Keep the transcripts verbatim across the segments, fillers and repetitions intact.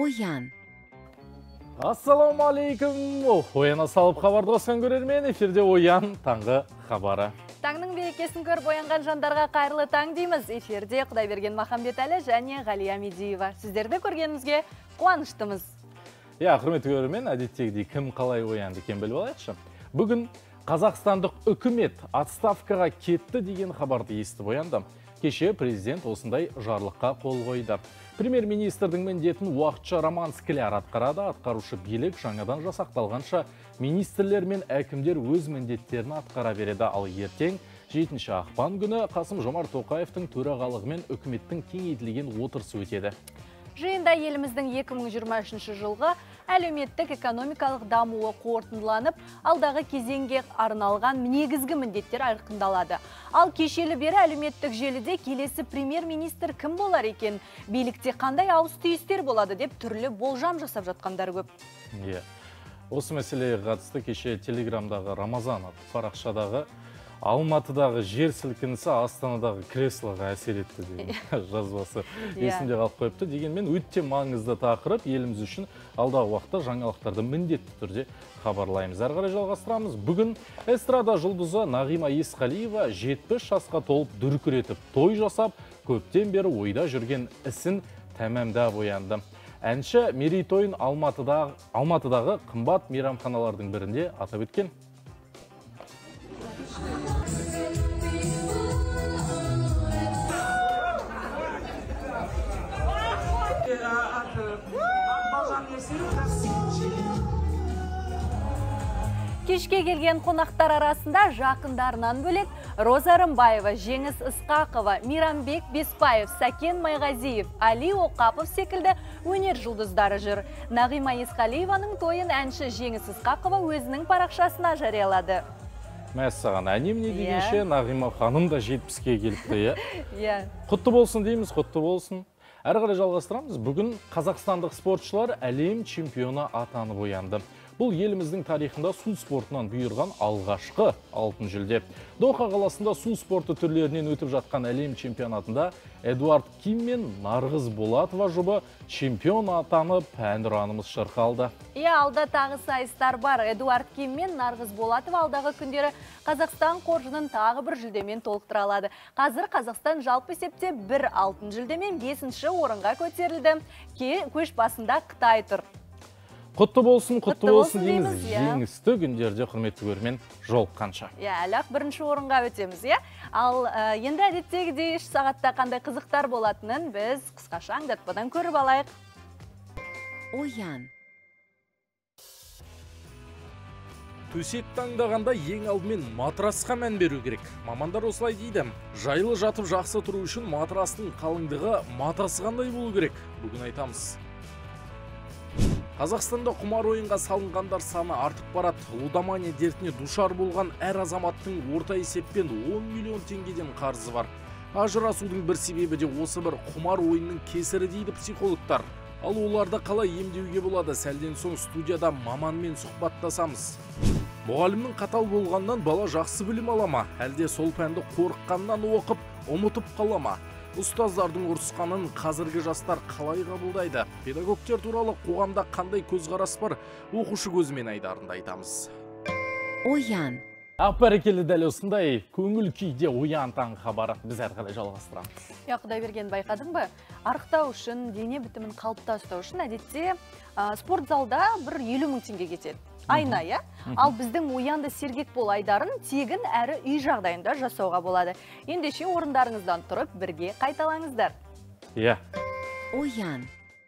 Оян. Ассаламу алейкум. Ояна салып хабарды қосқан көрермен, эфирде Оян таңғы хабары. Таңның берекесін көріп оянған жандарға қайырлы таң дейміз. Эфирде Құдайберген Махамбетәлі және Ғалия Медиева. Сіздерді көргенімізге қуаныштымыз. Я, құрметті көрермен, әдеттегідей кім қалай оянды екен біліп алайықшы. Бүгін Қазақстандық үкімет отставкаға кетті деген хабарды естіп ояндым. Кеше президент осындай жарлыққа қол қойды. Премьер-министрдің міндетін уақытша Роман Скляр атқарады. Атқарушы билік жаңадан жасақталғанша министрлер мен әкімдер өз міндеттерін атқара береді. Ал ертең жетінші ақпан күні Қасым-Жомарт Тоқаевтың төрағалығымен үкіметтің кеңейтілген отырысы өтеді. Жиында еліміздің екі мың жиырма үшінші жылғы әлеуметтік экономикалық дамуы қорытындыланып, алдағы кезеңге арналған негізгі міндеттер айқындалады. Ал кешелі бері әлеуметтік желіде келесі премьер-министр кім болар екен, билікте қандай ауыс-түйістер болады деп түрлі болжам жасап жатқандар көп. Иә. Осы мәселеге қатысты кеше Телеграмдағы Рамазан атты парақшадағы Алматыдағы жер сілкінісі Астанадағы креслоға әсер етті деген жазбасы есінде қалып қойыпты. Дегенмен өте маңызды тақырып, еліміз үшін алдағы уақытта жаңалықтарды міндетті түрде хабарлаймыз. Әрі қарай жалғастырамыз. Бүгін эстрада жұлдызы Нағима Есқалиева жетпіс жасқа толып дүркіретіп той жасап, көптен бері ойда жүрген ісін тәмамдап оянды. Әнші мерейтойын Алматыдағы, Алматыдағы қымбат мейрамханалардың бірінде атап өткен. Кешке келген қонақтар арасында жақындарынан бөлек Роза Рымбаева, Жеңіс Ысқақова, Мейрамбек Беспаев, Сәкен Майғазиев, Али Оқапов секілді өнер жұлдыздары жүр. Нағима Есқалиеваның тойын әнші Жеңіс Ысқақова өзінің парақшасына жариялады. Мәссаған, әнем не дегенше, Нағима ханым да жетпіске келіпті, иә? Құтты болсын дейміз, құтты болсын. Әрі қарай жалғастырамыз. Бүгін қазақстандық спортшылар әлем чемпионы атанып оянды. Бұл еліміздің тарихында су спортынан бұйырған алғашқы алтын жүлде. Доха қаласында су спорты түрлерінен өтіп жатқан әлем чемпионатында Эдуард Ким мен Нарғыз Болатова жұбы чемпион атанып, әнұранымыз шырқалды. Иә, алда тағы сайыстар бар. Эдуард Ким мен Нарғыз Болатова алдағы күндері Қазақстан қоржынын тағы бір жүлдемен толықтыра алады. Қазір Қазақстан жалпы есепте бір алтын жүлдемен бесінші орынға көтерілді. Көш басында Қытай тұр. Құтты болсын, құтты болсын дейміз. Жеңісті күндерде құрметті көрермен жолыққанша. Иә, әлі-ақ бірінші орынға өтеміз, иә? Ал енді әдеттегідей үш сағатта қандай қызықтар болатынын біз қысқаша аңдатпадан көріп алайық. Оян. Төсек таңдағанда ең алдымен матрасқа мән беру керек. Мамандар осылай дейді. Жайлы жатып жақсы тұру үшін матрастың қалыңдығы матасы қандай болу керек? Бүгін айтамыз. Қазақстанда құмар ойынға салынғандар саны артып барады. Лудомания дертіне душар болған әр азаматтың орта есеппен он миллион теңгеден қарызы бар. Ажырасудың бір себебі де осы бір құмар ойынның кесірі дейді психологтар. Ал оларды қалай емдеуге болады? Сәлден соң студияда маманмен сұхбаттасамыз. Мұғалімнің қатал болғаннан бала жақсы білім алама, әлде сол пәнді қорыққаннан оқып, ұмытып қалама? Ұстаздардың ұрысқанын қазіргі жастар қалай қабылдайды? Педагогтер туралы қоғамда қандай көзқарас бар? Оқушы көзімен айдарында айтамыз. Оян. Ақ бәрекелі дәл осындай көңіл күйде оян таңғы хабары біз әрі қарай жалғастырамыз. Я, Құдайберген, байқадың ба? Арықтау үшін, дене бітімін қалыпта ұстау үшін әдетте спорт залда бір елу мың теңге кетеді. Айна, иә? Ал біздің оянды сергек бол айдарын тегін әрі үй жағдайында жасауға болады. Ендеше орындарыңыздан тұрып бірге қайталаңыздар. Иә. Оян.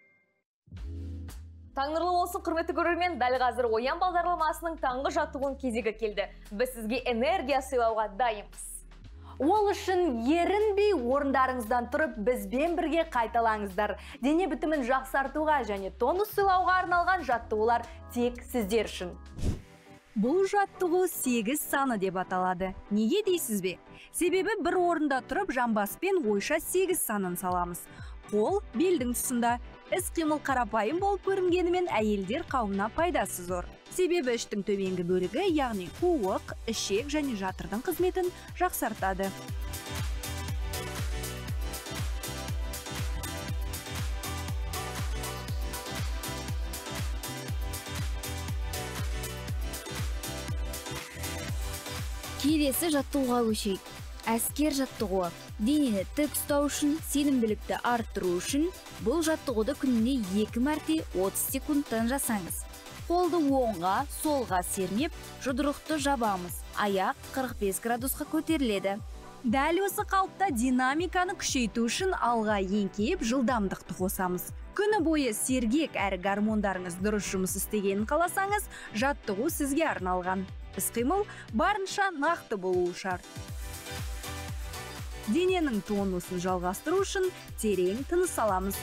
Таңырлы болсын, құрметті көрермен, дәл қазір Оян бағдарламасының таңғы жаттығуын кезегі келді. Біз сізге энергия сыйлауға дайынбыз. Ол үшін ерінбей орындарыңыздан тұрып бізбен бірге қайталаңыздар. Дене бітімін жақсартуға және тонус сыйлауға арналған жаттығулар тек сіздер үшін. Бұл жаттығу сегіз саны деп аталады. Неге дейсіз бе? Себебі бір орында тұрып жамбаспен ойша сегіз санын саламыз. Қол белдің тұсында. Іс-қимыл қарапайым болып көрінгенімен әйелдер қауымына пайдасы зор. Себебі іштің төменгі бөлігі, яғни қуық, ішек және жатырдың қызметін жақсартады. Келесі жаттығуға көшейік. Әскер жаттығуы. Денені тік ұстау үшін, сенімділікті арттыру үшін бұл жаттығуды күніне екі мәрте отыз секундтан жасаңыз. Қолды оңға, солға сермеп, жұдырықты жабамыз. Аяқ қырық бес градусқа көтеріледі. Дәл осы қалыпта динамиканы күшейту үшін алға еңкейіп жылдамдықты қосамыз. Күні бойы сергек әрі гормондарыңыз дұрыс жұмыс істегенін қаласаңыз, жаттығу сізге арналған. Іс-қимыл барынша нақты болуы шарт. Дененің тонусын жалғастыру үшін терең тыныс аламыз.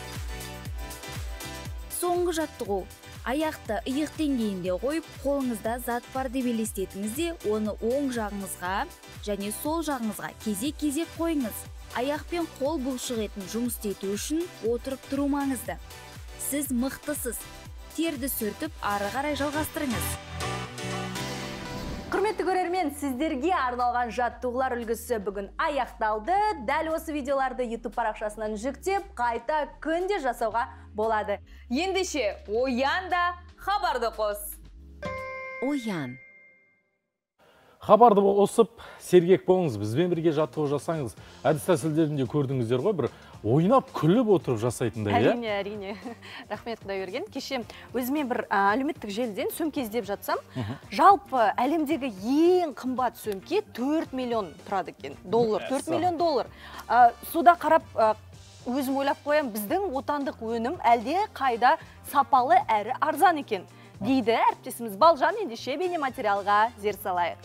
Соңғы жаттығу. Аяқты иық деңгейінде қойып, қолыңызда зат бар деп елестетіңізде, оны оң жағыңызға және сол жағыңызға кезек-кезек қойыңыз. Аяқпен қол бұлшық етін жұмыс ету үшін отырып тұру маңызды. Сіз мықтысыз. Терді сүртіп, ары қарай жалғастырыңыз. Құрметті көрермен, сіздерге арналған жаттығулар үлгісі бүгін аяқталды. Дәл осы видеоларды YouTube парақшасынан жүктеп, қайта күнде жасауға болады. Ендеше, оян да хабарды қос. Оян. Хабарды осып, сергек болыңыз, бізбен бірге жаттығу жасаңыз. Әдіс тәсілдерінде көрдіңіздер ғой, бір ойнап, күліп отырып жасайтындай, иә? Әрине, әрине. Рахмет Құдайберген. Кеше өзіме бір әлеуметтік желіден сөмке іздеп жатсам, жалпы әлемдегі ең қымбат сөмке төрт миллион тұрады екен. Доллар, төрт миллион доллар. Суда қарап, өзім ойлап қоям, біздің отандық өнім әлде қайда сапалы әрі арзан екен. Дейді әріптесіміз Балжан, ендеше бейнематериалға зер салайық.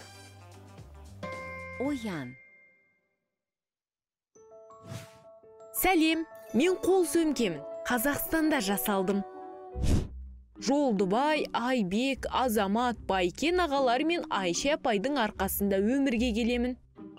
Оян. Сәлем, мен қол сөмкемін. Қазақстанда жасалдым. Жолдыбай, Айбек, Азамат, Байкен ағалар мен Айша апайдың арқасында өмірге келемін.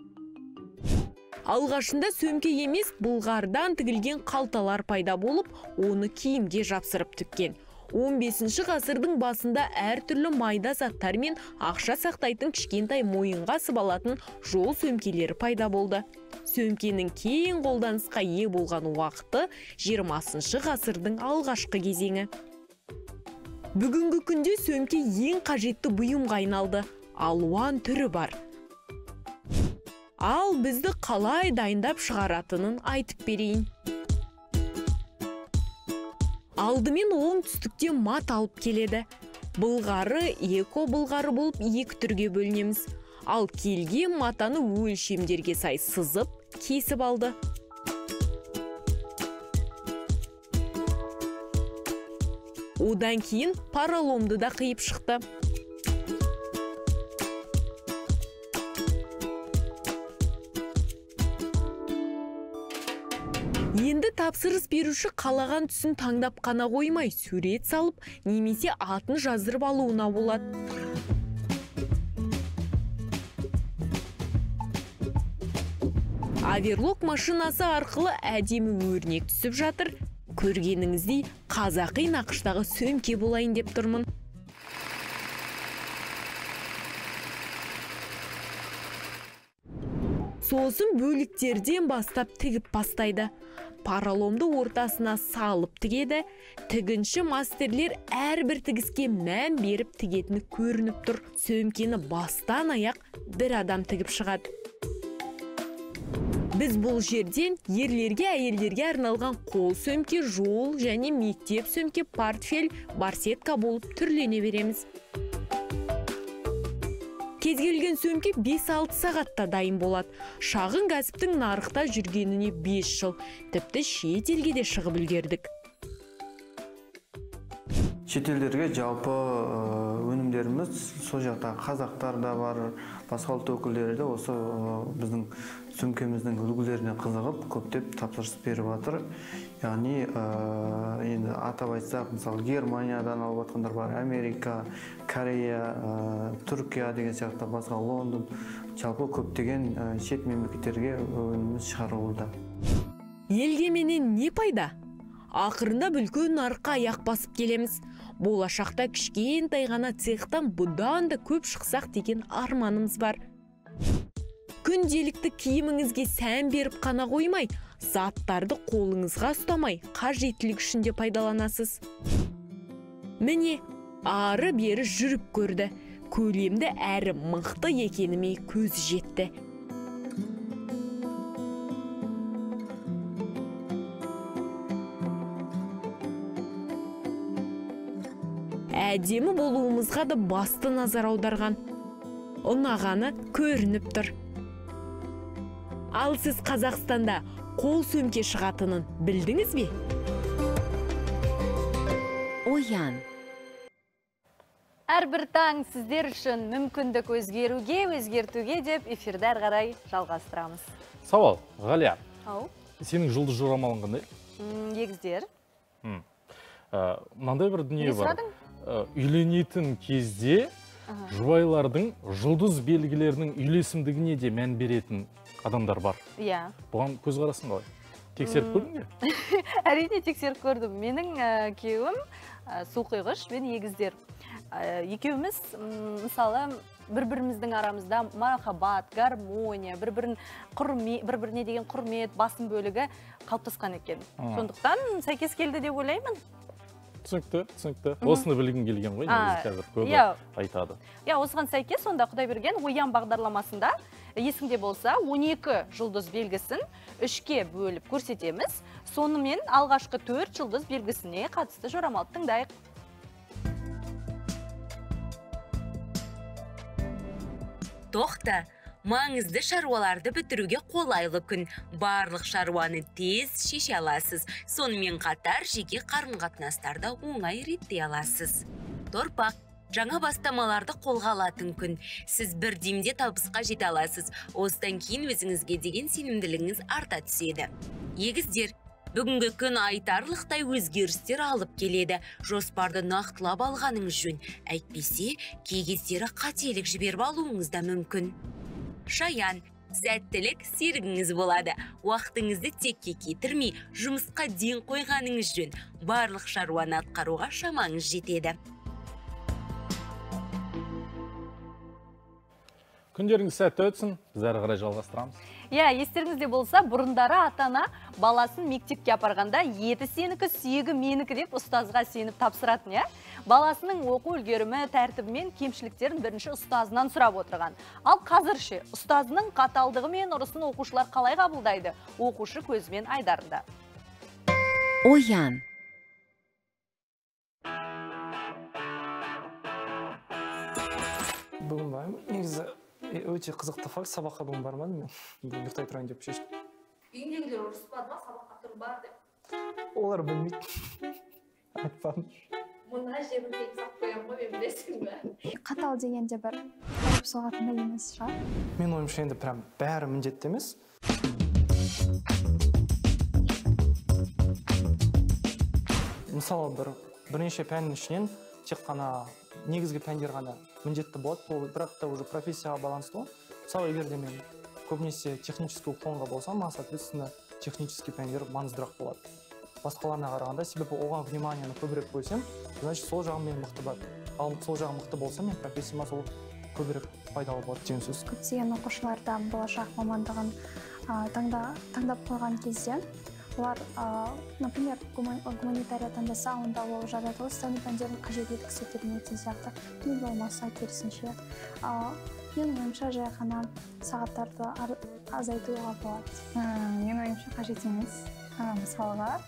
Алғашында сөмке емес, бұлғардан тігілген қалталар пайда болып, оны киімге жапсырып тіккен. он бесінші ғасырдың басында әртүрлі майда заттар мен ақша сақтайтын кішкентай мойынға сыбалатын жол сөмкелері пайда болды. Сөмкенің кең қолданысқа ие болған уақыты жиырмасыншы ғасырдың алғашқы кезеңі. Бүгінгі күнде сөмке ең қажетті бұйымға айналды. Алуан түрі бар. Ал бізді қалай дайындап шығаратынын айтып берейін. Алдымен оңтүстіктен мат алып келеді. Бұлғары, эко бұлғары болып екі түрге бөлінеміз. Ал келген матаны өлшемдерге сай сызып, кесіп алды. Одан кейін поролонды да қиып шықты. Енді тапсырыс беруші қалаған түсін таңдап қана қоймай, сурет салып, немесе атын жаздырып алуына болады. Аверлок машинасы арқылы әдемі өрнек түсіп жатыр. Көргеніңіздей қазақи нақыштағы сөмке болайын деп тұрмын. Сосын бөліктерден бастап тігіп бастайды. Поролонды ортасына салып тігеді. Тігінші мастерлер әрбір тігіске мән беріп тігетіні көрініп тұр. Сөмкені бастан аяқ бір адам тігіп шығады. Біз бұл жерден ерлерге, әйелдерге арналған қол сөмке, жол және мектеп сөмке, портфель, барсетка болып түрлене береміз. Кез келген сөмке бес алты сағатта дайын болады. Шағын кәсіптің нарықта жүргеніне бес жыл. Тіпті шет елге де шығып үлгердік. Шетелдерге жалпы өнімдеріміз сол жақта қазақтар да бар, басқа ұлт өкілдері де осы біздің сөмкеміздің үлгілеріне қызығып, көптеп тапсырыс беріп жатыр. Яғни енді атап айтсақ, мысалы Германиядан алып жатқандар бар, Америка, Корея, Түркия деген сияқты, басқа Лондон, жалпы көптеген шет мемлекеттерге өніміз шығарылуда. Елге менен не пайда? Ақырында бүлкөн нарыққа аяқ басып келеміз. Болашақта кішкентай ғана цехтан бұдан да көп шықсақ деген арманымыз бар. Күнделікті киіміңізге сән беріп қана қоймай, заттарды қолыңызға ұстамай, қажеттілік үшін де пайдаланасыз. Міне, ары бері жүріп көрді. көлемді әрі мықты екеніме көз жетті. Әдемі болуымызға да басты назар аударған. Ұнағаны көрініп тұр. Ал сіз Қазақстанда қол сөмке шығатынын білдіңіз бе? Оян. Әрбір таң сіздер үшін мүмкіндік өзгеруге, өзгертуге деп эфирді әрі қарай жалғастырамыз. Сауал, Ғалия. Ау. Сенің жұлдыз жорамалың қандай? Егіздер. Мынандай бір дүние бар. Үйленетін кезде жұбайлардың жұлдыз белгілерінің үйлесімдігіне де мән беретін адамдар бар. Иә. Бұған көзқарасың қалай? Тексеріп көрдің бе? Әрине тексеріп көрдім. Менің күйеуім суқойғыш, мен егіздер. Екеуміз мысалы бір-біріміздің арамызда махаббат, гармония, бір-біріне деген құрмет, басым бөлігі қалыптасқан екен. Сондықтан сәйкес келді деп ойлаймын. Түсінікті, түсінікті. Осыны білгің келген ғой, негізі қазір көбі айтады. Иә, осыған сәйкес, сонда Құдай берген Оян бағдарламасында, есіңде болса, он екі жұлдыз белгісін үшке бөліп көрсетеміз. Сонымен алғашқы төрт жұлдыз белгісіне қатысты жорамалды тыңдайық. Тоқта, маңызды шаруаларды бітіруге қолайлы күн. Барлық шаруаны тез шеше аласыз. Сонымен қатар жеке қарым-қатынастарда оңай реттей аласыз. Торпақ, жаңа бастамаларды қолға алатын күн. Сіз бір демде табысқа жете аласыз. Осыдан кейін өзіңізге деген сенімділігіңіз арта түседі. Егіздер, бүгінгі күн айтарлықтай өзгерістер алып келеді. Жоспарды нақтылап алғаныңыз жөн. Әйтпесе, кей кездері қателік жіберіп алуыңыз да мүмкін. Шаян, сәттілік серігіңіз болады. Уақытыңызды текке кетірмей, жұмысқа ден қойғаныңыз жөн. Барлық шаруаны атқаруға шамаңыз жетеді. Күндеріңіз сәтті өтсін, біз әрі қарай жалғастырамыз. Иә, естеріңізде болса, бұрындары ата-ана баласын мектепке апарғанда еті сенікі, сүйегі менікі деп ұстазға сеніп тапсыратын, иә? Баласының оқу үлгерімі, тәртібі мен кемшіліктерін бірінші ұстазынан сұрап отырған. Ал қазірше ұстазының қаталдығы мен ұрысын оқушылар қалай қабылдайды? Оқушы көзімен айдарында. Оян. Бүгін ба, негізі өте қызықты факт, сабаққа бүгін бармадым мен. Ұйықтай тұрайын деп шештім. Үйіндегілер ұрыспады ма, сабаққа тұрып бар деп? Олар білмейді. Айтпадым. Мұнда жебір кейіп сап қоям ғой, мен білесің бе? Қатал дегенде бір қойып соғатында емес шығар. Мен ойымша енді прям бәрі міндетті емес. Мысалы бір бірнеше пәннің ішінен тек қана негізгі пәндер ғана міндетті болады, ол бірақ та уже профессияға байланысты ғой. Мысалы егер де мен көбінесе технический оқуға болсам, соответственно технический пәндер маңыздырақ болады басқаларына қарағанда, себебі оған вниманияны көбірек бөлсем, значит сол жағым мен мықты бар. Ал сол жағым мықты болса, мен профессияма сол көбірек пайдалы болады деген сөз. Көптеген оқушыларда болашақ мамандығын таңдап қойған кезде олар, например, гуманитария таңдаса, онда ол жаратылыстану пәндерін қажет еткісі келмейтін сияқты, не болмаса керісінше. Мен ойымша жай ғана сағаттарды азайтуға болады. Мен ойымша қажет емес. Мысалға,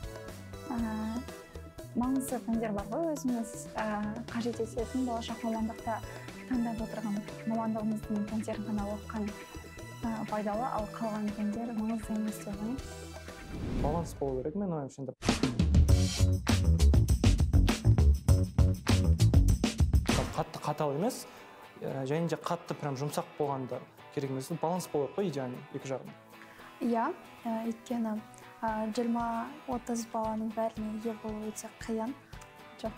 маңызды пәндер бар ғой, өзіміз қажет ететін болашақ мамандықта таңдап отырған мамандығымыздың пәндерін ғана оқыған пайдалы, ал қалған пәндер маңызды емес деп ойлаймын. Баланс болу керек, мен ойымша. Қатты қатал емес, және де қатты прям жұмсақ болғанда керек емес, баланс болу керек, идеально екі жағын. Иә, өйткені жиырма отыз баланың бәріне ие болу өте қиын. Жоқ.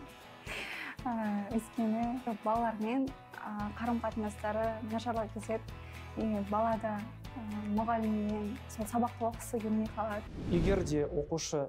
Өйткені балалармен қарым-қатынастары нашарлай түседі. Балада мұғаліммен сабақты оқысы келмей қалады. Егер де оқушы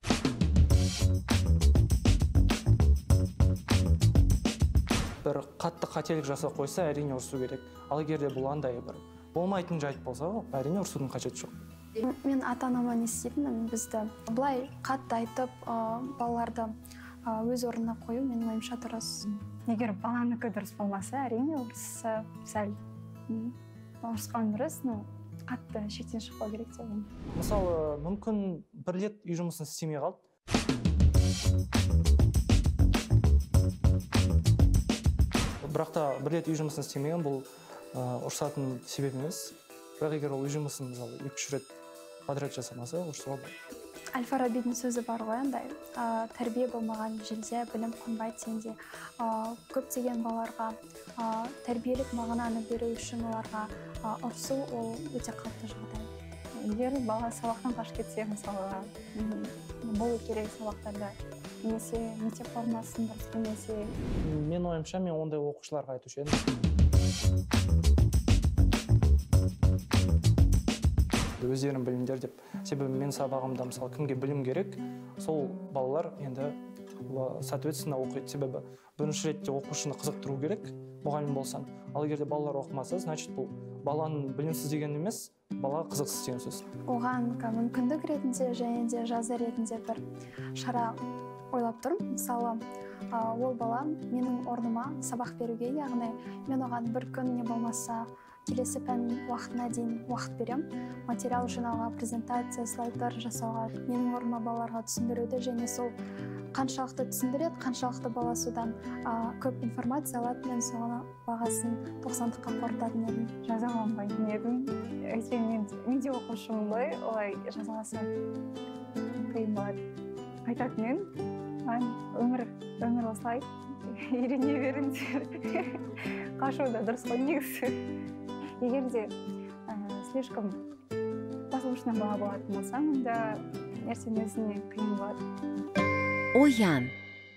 бір қатты қателік жасап қойса, әрине ұрсу керек. Ал егер де бұл андай бір болмайтын жайт болса, әрине ұрсудың қажеті жоқ. Мен ата-анама не істейтінмін, бізді былай қатты айтып балаларды өз орнына қою менің ойымша дұрыс. егер баланыкі дұрыс болмаса, әрине орысы сәл ұрысқан дұрыс, но қатты шектен шықпау керек деп ойлаймын. Мысалы, мүмкін бір рет үй жұмысын істемей қалды. Бірақ та бір рет үй жұмысын істемеген бұл ұрысатын себеп емес. Бірақ егер ол үй жұмысын мысалы екі-үш рет подряд жасамаса, ұрысуға болады. Әл-Фарабидің сөзі бар ғой, андай, тәрбие болмаған жерде білім қонбайды дегенде, көптеген балаларға тәрбиелік мағынаны беру үшін оларға ұрысу ол өте қатты жағдай. Егер бала сабақтан қашып кетсе, мысалға, болу керек сабақтарда, немесе мектеп формасын дұрыс кимесе. Мен ойымша, мен ондай оқушыларға айтушы едім. Өздерін білімдер деп. Себебі мен сабағымда мысалы кімге білім керек, сол балалар енді соответственно оқиды. Себебі бірінші ретте оқушыны қызықтыру керек, мұғалім болсаң. Ал егерде балалар оқымаса, значит бұл баланың білімсіз деген емес, бала қызықсыз деген сөз. Оған мүмкіндік ретінде және де жаза ретінде бір шара ойлап тұрмын. Мысалы, ол бала менің орныма сабақ беруге, яғни мен оған бір күн не болмаса келесі пән уақытына дейін уақыт берем. Материал жинауға, презентация, слайдтар жасауға, менің орныма балаларға түсіндіруді және сол қаншалықты түсіндіреді, қаншалықты бала содан көп информация алады, мен соған бағасын тоқсандыққа қорытатын едім. Жазамын ғой едім. Өйткені мен де оқушымын ғой, олай жазаласа қиын болады. Айтатын едім, өмір өмір осылай, үйрене беріңдер. Қашу да дұрыс қой негізі. Егер де слишком послушный бала болатын болса, онда нәрсені өзіне қиын болады. Оян.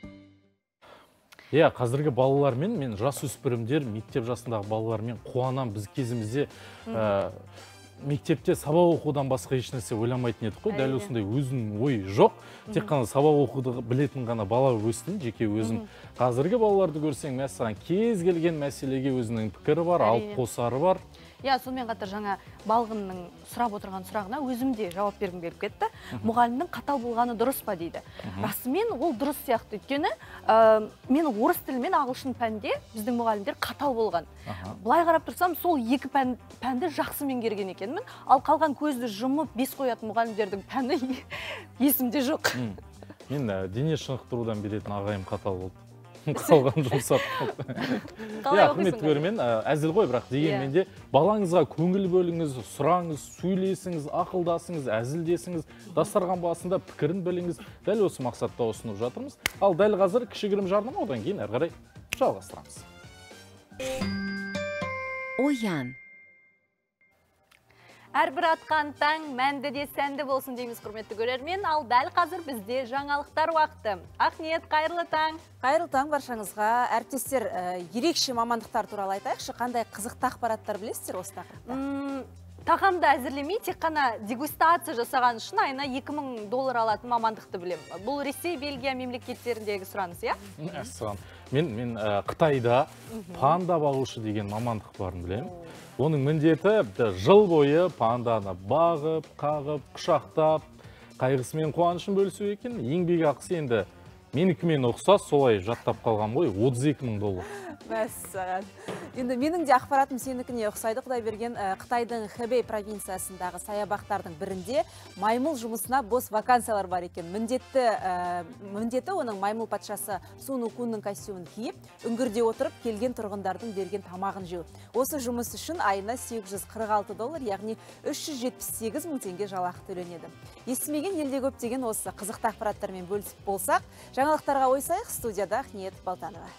Иә, қазіргі балалармен, мен жасөспірімдер, мектеп жасындағы балалармен қуанам. Біз кезімізде мектепте сабақ оқудан басқа ешнәрсе ойламайтын едік қой. Дәл осындай өзінің ой жоқ. Тек қана сабақ оқуды білетін ғана бала өстім, жеке өзім. Қазіргі балаларды көрсең, мәселен, кез келген мәселеге өзінің пікірі бар, алып қосары бар. Иә, сонымен қатар жаңа балғынның сұрап отырған сұрағына өзім де жауап бергім келіп кетті. Мұғалімнің қатал болғаны дұрыс па дейді. Расымен ол дұрыс сияқты. Өйткені мен орыс тілі мен ағылшын пәнде біздің мұғалімдер қатал болған. Былай қарап тұрсам, сол екі пәнді жақсы меңгерген екенмін. Ал қалған көзді жұмып бес қоятын мұғалімдердің пәні есімде жоқ. Мен дене шынықтырудан беретін ағайым қатал болды. Қалған жұмсап. Ахмет көрмен, әзіл ғой, бірақ дегенмен де балаңызға көңіл бөліңіз, сұраңыз, сөйлесіңіз, ақылдасыңыз, әзілдесіңіз, дастархан басында пікірін біліңіз. Дәл осы мақсатта ұсынып жатырмыз. Ал дәл қазір кішігірім жарнама, одан кейін әрі қарай жалғастырамыз. Оян. Әрбір атқан таң мәнді де сәнді болсын дейміз, құрметті көрермен. Ал дәл қазір бізде жаңалықтар уақыты. Ақниет, қайырлы таң. Қайырлы таң баршаңызға. Әріптестер, ерекше мамандықтар туралы айтайықшы, қандай қызықты ақпараттар білесіздер осы тақырыпта? Тағамды әзірлемей, тек қана дегустация жасаған үшін айына екі мың доллар алатын мамандықты білем. Бұл Ресей, Бельгия мемлекеттеріндегі сұраныс, иә? Мен мен Қытайда панда бағушы деген мамандық барын білем. Оның міндеті жыл бойы панданы бағып, қағып, құшақтап, қайғысымен қуанышын бөлісу екен. Еңбек ақысы енді менікімен ұқсас, солай жаттап қалған ғой, отыз екі мың доллар. Мәссаған. Енді менің де ақпаратым сенікіне ұқсайды. Құдай берген, Қытайдың Хэбэй провинциясындағы саябақтардың бірінде маймыл жұмысына бос вакансиялар бар екен. Міндетті, міндеті оның маймыл патшасы Суну Кунның костюмын киіп, үңгірде отырып келген тұрғындардың берген тамағын жеу. Осы жұмыс үшін айына сегіз жүз қырық алты доллар, яғни үш жүз жетпіс сегіз мың теңге жалақы төленеді. Естімеген елде көптеген осы қызықты ақпараттармен бөлісіп болсақ, жаңалықтарға ойсайық, студияда Ақниет Балтанова.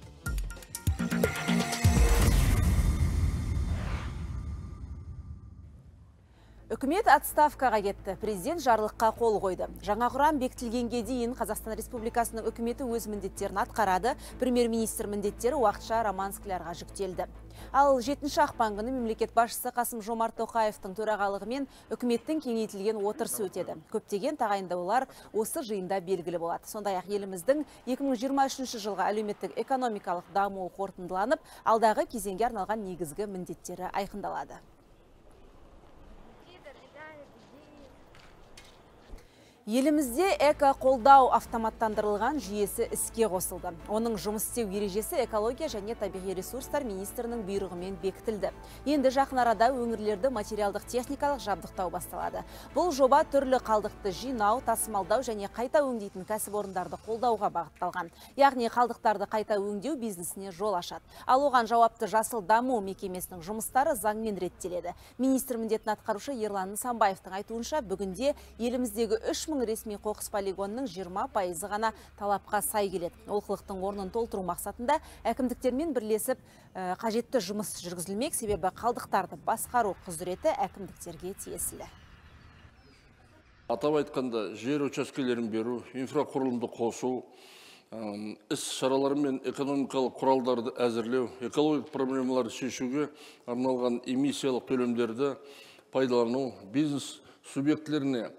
Үкімет отставкаға кетті. Президент жарлыққа қол қойды. Жаңа құрам бекітілгенге дейін Қазақстан Республикасының үкіметі өз міндеттерін атқарады. Премьер-министр міндеттері уақытша Роман Склярға жүктелді. Ал жетінші ақпан күні мемлекет басшысы Қасым Жомарт Тоқаевтың төрағалығымен үкіметтің кеңейтілген отырысы өтеді. Көптеген тағайындаулар осы жиында белгілі болады. Сондай-ақ еліміздің екі мың жиырма үшінші жылға әлеуметтік экономикалық дамуы қорытындыланып, алдағы кезеңге арналған негізгі міндеттері айқындалады. Елімізде эко-қолдау автоматтандырылған жүйесі іске қосылды. Оның жұмыс істеу ережесі экология және табиғи ресурстар министрінің бұйрығымен бекітілді. Енді жақын арада өңірлерді материалдық техникалық жабдықтау басталады. Бұл жоба түрлі қалдықты жинау, тасымалдау және қайта өңдейтін кәсіпорындарды қолдауға бағытталған. Яғни қалдықтарды қайта өңдеу бизнесіне жол ашады. Ал оған жауапты Жасыл даму мекемесінің жұмыстары заңмен реттеледі. Министр міндетін атқарушы Ерлан Нысанбаевтың айтуынша, бүгінде еліміздегі үш мың ресми қоқыс полигонының жиырма пайызы ғана талапқа сай келеді. Олқылықтың орнын толтыру мақсатында әкімдіктермен бірлесіп қажетті жұмыс жүргізілмек, себебі қалдықтарды басқару құзыреті әкімдіктерге тиесілі. Атап айтқанда, жер учаскелерін беру, инфрақұрылымды қосу, іс шаралары мен экономикалық құралдарды әзірлеу, экологиялық проблемаларды шешуге арналған эмиссиялық төлемдерді пайдалану, бизнес субъектілеріне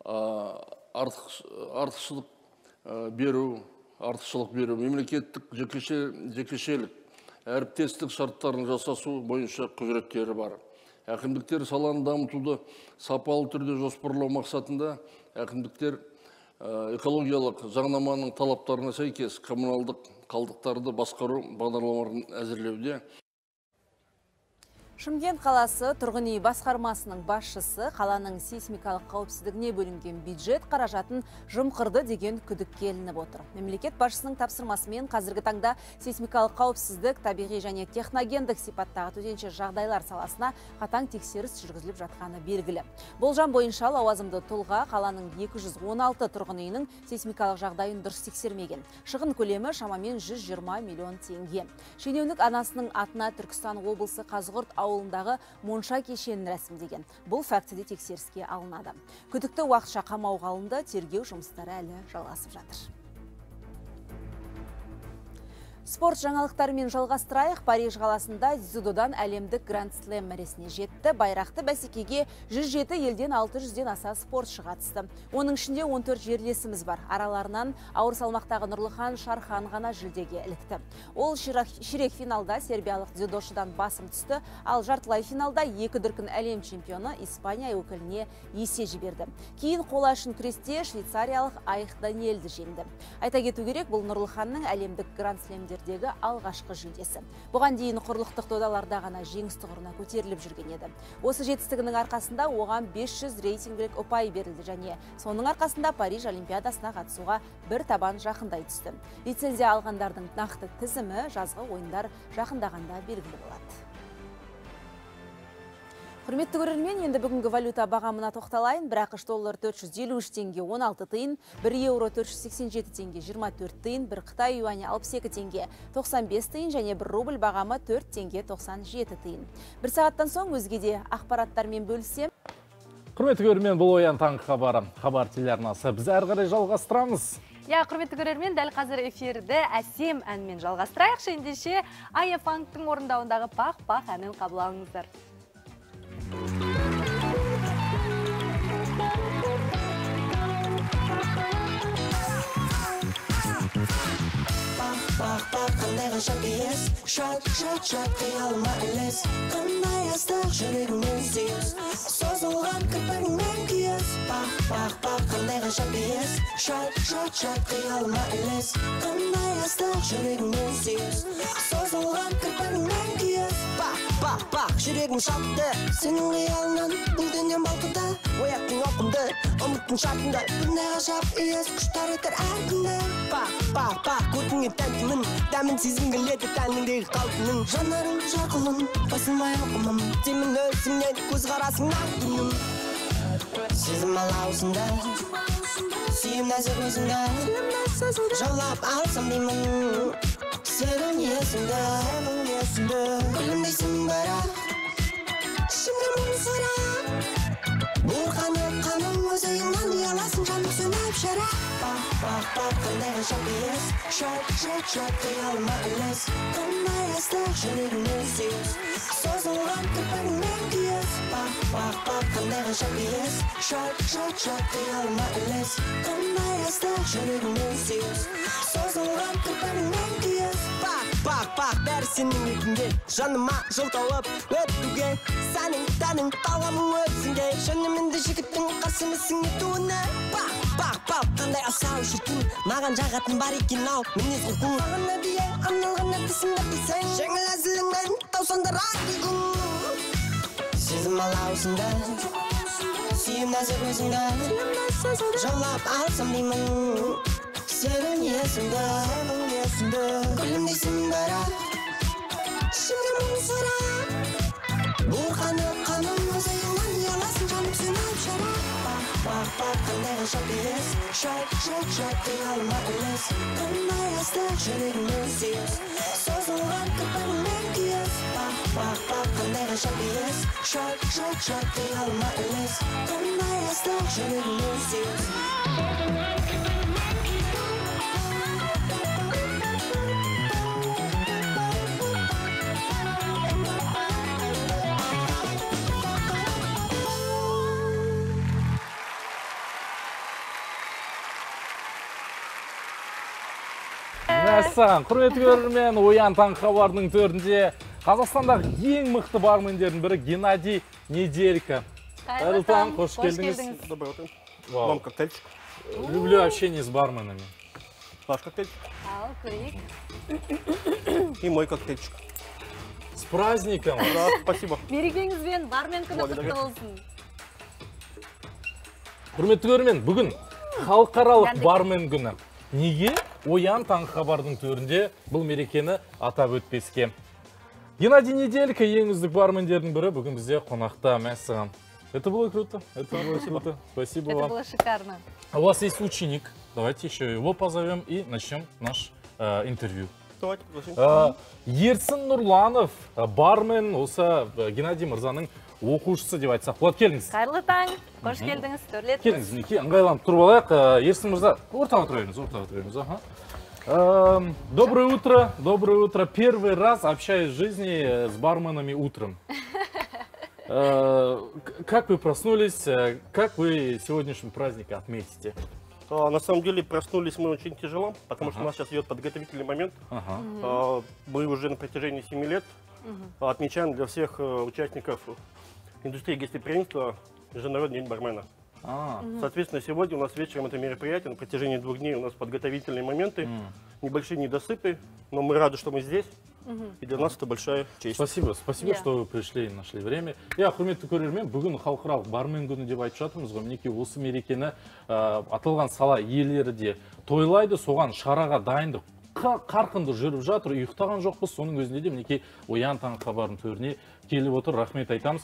артықшылық беру, артықшылық беру, мемлекеттік жекешелік, әріптестік шарттарын жасасу бойынша құзыреттері бар. Әкімдіктер саланы дамытуды сапалы түрде жоспарлау мақсатында әкімдіктер экологиялық заңнаманың талаптарына сәйкес коммуналдық қалдықтарды басқару бағдарламаларын әзірлеуде. Шымкент қаласы тұрғын үй басқармасының басшысы қаланың сейсмикалық қауіпсіздігіне бөлінген бюджет қаражатын жымқырды деген күдікке ілініп отыр. Мемлекет басшысының тапсырмасымен қазіргі таңда сейсмикалық қауіпсіздік, табиғи және техногендік сипаттағы төтенше жағдайлар саласына қатаң тексеріс жүргізіліп жатқаны белгілі. Болжам бойынша лауазымды тұлға қаланың екі жүз он алты тұрғын үйінің сейсмикалық жағдайын дұрыс тексермеген. Шығын көлемі шамамен жүз жиырма миллион теңге. Шенеунік анасының атына Түркістан облысы Қазығұрт ауылындағы монша кешенін рәсімдеген. Бұл фактіде тексеріске алынады. Күдікті уақытша қамауға алынды, тергеу жұмыстары әлі жалғасып жатыр. Спорт жаңалықтарымен жалғастырайық. Париж қаласында дзюдодан әлемдік Гранд Слэм мәресіне жетті. Байрақты бәсекеге жүз жеті елден алты жүзден аса спортшы қатысты. Оның ішінде он төрт жерлесіміз бар. Араларынан ауыр салмақтағы Нұрлыхан Шархан ғана жүлдеге ілікті. Ол ширек финалда сербиялық дзюдошыдан басым түсті, ал жартылай финалда екі дүркін әлем чемпионы Испания өкіліне есе жіберді. Кейін қола үшін күресте швейцариялық Айх Даниэльді жеңді. Айта кету керек, бұл Нұрлыханның әлемдік Гранд Слэмдер алғашқы жүлдесі. Бұған дейін құрлықтық додаларда ғана жеңіс тұғырына көтеріліп жүрген еді. Осы жетістігінің арқасында оған бес жүз рейтингілік ұпай берілді және соның арқасында Париж Олимпиадасына қатысуға бір табан жақындай түсті. Лицензия алғандардың нақты тізімі жазғы ойындар жақындағанда белгілі болады. Құрметті көрермен, енді бүгінгі валюта бағамына тоқталайын. Бір ақш доллар төрт жүз елу үш теңге он алты тиын, бір еуро төрт жүз сексен жеті теңге жиырма төрт тиын, бір Қытай юані алпыс екі теңге тоқсан бес тиын және бір рубль бағамы төрт теңге тоқсан жеті тиын. Бір сағаттан соң өзгеде ақпараттармен бөлісем. Құрметті көрермен, бұл Оян таңғы хабары. Хабар телеарнасы біз әрі қарай жалғастырамыз. Я, құрметті көрермен, дәл қазір эфирді әсем әнмен жалғастырайық. Ендеше Ая Фанктың орындауындағы пақ-пақ әнін қабыл алыңыздар. Бақ-бақ қандай ғажап ес, шат-шат-шат қиялыма ілес, қандай астық жүрегімнен сүйес, созылған кірпігіңнен күйес. Бақ-бақ қандай ғажап ес, шат-шат-шат қиялыма ілес, қандай астық жүрегімнен сүйес, созылған кірпігіңнен күйес. Бақ-бақ жүрегім шалды, сенің қиялынан бұл дүнием балқыды, ояттың оқымды, ұмыттың шартында, бұндай ғажап ес құштар етер әркімді. Бақ-бақ көркіңе тәнтімін, дәмін сезім келеді тәніңдегі қалпының. Жанарың жарқылын, басылмай оқымым, демін өзіңнен көз қарасыңнан түнім. Сезім алаусында, сүйім нәзік өзіңді, жаулап алсам деймін. Сенің есіңді, күлімдейсің бірақ, ішімде мұң сұрақ. Бұрқанып қаным өз ойыңнан ұяласың, жаным сөніп шырақ. Бақ-бақ қандай ғажап ес, шат-шат-шат қиялыма ілес, қандай астық жүрегімнен сүйес, созылған кірпігіңнен күйес. Бақ-бақ қандай ғажап ес, шат-шат-шат қиялыма ілес, қандай астық жүрегімнен сүйес, созылған кірпігіңнен күйес. Бақ, бақ, бәрі сенің бетіңде, жаныма жол тауып өтуге. Сәнің, тәнің, талғамың өзіңде, шынымен-де жігіттің қарсымысың етуіне. Бақ, бақ, бақ, қандай асау шіркін, маған жағатын бар екен ау, мінез құлқың. Маған әдейі арналған әдісіңді білсең, жеңіл әзіліңмен таусандар артығың. Сезім алаусыңда, сүйім нәзір өзіңді, жаулап алсам деймін. Сенің есімді, гүлім дейсің бәрі, ішімде мұң сара. Бұрқаны қаным өзіңнен ұяласын жаным сүйіп жара. Бақ, бақ, бақ, қандай ғажап ес, шат, шат, шат, қиялыма ілес. Қандай ыстық жүрегім өзес, созылған кірпігіммен күйес. Бақ, бақ, бақ, қандай ғажап ес, шат, шат, шат, қиялыма ілес. Қандай ыстық жүрегім өзес. Мәссаған, құрметті көрермен, Оян таң хабардың төрінде Қазақстандағы ең мықты бармендердің бірі Геннадий Неделька. Қайырлы таң, қош келдіңіз. Доброе утро. Вам коктейльчик. Люблю общение с барменами. Ваш коктейльчик. Ал, көрейік. И мой коктейльчик. С праздником. Да, спасибо. Мерекеңізбен бармен күні құтты болсын. Құрметті көрермен, бүгін халықаралық бармен күні. Неге Оян таң хабардың төрінде бұл мерекені атап өтпеске? Геннадий Неделька, ең үздік бармендердің бірі, бүгін бізде қонақта. Мәссаған. Это было круто. Это было круто. Спасибо вам. Это было шикарно. У вас есть ученик. Давайте еще его позовем и начнем наш э, интервью. Давайте, пригласим. Э, Ерсін Нұрланов, бармен, осы Геннадий Мырзаның оқушысы деп айтсақ. Болады, келіңіз. Қайырлы таң, қош келдіңіз, төрлетіңіз. Келіңіз, мінекей, ыңғайланып тұрып алайық. Ерсін Мырза, ортаға тұрайымыз, ортаға тұрайымыз. Ага. Э, доброе утро, доброе утро. Первый раз общаюсь в жизни с барменами утром. Э, как вы проснулись, как вы сегодняшний праздник отметите? А, на самом деле проснулись мы очень тяжело, потому ага. что у нас сейчас идет подготовительный момент. Ага. А, мы уже на протяжении семи лет угу. отмечаем для всех участников индустрии гостеприимства Международный день бармена. А. Соответственно, сегодня у нас вечером это мероприятие, на протяжении двух дней у нас подготовительные моменты, mm. небольшие недосыпы, но мы рады, что мы здесь, mm-hmm. и для нас это большая честь. Спасибо, спасибо, yeah. что вы пришли и нашли время. Я, құрметті көрермен, бүгін халықаралық бармен күні деп айтып жатырмыз ғой, мінекей осы мерекені аталған сала иелері де тойлайды, соған шараға дайындық қарқынды жүріп жатыр, ұйықтаған жоқпыз, соның өзінде де мінекей Оян таң хабардың төріне келіп отыр, рахмет айтамыз.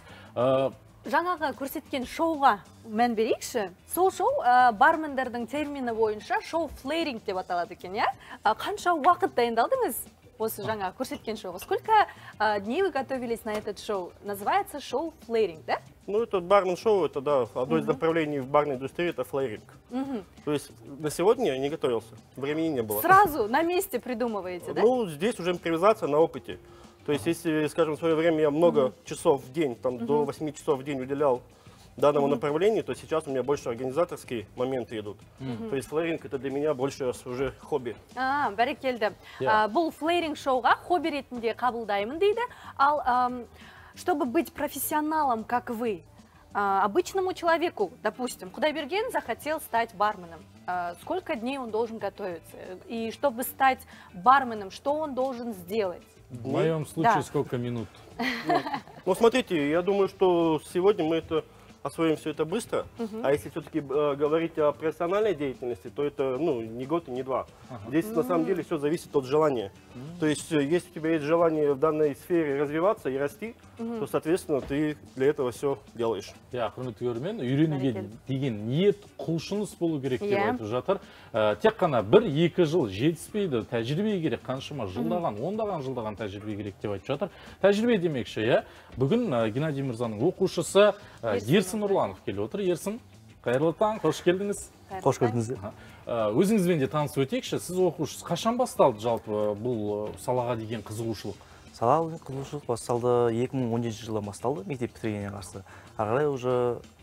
Жаңағы көрсеткен шоуға мән берейікші. Сол шоу бармендердің термині бойынша шоу флейринг деп аталады екен, я? Қанша уақыт дайындалдыңыз осы жаңа көрсеткен шоуға? Сколько дней вы готовились на этот шоу? Называется шоу флейринг, да? Ну, это бармен-шоу, это, да, одно из направлений в барной индустрии, это флейринг. То есть на сегодня я не готовился, времени не было. Сразу на месте придумываете, да? Ну, здесь уже импровизация на опыте. То есть, если, скажем, в свое время я много mm-hmm. часов в день, там, mm-hmm. до восьми часов в день уделял данному mm-hmm. направлению, то сейчас у меня больше организаторские моменты идут. Mm-hmm. То есть, флейринг это для меня больше уже хобби. А, бәрекелді. Yeah. Бұл флейринг шоуға хобби ретінде қабылдаймын дейді. Ал, ам, чтобы быть профессионалом, как вы, а, обычному человеку, допустим, Құдайберген захотел стать барменом. А, сколько дней он должен готовиться? И чтобы стать барменом, что он должен сделать? В моем случае да. сколько минут? Ну, ну, смотрите, я думаю, что сегодня мы это освоим все это быстро. Uh-huh. А если все-таки э, говорить о профессиональной деятельности, то это ну, не год и не два. Uh-huh. Здесь uh-huh. на самом деле все зависит от желания. Uh-huh. То есть, если у тебя есть желание в данной сфере развиваться и расти, uh-huh. то, соответственно, ты для этого все делаешь. Я құрметті көрермен, үйренуге деген ниет, құлшыныс болу керек деп айтып жатыр. Тек қана бір-екі жыл жетіспейді, тәжірибе керек, қаншама жылдаған, ондаған жылдаған тәжірибе керек деп айтып жатыр. Тәжірибе демекші, я. Бүгін Геннадий Мырзаның оқушысы Ерсін Нұрланов келіп отыр. Ерсін, қайырлы таң, қош келдіңіз. Қош көрдіңіз. Өзіңізбен де таныс өтейікші, сіз оқушысы қашан басталды жалпы бұл салаға деген қызығушылық? Салаға қызығушылық басталды екі мың он жетінші жылы басталды, мектеп бітіргеннен қарсы. Ары қарай уже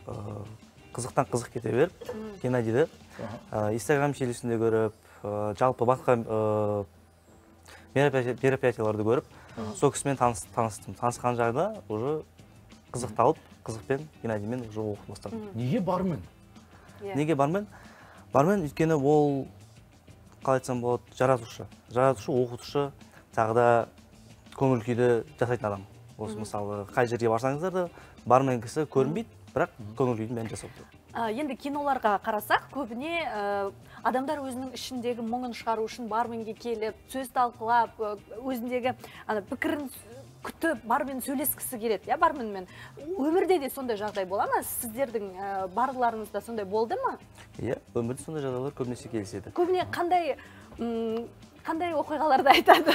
қызықтан қызық кете беріп, Геннадийді Инстаграм желісінде көріп, жалпы басқа мероприятияларды көріп, сол кісімен таныстым. Танысқан жағда уже қызықталып, қызықпен Геннадиймен уже оқып бастадым. Неге бармен? Неге бармен? Бармен өйткені ол, қалай айтсам болады, жаратушы. Жаратушы, оқытушы, тағы да көңіл күйді жасайтын адам. Осы мысалы, қай жерге барсаңыздар да, бармен кісі көрінбейді, бірақ көңіл күйдің бәрін жасап тұр. Енді киноларға қарасақ, көбіне адамдар өзінің ішіндегі мұңын шығару үшін барменге келіп, сөз талқылап, өзіндегі пікірін күтіп, бармен сөйлескісі келеді, я барменмен. Өмірде де сондай жағдай бола ма? Сіздердің барларыңызда сондай болды ма? Иә, өмірде сондай жағдайлар көбінесе келіседі. Көбіне қандай қандай оқиғаларды айтады?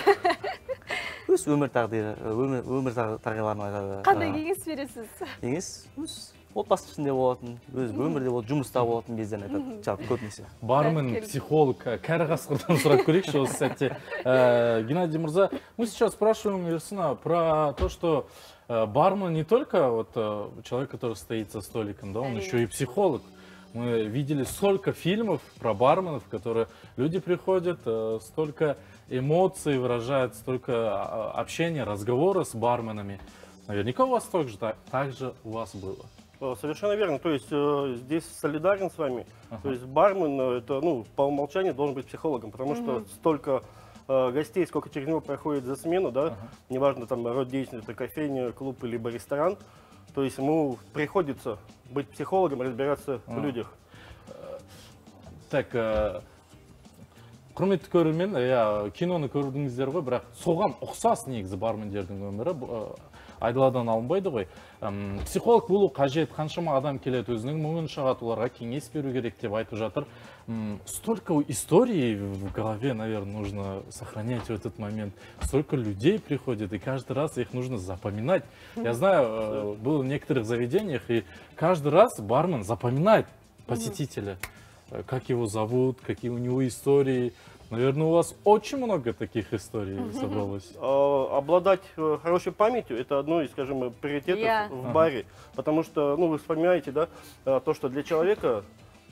Өз өмір тағдыры, өмір тағдырларын айтады. Қандай кеңес бересіз? Кеңес, өз отбасы ішінде болатын, өз өмірде болатын, жұмыста болатын кезден айтады, жалпы көбінесе. Бармен, психолог, кәрі қасқырдан сұрап көрейікші осы сәтте. Геннадий Мырза, мы сейчас спрашиваем Ерсина про то, что бармен не только вот человек, который стоит за столиком, да, он еще и психолог. Мы видели столько фильмов про барменов, которые люди приходят, столько эмоций выражают, столько общения, разговора с барменами. Наверняка у вас также, так же у вас было. Совершенно верно. То есть э, здесь солидарен с вами. Ага. То есть бармен, это, ну, по умолчанию должен быть психологом, потому угу. что столько э, гостей, сколько через него проходит за смену, да, ага. неважно там род деятельности, кофейня, клуб либо ресторан, то есть ему приходится быть психологом, разбираться ага. в людях. Так, құрметті көрермен, киноны көрдіңіздер ғой, бірақ соған ұқсас негізі бармендердің өмірі айдаладан алынбайды ғой. Психолог болу қажет, қаншама адам келеді, өзінің мұңын шығады, оларға кеңес беру керек деп айтып жатыр. Столько историй в голове, наверное, нужно сохранять в этот момент. Столько людей приходит, и каждый раз их нужно запоминать. Я знаю, был в некоторых заведениях, и каждый раз бармен запоминает посетителя. Как его зовут, какие у него истории. Наверное, у вас очень много таких историй собралось. Обладать хорошей памятью – это одно из, скажем, приоритетов yeah. в баре. Потому что, ну, вы вспоминаете, да, то, что для человека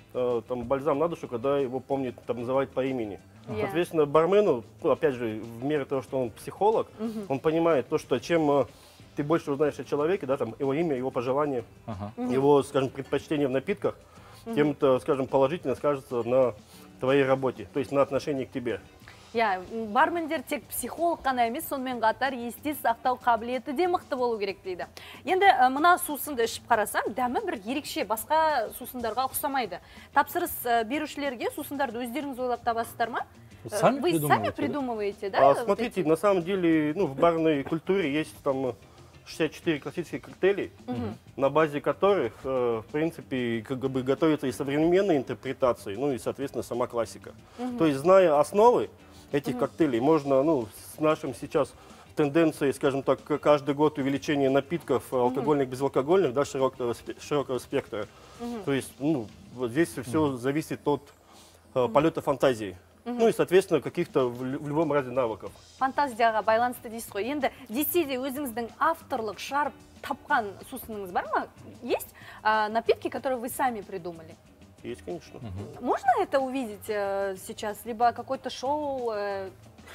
там бальзам на душу, когда его помнят, там, называют по имени. Yeah. Соответственно, бармену, ну, опять же, в мере того, что он психолог, uh-huh. он понимает то, что чем ты больше узнаешь о человеке, да, там, его имя, его пожелания, uh-huh. его, скажем, предпочтения в напитках, тем это, скажем, положительно скажется на твоей работе, то есть на отношении к тебе. Я, бармендер тек психолог қана емес, сонымен қатар есте сақтау қабілеті де мықты болу керек дейді. Енді мына сусынды ішіп қарасам, дәмі бір ерекше, басқа сусындарға ұқсамайды. Тапсырыс берушілерге сусындарды өздеріңіз ойлап табасыздар ма? Сами Вы сами придумываете, да? А, смотрите, на самом деле, ну, в барной культуре есть там шестьдесят четыре классических коктейлей, угу. на базе которых, э, в принципе, как бы готовятся и современные интерпретации, ну и, соответственно, сама классика. Угу. То есть, зная основы этих угу. коктейлей, можно, ну, с нашим сейчас тенденцией, скажем так, каждый год увеличение напитков алкогольных, безалкогольных, да, широкого, широкого спектра. Угу. То есть, ну, вот здесь угу. все зависит от э, полета фантазии. Ну и, соответственно, каких-то в любом разе навыков. Фантазияға байланысты дейсіз ғой. Енді десе де өзіңіздің авторлық шығарып тапқан сусыныңыз бар ма? Есть а, напитки, которые вы сами придумали? Есть, конечно. Угу. Можно это увидеть э, сейчас? Либо какое-то шоу, э,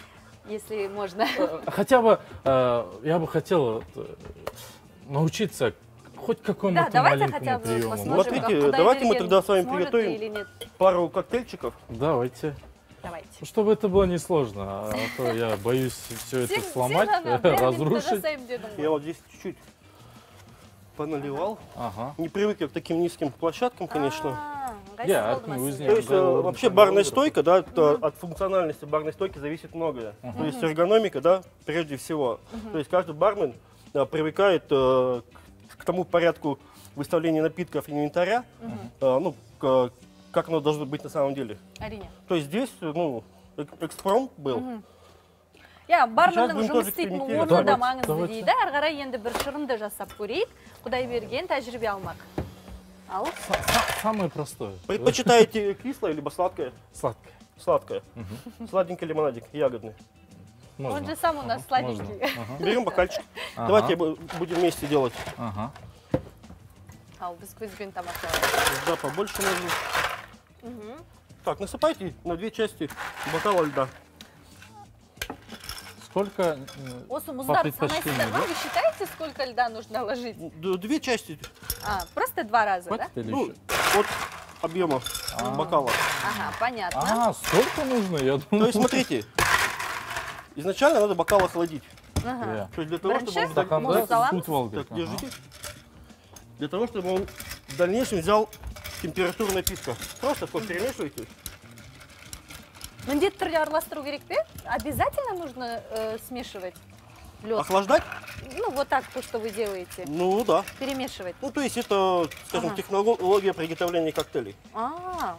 если можно? Хотя бы э, я бы хотел научиться хоть какому-то да, маленькому приему. Смотрите, давайте мы тогда с вами приготовим пару коктейльчиков. Давайте. Давайте. Чтобы это было несложно, а то я боюсь все это сломать, разрушить. Я вот здесь чуть-чуть поналивал. Ага. Не привык я к таким низким площадкам, конечно. Я, то есть вообще барная стойка, да, от функциональности барной стойки зависит многое. То есть эргономика, да, прежде всего. То есть каждый бармен привыкает к тому порядку выставления напитков и инвентаря, ну, как оно должно быть на самом деле. Арине. То есть здесь, ну, экспромт был. Я барменнің жұмыс істейтін орны да маңызды дейді. Әрі қарай енді бір шырынды жасап көрейік. Құдай берген тәжірибе алмақ. Ал? Самое простое. Предпочитаете кислое либо сладкое? Сладкое. Сладкое. Сладенький лимонадик, ягодный. Он же сам у нас сладенький. Берем бокальчик. Давайте будем вместе делать. Ал, біз көзбен тамақлау. Да, побольше нужно. Угу. Так, насыпайте на две части бокала льда. сколько Осы по мұздарды предпочтению, санайсыздар ма? да? Вы считаете, сколько льда нужно ложить? Две части. А, просто два раза, да? Хватит или Ну, еще? от объема бокала. Ага, понятно. А, столько нужно? Я думаю... То есть, смотрите, изначально надо бокал охладить. Ага. То есть для того, чтобы он... Бірінші, Стаканда мұз саламыз. сутып алу керек. Так, держите. Для того, чтобы он в дальнейшем взял температуру напитка. Просто сколько перемешиваете. Міндетті түрде араластыру керек пе? Обязательно нужно э, смешивать лед? Охлаждать? Ну, вот так, то, что вы делаете. Ну, да. Перемешивать. Ну, то есть это, скажем, Ага. технология приготовления коктейлей. А.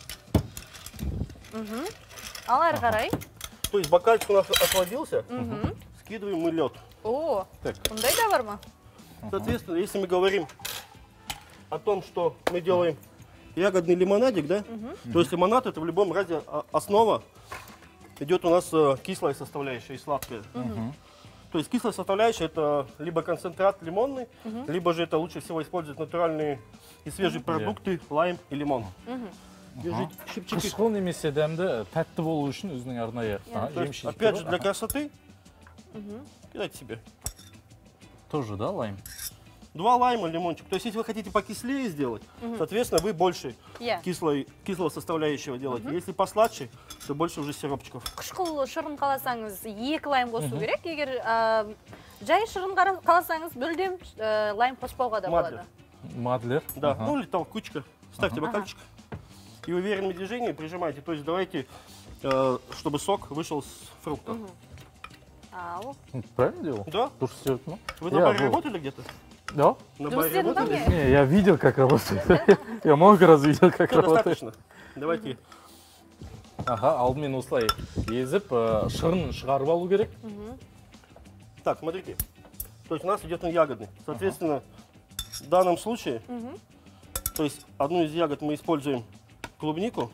Угу. Ал ары қарай. То есть бокальчик у нас охладился, Мгм. скидываем мы лед. О, Так. ондай да бар ма? Соответственно, если мы говорим о том, что мы делаем ягодный лимонадик, да, то есть лимонад это в любом разе а- основа идет у нас э, кислая составляющая и сладкая. То есть кислая составляющая это либо концентрат лимонный, Мгм. либо же это лучше всего использовать натуральные и свежие Мгм. продукты, лайм и лимон. Держите, щипчики. Қышқыл немесе дәмді тәтті болу үшін өзінің арнайы То ага, есть, жемші опять же, для красоты кидайте себе. Тоже, да, лайм? Два лайма, лимончик. То есть, если вы хотите покислее сделать, Мгм. соответственно, вы больше Я. кислой, кислого составляющего делаете. Если посладше, то больше уже сиропчиков. Қышқыл шырын қаласаңыз, екі лайм қосу керек. Егер а, жай шырын қара- қаласаңыз, мүлдем э, лайм қоспауға да Мадлер. болады. Мадлер? Да, Ага. ну или толкучка. Ставьте Ага. бокальчик. И уверенными движениями прижимайте. То есть давайте, э, чтобы сок вышел с фруктов. Ау. Правильно делал? Да. То, что сделать, ну? Вы на Я баре был. работали где-то? Да. На Да баре все работали? равно Не, я видел, как работает. Я много раз видел, как Всё, работает. достаточно. Давайте. Ага, алдымен осылай езіп, э, шырын шығарып алу керек. Так, смотрите. То есть у нас идет он ягодный. Соответственно, в данном случае, то есть одну из ягод мы используем клубнику.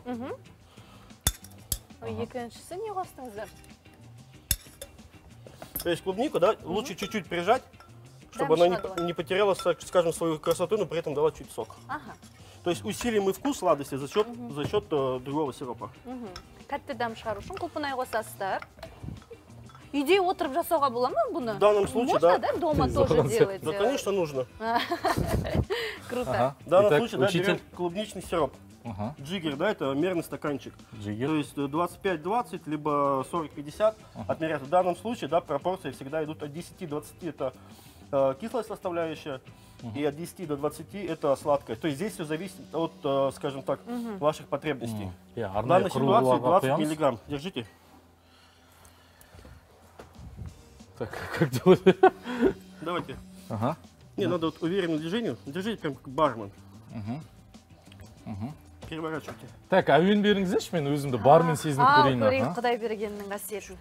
Екіншісі не қостыңыздар? То есть клубнику, да, лучше чуть-чуть прижать, чтобы Да, она шагала. не, не потеряла, ска- скажем, свою красоту, но при этом дала чуть сок. Ага. То есть усилим мы вкус сладости за счет, за счет э, другого сиропа. Мгм. Тәтті дәм шығару үшін құлпынай қосасыздар. Үйде отырып жасауға бола ма бұны? В данном случае, Можно, да. да, дома тоже делать? Да, конечно, нужно. Круто. Ага. В данном Итак, случае, да, учитель. берем клубничный сироп. Ага. Джиггер, да, это мерный стаканчик. Джиггер. То есть э, двадцать пять двадцать, либо сорок пятьдесят отмерять. В данном случае, да, пропорции всегда идут от десяти до двадцати это э, кислая составляющая, и от десяти до двадцати это сладкая. То есть здесь все зависит от, э, скажем так, Мгм. ваших потребностей. Я В арнайы данной ситуации құрылғыларға двадцать қоямыз. миллиграмм. Держите. Так, как делать? Давайте. Ага. Не, надо вот уверенным движением. Держите прям как бармен. Мгм. Мгм. Переворачивайте. Так, әуен беріңіздерші, мен өзімді бармен сезініп Ал, көрейін. көрейін ага. Құдай бергеннің қасиетін.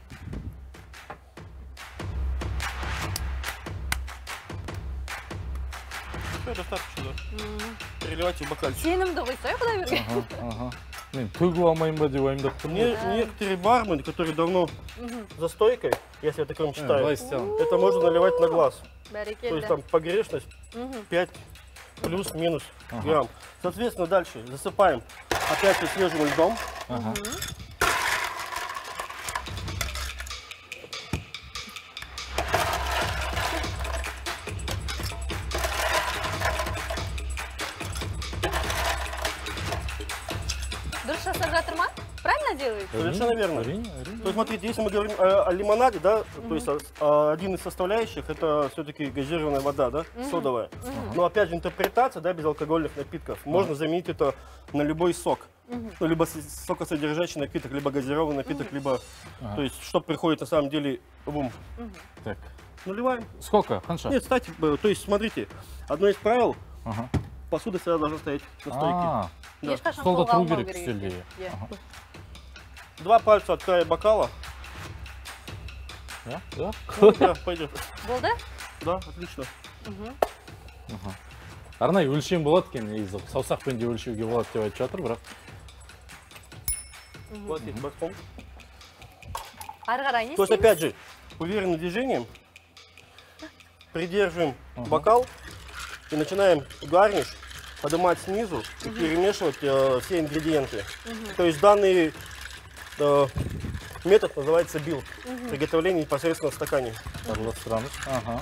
Все, достаточно. Переливайте в бокальчик. Сенімді қойсай, Құдай берген. Ага, ага. Мен төгіп алмайын ба деп уайымдап тұрмын. Не- некоторые бармены, которые давно Мгм. за стойкой, если я таком считаю, давай сделаем. это можно наливать на глаз. То Бәрекелді. есть там погрешность Мгм. пять плюс-минус Ага. грамм. Соответственно, дальше засыпаем опять же свежим льдом. Ага. Дұрыс жасап жатыр ма? Правильно делаете? Совершенно верно. Әрине, әрине. То есть, смотрите, если мы говорим о, о лимонаде, да, то есть а, один из составляющих это все-таки газированная вода, да, Мгм. содовая. Мгм. Но опять же интерпретация, да, безалкогольных напитков. Можно заменить это на любой сок. Мгм. Ну, либо с- сокосодержащий напиток, либо газированный напиток, либо, Ага. то есть, что приходит на самом деле в ум. Так. Наливаем. Сколько? Қанша? Нет, кстати, б- то есть, смотрите, одно из правил, Ага. посуда всегда должна стоять на стойке. А, Да. Ешқашан Столда қолға тұру алмау керек керек үстелде. екен. Иә. Ага. Два пальца от края бокала. Да? Да? Ну, да, пойдет. Болды? Да, отлично. Мгм. Ага. Арнайы өлшем болады екен, негізі саусақпен де өлшеуге болады деп айтып жатыр, бірақ Вот здесь боком. Ары қарай не То есть, істейміз? опять же, уверенным движением придерживаем бокал и начинаем гарниш поднимать снизу и перемешивать э, все ингредиенты. Мгм. То есть данные э, метод называется билд. Приготовление непосредственно в стакане. Ага.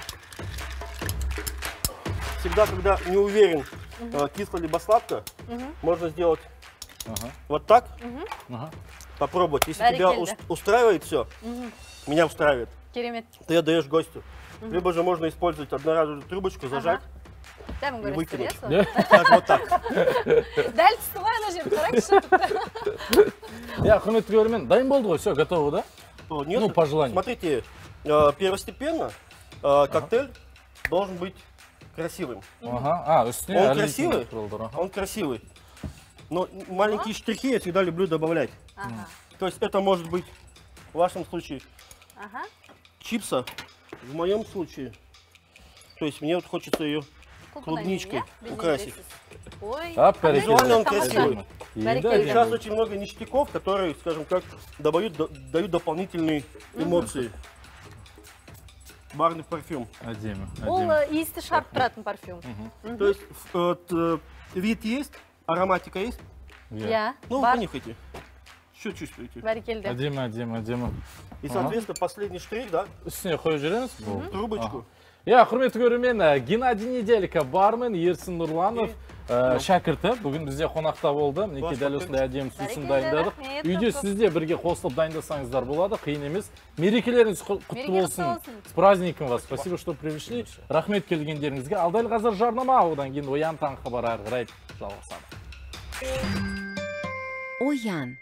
Всегда, когда не уверен, кисло либо сладко, можно сделать вот так. Попробовать. Если тебя устраивает все, меня устраивает, ты отдаешь гостю. Либо же можно использовать одноразовую трубочку, зажать и выкинуть. Так, вот так. Дәл тұстымай ана жерді қараңызшы. Я, құрметті көрермен, дайын болды ғой, все, готово, да? Нет, ну, по желанию. Смотрите, первостепенно коктейль должен быть красивым. Ага. А, он красивый, он красивый. Но маленькие штрихи я всегда люблю добавлять. Ага. То есть это может быть в вашем случае ага. чипса, в моем случае. То есть мне вот хочется ее клубничкой украсить. Ой, а визуально он красивый. Сейчас очень много ништяков, которые, скажем так, добавят, дают дополнительные эмоции. Барный парфюм. Адема. Ол иісті шығарып тұратын парфюм. То есть вот, вид есть, ароматика есть? Я. Ну, понюхайте. Что чувствуете? Бәрекелді. Адема, Адема, Адема. И, соответственно, последний штрих, да? Үстіне қойып жібереміз? Трубочку. Я, құрметті көрермен, Геннадий Неделько бармен, Ерсін Нұрланов шәкірті. Бүгін бізде қонақта болды. Мінекей дәл осындай әдемі сусын дайындадық. Үйде сізде бірге қосылып дайындасаңыздар болады. Қиын емес. Мерекелеріңіз құтты болсын. С праздником вас. Спасибо, что пришли. Рахмет келгендеріңізге. Ал дәл қазір жарнама, одан кейін Оян таңғы хабар ары қарай жалғасады. Оян.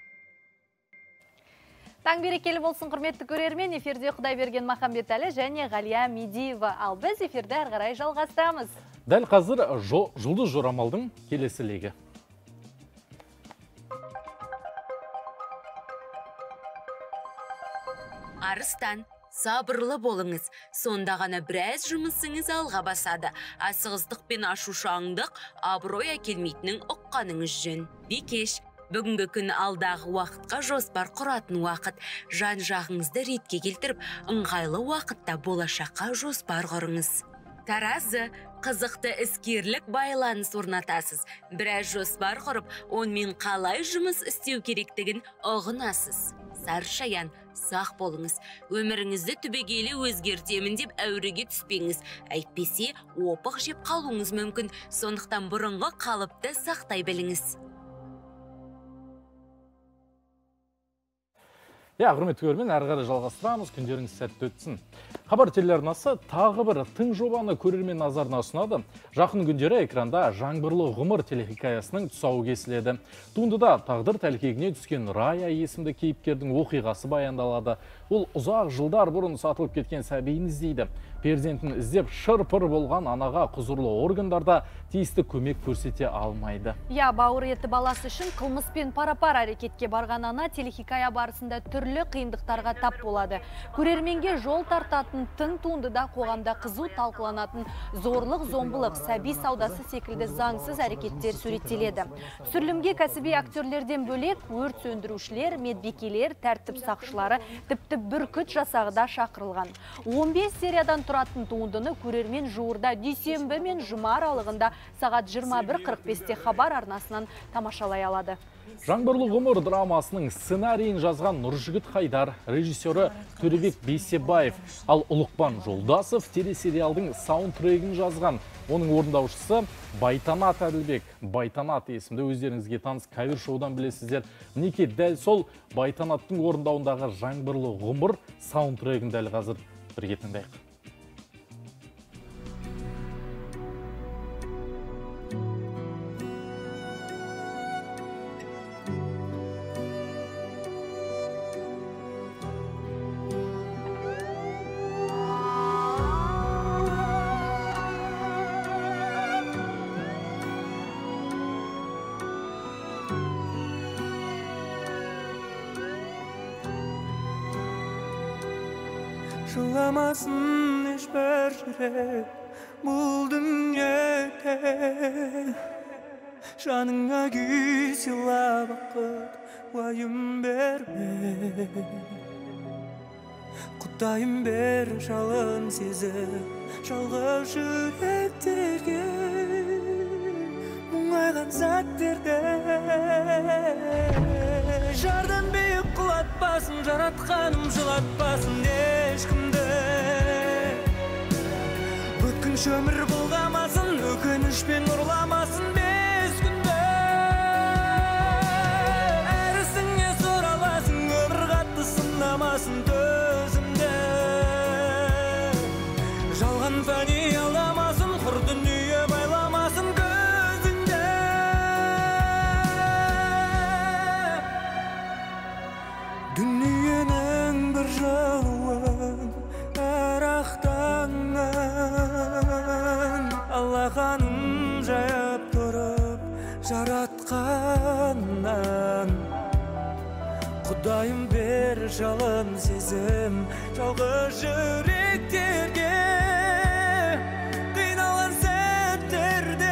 Таң берекелі болсын, құрметті көрермен. Эфирде Құдайберген Махамбетәлі және Ғалия Медиева. Ал біз эфирді ары қарай жалғастырамыз. Дәл қазір Жұлдыз Жорамалдың келесі легі. Арыстан, сабырлы болыңыз. Сонда ғана біраз жұмысыңыз алға басады. Асығыстық пен ашушаңдық абырой әкелмейтінің ұққаныңыз жөн. Бикеш, бүгінгі күн алдағы уақытқа жоспар құратын уақыт. Жан жағыңызды ретке келтіріп, ыңғайлы уақытта болашаққа жоспар құрыңыз. Таразы, қызықты іскерлік байланыс орнатасыз. Біраз жоспар құрып, онымен қалай жұмыс істеу керектігін ұғынасыз. Саршаян, сақ болыңыз. Өміріңізді түбегейлі өзгертемін деп әуреге түспеңіз. Әйтпесе, опық жеп қалуыңыз мүмкін. Сондықтан бұрынғы қалыпты сақтай біліңіз. Я, құрметті көрермен, әрі қарай жалғастырамыз, күндеріңіз сәтті өтсін. Хабар телеарнасы тағы бір тың жобаны көрермен назарына ұсынады. Жақын күндері экранда Жаңбырлы ғұмыр телехикаясының тұсауы кесіледі. Туындыда тағдыр тәлкегіне түскен Рая есімді кейіпкердің оқиғасы баяндалады. Ол ұзақ жылдар бұрын сатылып кеткен сәбиін іздейді. Перзентін іздеп шыр-пыр болған анаға құзырлы органдарда тиісті көмек көрсете алмайды. Я, бауыр еті баласы үшін қылмыспен пара-пар әрекетке барған ана телехикая барысында түрлі қиындықтарға тап болады. Көрерменге жол тартатын тың туындыда қоғамда қызу талқыланатын зорлық, зомбылық, сәби саудасы секілді заңсыз әрекеттер суреттеледі. Түсірілімге кәсіби актерлерден бөлек өрт сөндірушілер, медбикелер, тәртіп сақшылары, тіпті бүркіт жасағы да шақырылған. он бес сериядан тұратын туындыны көрермен жуырда дүйсенбі мен жұма аралығында сағат жиырма бір қырық бесте хабар арнасынан тамашалай алады. Жаңбырлы ғұмыр драмасының сценарийін жазған Нұржігіт Хайдар, режиссері Төребек Бейсебаев, ал Ұлықпан Жолдасов телесериалдың саундтрегін жазған. Оның орындаушысы Байтанат Әділбек. Байтанат есімді өздеріңізге таныс кавер шоудан білесіздер. Мінекей дәл сол Байтанаттың орындауындағы Жаңбырлы ғұмыр саундтрегін дәл қазір бірге тыңдайық. Жыламасын ешбір жүрек бұл дүниеде, жаныңа күй сыйла бақыт уайым берме. Құдайым бер жалын сезіп жалғыз жүректерге, мұңайған сәттерде жардың биік құлатпасын жылатпасын, жаратқаным жылатпасын ешкімді. Өткінші өмір бұлғамасын, өкінішпен ұрламасын бес күнді. Әрісіңе сұраласын, өмір қатты сынамасын төзімді. Жалған фәни алдамасын, құр дүние байламасын көзіңді. Дүниенің бір жауын әрақтаңнан Аллаханым жайып тұрып жаратқаннан. Құдайым бер жалын сезім жалғыз жүректерге, қиналған сәттерде.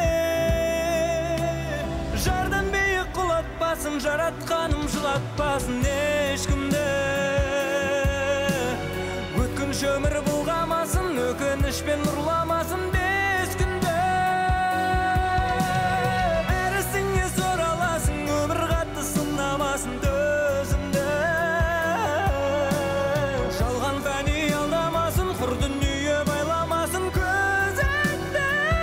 Жардан биік құлатпасын, жаратқаным жылатпасын ешкімді. Өткінші өмір бұлғамасын, өкінішпен ұрламасын бес күнді. Әрісіңе сұраласын, өмір қатты сынамасын төзімді. Жалған фәни алдамасын, құр дүние байламасын көзіңді.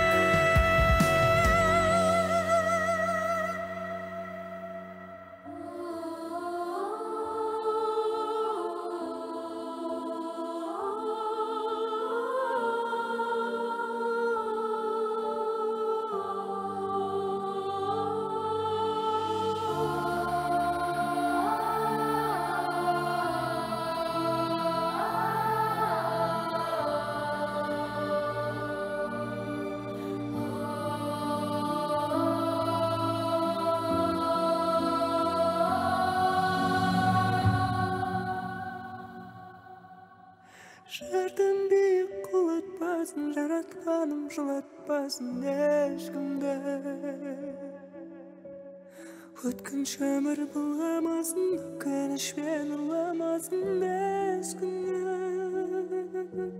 Жардан биік құлатпасын, жаратқаным жылатпасын ешкімді. Өткінші өмір бұлғамасын, өкінішпен ұрламасын бес күнді.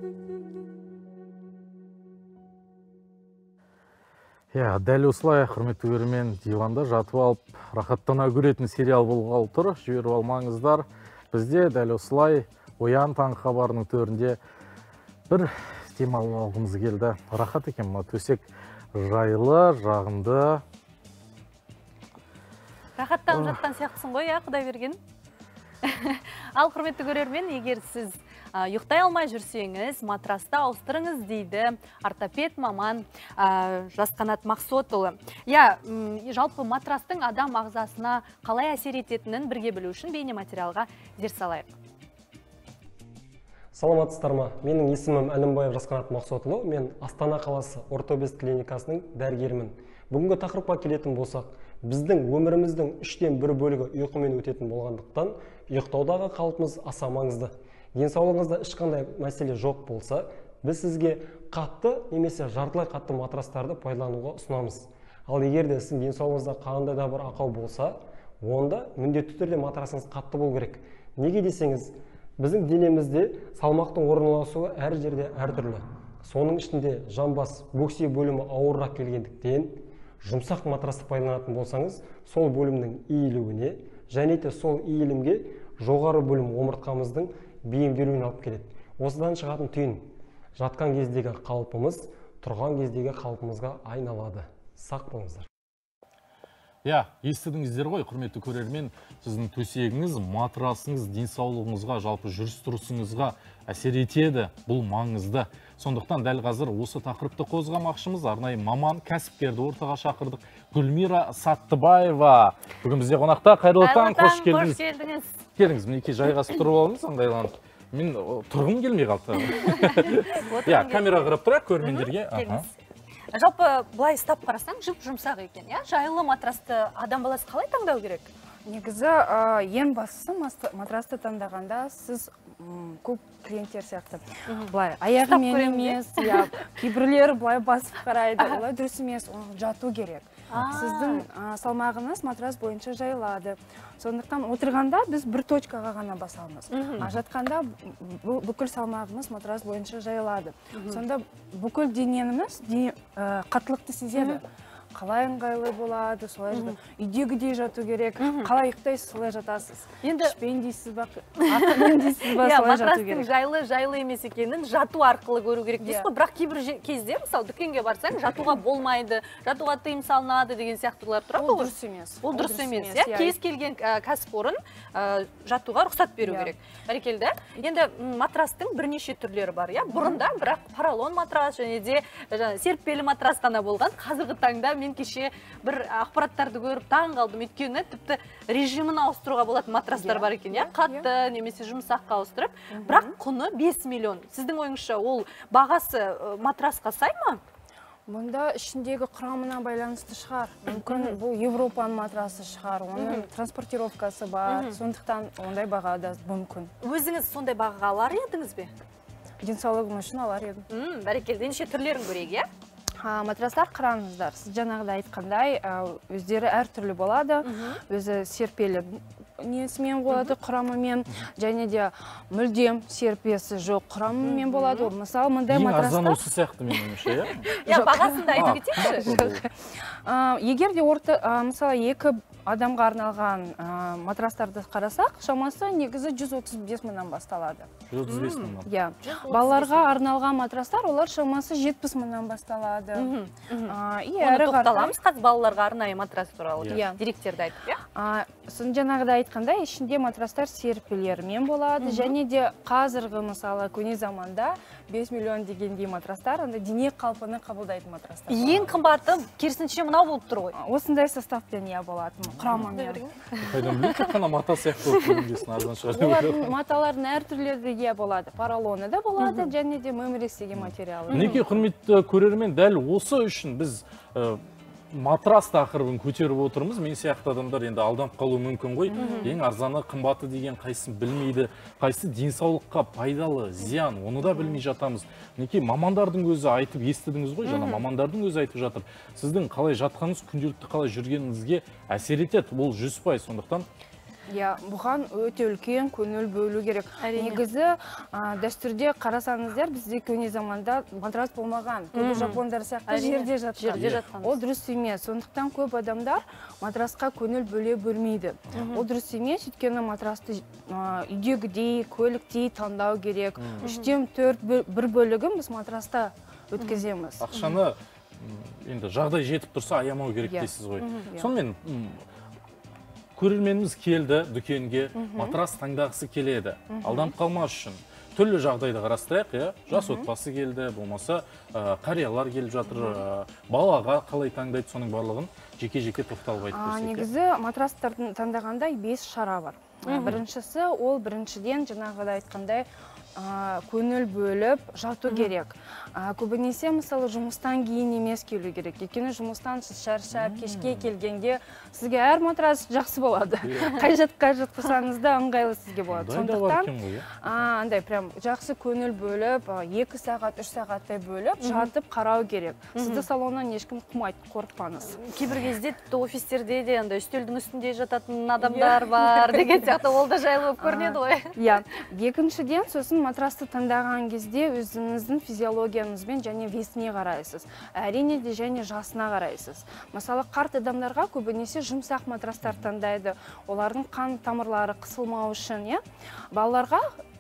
Я, дәл осылай, құрметті көрермен, диванда жатып алып, рахаттана көретін сериал болғалы тұр. Жіберіп алмаңыздар. Бізде дәл осылай Оян таң хабарының төрінде бір демалып алғымыз келді. Рахат екен, ма төсек жайлы, жағымды. Рахаттанып жатқан сияқтысың ғой, я, Құдай берген. Ал құрметті көрермен, егер сіз ұйықтай алмай жүрсеңіз, матрасты ауыстырыңыз дейді ортопед маман Жасқанат Мақсотұлы. Я, жалпы матрастың адам ағзасына қалай әсер ететінін бірге білу үшін бейне материалға зер салайық. Саламатсыздар ма? Менің есімім Әлімбаев Жасқанат Мақсотұлы. Мен Астана қаласы ортопед клиникасының дәрігерімін. Бүгінгі тақырыпқа келетін болсақ, біздің өміріміздің үштен бір бөлігі ұйқымен өтетін болғандықтан, ұйықтаудағы қалпымыз аса маңызды. Денсаулығыңызда ешқандай мәселе жоқ болса, біз сізге қатты немесе жартылай қатты матрастарды пайдалануға ұсынамыз. Ал егер де сіздің денсаулығыңызда қандай да бір ақау болса, онда міндетті түрде матрасыңыз қатты болу керек. Неге десеңіз, біздің денемізде салмақтың орналасуы әр жерде әртүрлі. Соның ішінде жамбас, бөксе бөлімі ауыррақ келгендіктен, жұмсақ матрасты пайдаланатын болсаңыз, сол бөлімнің иілуіне және де сол иілімге жоғары бөлім омыртқамыздың бейімделуіне алып келеді. Осыдан шығатын түйін, жатқан кездегі қалпымыз тұрған кездегі қалпымызға айналады. Сақ болыңыздар. Я, естідіңіздер ғой, құрметті көрермен, сіздің төсегіңіз, матрасыңыз, денсаулығыңызға, жалпы жүріс-тұрысыңызға әсер етеді. Бұл маңызды. Сондықтан дәл қазір осы тақырыпты қозғамақшымыз. Арнайы маман кәсіпкерді ортаға шақырдық. Гүлмира Саттыбаева. Бүгін бізде қонақта. Қайырлы таң, қош келдіңіз. Келдіңіз, мінекей жайғасып тұрып алыңыз, ыңғайланып. Мен тұрғым келмей қалды. Я, камера қарап тұрайық көрермендерге. Жалпы былай стап қарасаң, жұп жұмсақ екен, я? Жайлы матрасты адам баласы қалай таңдау керек? Негізі, ең бастысы матрасты таңдағанда сіз көп клиенттер сияқты. Былай, аяғымен емес, кейбірлері былай басып қарайды, олай дұрыс емес, жату керек. Сіздің салмағыңыз матрас бойынша жайылады. Сондықтан отырғанда біз бір точкаға ғана басамыз. Жатқанда бүкіл салмағымыз матрас бойынша жайылады. Сонда бүкіл денеміз қаттылықты сезеді. қалай ыңғайлы болады, солай жатады. Үйдегідей жату керек, қалай ұйықтайсыз, солай жатасыз. Енді ішпен дейсіз ба, атымен дейсіз ба, солай жату керек. Матрастың жайлы жайлы емес екенін жату арқылы көру керек дейсіз ғой. Бірақ кейбір кезде, мысалы, дүкенге барсаң, жатуға болмайды, жатуға тыйым салынады деген сияқтылар тұрады. Ол дұрыс емес. Ол дұрыс емес. Кез келген кәсіпорын жатуға рұқсат беру керек. Бәрекелді. Енді матрастың бірнеше түрлері бар. Бұрында бірақ поролон матрас және де серіппелі матрас қана болған. Қазіргі таңда мен кеше бір ақпараттарды көріп таң қалдым. Өйткені тіпті режимін ауыстыруға болады матрастар бар екен. Қатты немесе жұмсаққа ауыстырып. Бірақ құны бес миллион. Сіздің ойыңызша ол бағасы матрасқа сай ма? Мұнда ішіндегі құрамына байланысты шығар. Мүмкін бұл Европаның матрасы шығар, оның транспортировкасы бар, сондықтан ондай бағада мүмкін. Өзіңіз сондай бағаға алар едіңіз бе? Денсаулығым үшін алар едім. Бәрекелді, неше түрлерін көрейік, иә? Матрастар қараңыздар. Сіз жаңағыда айтқандай, өздері әртүрлі болады. Өзі серпелі несімен болады, құрамымен, және де мүлдем серпесі жоқ құрамымен болады. Мысалы, мұндай матрастар... Ең арзан осы сияқты мен өмірше, иә? Я, бағасында айтып кетейікші. Егер де орта, мысалы, екі адамға арналған матрастарды қарасақ, шамасы негізі жүз отыз бес мыңнан басталады. жүз отыз бес мыңнан? Иә. Балаларға арналған матрастар, олар шамасы жетпіс мыңнан басталады. Оны тоқталамыз қазір балаларға арнайы матрас туралы директерді айтып, иә? Сын жаңағыда айтқандай, ішінде матрастар серпілермен болады, және де қазіргі, мысалы, көне заманда бес миллион дегендей матрастар, анда дене қалпыны қабылдайтын матрастар. Ең қымбаты керісінше мынау болып тұр ғой. Осындай составпен иә болады, құрамымен. Қайдан білейін, тек қана мата сияқты болып көрінбесін, арзан шығар. Олардың маталардың әр түрлері иә болады. Поролоны да болады, және де меморекс деген материалы. Мінекей, құрметті көрермен, дәл осы үшін біз матрас тақырыбын көтеріп отырмыз. Мен сияқты адамдар енді алданып қалуы мүмкін ғой. Ең арзаны, қымбаты деген қайсысын білмейді, қайсысы денсаулыққа пайдалы, зиян, оны да білмей жатамыз. Мінекей, мамандардың өзі айтып естідіңіз ғой, жаңа мамандардың өзі айтып жатыр. Сіздің қалай жатқаныңыз, күнделікті қалай жүргеніңізге әсер етеді. Бұл жүз пайыз, сондықтан Иә, бұған өте үлкен көңіл бөлу керек. Негізі дәстүрде қарасаңыздар, бізде көне заманда матрас болмаған. Көбі жапондар сияқты жерде жатқан. Ол дұрыс емес. Сондықтан көп адамдар матрасқа көңіл бөле бөлмейді. Ол дұрыс емес, өйткені матрасты үйдегідей, көліктей таңдау керек. Үштен төрт бір бөлігін біз матраста өткіземіз. Ақшаны енді жағдай жетіп тұрса аямау керек дейсіз ғой. Сонымен көрерменіміз келді дүкенге, матрас таңдағысы келеді. Алданып қалмас үшін. Түрлі жағдайды қарастырайық, жас отбасы келді, болмаса қариялар келіп жатыр, балаға қалай таңдайды, соның барлығын жеке-жеке тоқталып айтып көрсек. Негізі матрастардың таңдағандай бес шара бар. Біріншісі, ол біріншіден жаңағыда айтқандай көңіл бөліп жату керек. Көбінесе, мысалы, жұмыстан кейін емес келу керек. Өйткені жұмыстан сіз шаршап, кешке келгенде сізге әр матрас жақсы болады. Қай жаққа жатқызсаңыз да ыңғайлы сізге болады. Сондықтан, андай прям жақсы көңіл бөліп, екі сағат, үш сағаттай бөліп, жатып қарау керек. Сізді салоннан ешкім қумайды, қорықпаңыз. Кейбір кезде офистерде де үстелдің үстінде жататын адамдар бар деген сияқты, ол да жайлы болып көрінеді ғой. Иә. Екіншіден, сосын матрасты таңдаған кезде өзіңіздің физиологияңызбен және весіне қарайсыз. Әрине де және жасына қарайсыз. Мысалы, қарт адамдарға көбінесе жұмсақ матрастар таңдайды. Олардың қан тамырлары қысылмау үшін, балаларға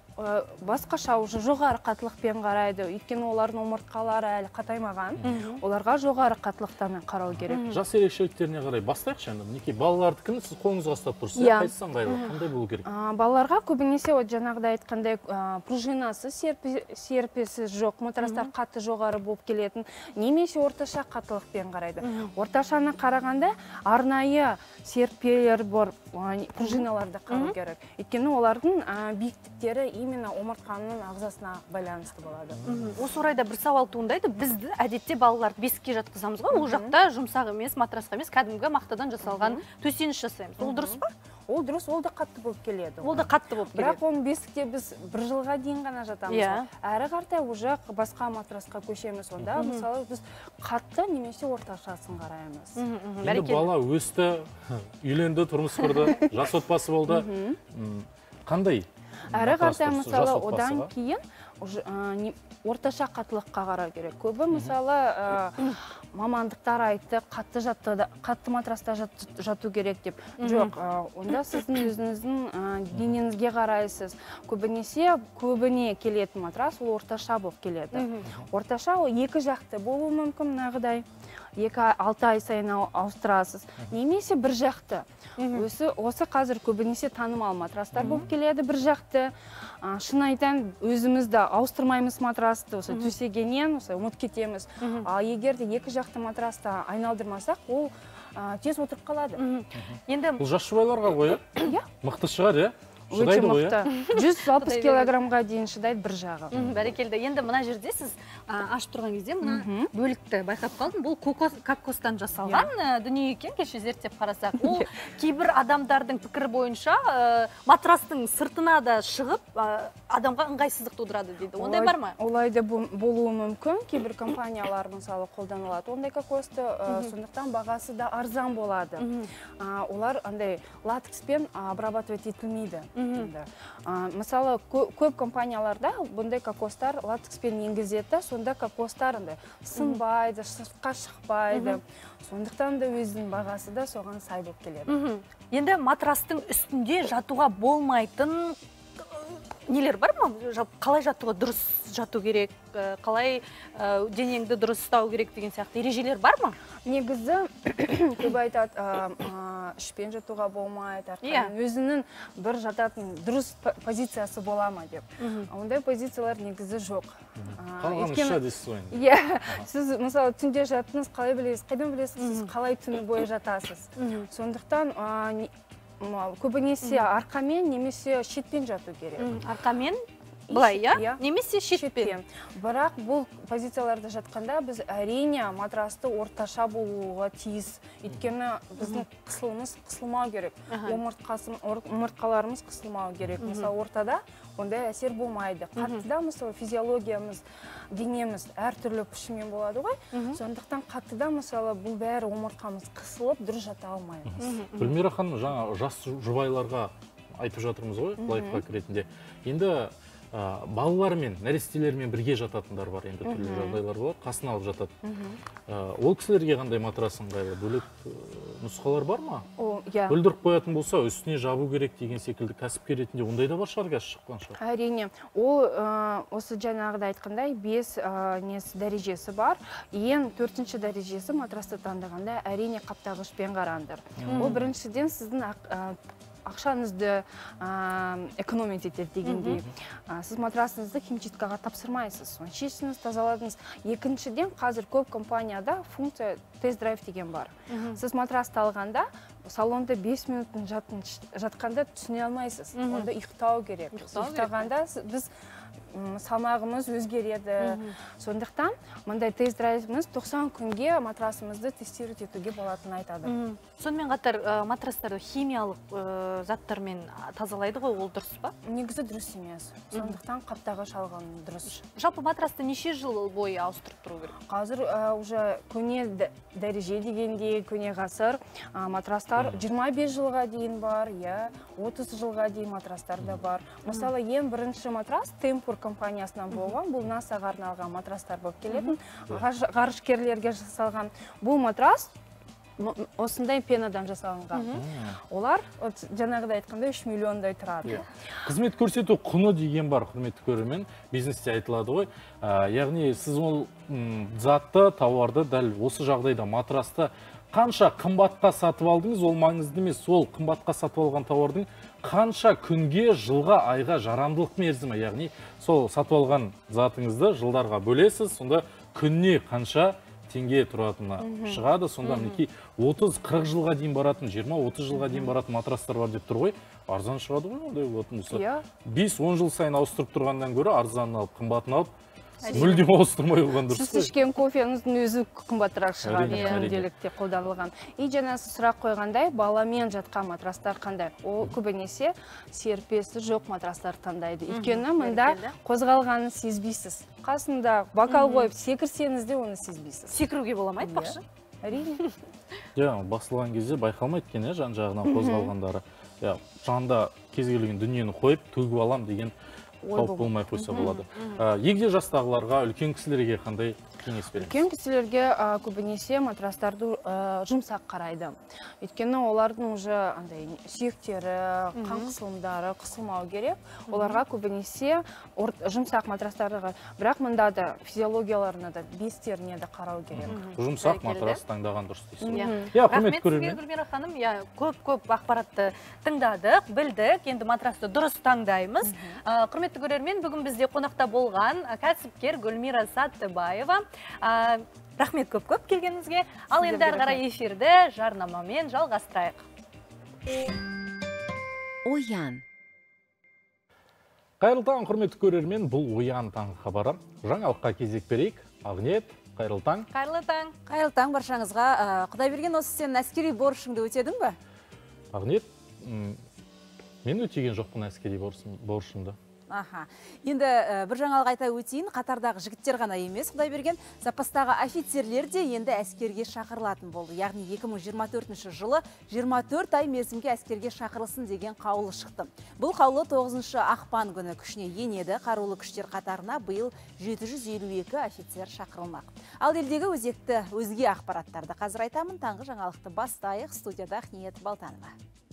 басқаша уже жоғары қаттылықпен қарайды. Өйткені олардың омыртқалары әлі қатаймаған. Оларға жоғары қаттылықтан қарау керек. Жас ерекшеліктеріне қарай бастайықшы енді. Мінекей балалардікін сіз қолыңызға ұстап тұрсыз. Қайсысы ыңғайлы? Қандай болу керек? Балаларға көбінесе жаңағыда айтқандай пружинасы, серпесі жоқ, матрастар қатты жоғары болып келетін, немесе орташа қаттылықпен қарайды. Орташаны қарағанда арнайы серпелер бар, пружиналарды қарау керек. Өйткені олардың биіктіктері именно омыртқаның ағзасына байланысты болады. Осы орайда бір сауал туындайды. Бізді әдетте балаларды бесікке жатқызамыз ғой, ол жақта жұмсақ емес, матрасқа емес, кәдімгі мақтадан жасалған төсеніш жасаймыз. Ол дұрыс па? Ол дұрыс, ол да қатты болып келеді. Ол да қатты болып келеді. Бірақ оны бесікте біз бір жылға дейін ғана жатамыз. Әрі қартай уже басқа матрасқа көшеміз. Онда, мысалы, біз қатты немесе орташасын қараймыз. Енді бала өсті, үйленді, тұрмыс құрды, жас отбасы болды. Қандай? Әрі қартай, мысалы, одан кейін орташа қаттылыққа қарау керек. Көбі, мысалы, мамандықтар айтты, қатты жатты, қатты матраста жату керек деп. Жоқ, онда сіздің өзіңіздің денеңізге қарайсыз. Көбінесе көбіне келетін матрас ол орташа болып келеді. Орташа ол екі жақты болуы мүмкін, нағыдай. Екі алты ай сайын ауыстырасыз. Немесе бір жақты. Осы қазір көбінесе танымал матрастар болып келеді бір жақты. Шын айтан өзімізді ауыстырмаймыз матрасты, төсегенен ұмыт кетеміз. Ал егер де екі жақты матрасты айналдырмасақ, ол тез отырып қалады. Бұл жас жұбайларға ғой, мықты шығар, е? Өте мықты. жүз алпыс килограммға дейін шыдайды бір жағы. Бәрекелді. Енді мына жерде сіз ашып тұрған кезде мына бөлікті байқап қалдым. Бұл кокостан жасалған дүние екен, кеше зерттеп қарасақ. Ол кейбір адамдардың пікірі бойынша матрастың сыртына да шығып, адамға ыңғайсыздық тудырады дейді. Ондай бар ма? Олай да болуы мүмкін. Кейбір компаниялар мысалы қолданылады. Ондай кокосты, сондықтан бағасы да арзан болады. Олар андай латекспен обрабатывать етілмейді. Мысалы, көп компанияларда бұндай кокостар латекспен енгізеді, сонда кокостар сынбайды, сыртқа шықпайды. Сондықтан да өзінің бағасы да соған сай болып келеді. Енді матрастың үстінде жатуға болмайтын нелер бар ма? Қалай жатуға дұрыс жату керек, қалай денеңді дұрыс ұстау керек деген сияқты ережелер бар ма? Негізі көп айтады, ішпен жатуға болмайды, өзінің бір жататын дұрыс позициясы бола ма деп. Ондай позициялар негізі жоқ. Қалған ұша дейсіз ойын? Иә, сіз мысалы түнде жаттыңыз, қалай білесіз, қайдан білесіз, сіз қалай түні бойы жатасыз. Сондықтан көбінесе арқамен немесе шетпен жату керек. Арқамен? Былай, я? Немесе шетпен? Бірақ бұл позицияларда жатқанда біз әрине матрасты орташа болуға тиіс. Өйткені біздің қысылымыз қысылмау керек. Омыртқаларымыз қысылмау керек. Мысалы, ортада ондай әсер болмайды. Қаттыда, мысалы, физиологиямыз, денеміз әртүрлі күшімен болады ғой. Сондықтан қаттыда, мысалы, бұл бәрі омыртқамыз қысылып, дұрыс жата алмаймыз. Гүлмира ханым, жаңа жас жұбайларға айтып жатырмыз ғой, лайфхак ретінде. Енді балалармен, нәрестелермен бірге жататындар бар, енді түрлі жағдайлар болады, қасын алып жатады. Ол кісілерге қандай матрас ыңғайлы, бөлек нұсқалар бар ма? Бүлдіріп қоятын болса, үстіне жабу керек деген секілді кәсіпкер ретінде ондай да бар шығар, газ шыққан шығар? Әрине, ол осы жаңағыда айтқандай бес дәрежесі бар. Ең төртінші дәрежесі матрасты таңдағанда әрине қаптағышпен қараңдар. Ол біріншіден сіздің ақшаңызды экономить етеді дегендей. Сіз матрасыңызды химчисткаға тапсырмайсыз. Шешіңіз, тазаладыңыз. Екіншіден, қазір көп компанияда функция тест-драйв деген бар. Сіз матрасты алғанда, салонда бес минуттың жатқанда түсіне алмайсыз. Онда ұйықтау керек. Ұйықтағанда біз салмағымыз өзгереді. Сондықтан, мындай тест-драйвымыз тоқсан күнге матрасымызды тестировать етуге болатынын айтады. Сонымен қатар матрастарды химиялық заттармен тазалайды ғой, ол дұрыс па? Негізі дұрыс емес. Сондықтан қаптағыш алған дұрыс. Жалпы матрасты неше жыл бойы ауыстырып тұру керек? Қазір уже көне дәреже дегенде, көне ғасыр матрастар жиырма бес жылға дейін бар, отыз жылға дейін матрастар да бар. Мысалы, ең бірінші матрас Темпур компаниясынан болған, бұл насаға арналған матрастар болып келетін, ғарышкерлерге жасалған. Бұл матрас осындай пенадан жасалынған. Олар жаңағыда айтқанда үш миллиондай тұрады. Қызмет көрсету құны деген бар, құрметті көрермен, бизнесте айтылады ғой. Яғни сіз ол затты, тауарды дәл осы жағдайда матрасты қанша қымбатқа сатып алдыңыз, ол маңызды емес. Ол қымбатқа сатып алған тауардың қанша күнге, жылға, айға жарамдылық мерзімі, яғни сол сатып алған затыңызды жылдарға бөлесіз, сонда күнне қанша теңге тұратыны шығады. Сонда мінекей отыз қырық жылға дейін баратын, жиырма отыз жылға дейін баратын матрастар бар деп тұр ғой. Арзан шығады ғой, ондай болатын болса. бес он жыл сайын ауыстырып тұрғаннан гөрі арзанын алып, қымбатын алып, мүлдем ауыстырмай қойған дұрыс. Сіз ішкен кофеңіздің өзі қымбатырақ шығады, күнделікте қолданылған. И жаңа сіз сұрақ қойғандай, баламен жатқан матрастар қандай? Ол көбінесе серпесі жоқ матрастар таңдайды. Өйткені мында қозғалғанын сезбейсіз. Қасында бокал қойып секірсеңіз де оны сезбейсіз. Секіруге боламайды бақшы? Әрине. Басылған кезде байқалмайды екен, жан жағынан қозғалғандары. Жанында кез келген дүниені қойып, төгіп алам деген қауіп болмай қойса болады. Егде жастағыларға, үлкен кісілерге қандай кеңес береміз? Үлкен кісілерге көбінесе матрастарды жұмсақ қарайды. Өйткені олардың уже андай сүйектері, қан қысылымдары қысылмау керек. Оларға көбінесе жұмсақ матрастарға, бірақ мұнда да физиологияларына да, бестеріне де қарау керек. Жұмсақ матрас таңдаған дұрыс дейсіз. Рахмет сізге, Гүлмира ханым. Көп-көп ақпаратты тыңдадық, білдік. Енді матрасты дұрыс таңдаймыз. Құрметті көрермен, бүгін бізде қонақта болған кәсіпкер Гүлмира Саттыбаева. Рахмет көп-көп келгеніңізге. Ал енді әрі қарай эфирді жарнамамен жалғастырайық. Оян. Қайырлы таң, құрметті көрермен, бұл Оян таң хабары. Жаңалыққа кезек берейік. Ағниет, қайырлы таң. Қайырлы таң. Қайырлы таң баршаңызға. Құдайберген, осы сен әскери борышыңды өтедің бе? Ағниет, мен өтеген жоқпын әскери борышымды. Аха. Енді бір жаңалық айта өтейін, қатардағы жігіттер ғана емес, Құдайберген, запастағы офицерлер де енді әскерге шақырылатын болды. Яғни екі мың жиырма төртінші жылы жиырма төрт ай мерзімге әскерге шақырылсын деген қаулы шықты. Бұл қаулы тоғызыншы ақпан күні күшіне енеді. Қарулы күштер қатарына биыл жеті жүз елу екі офицер шақырылмақ. Ал елдегі өзекті өзге ақпараттарды қазір айтамын. Таңғы жаңалықты бастайық. Студияда Ниет Балтанова.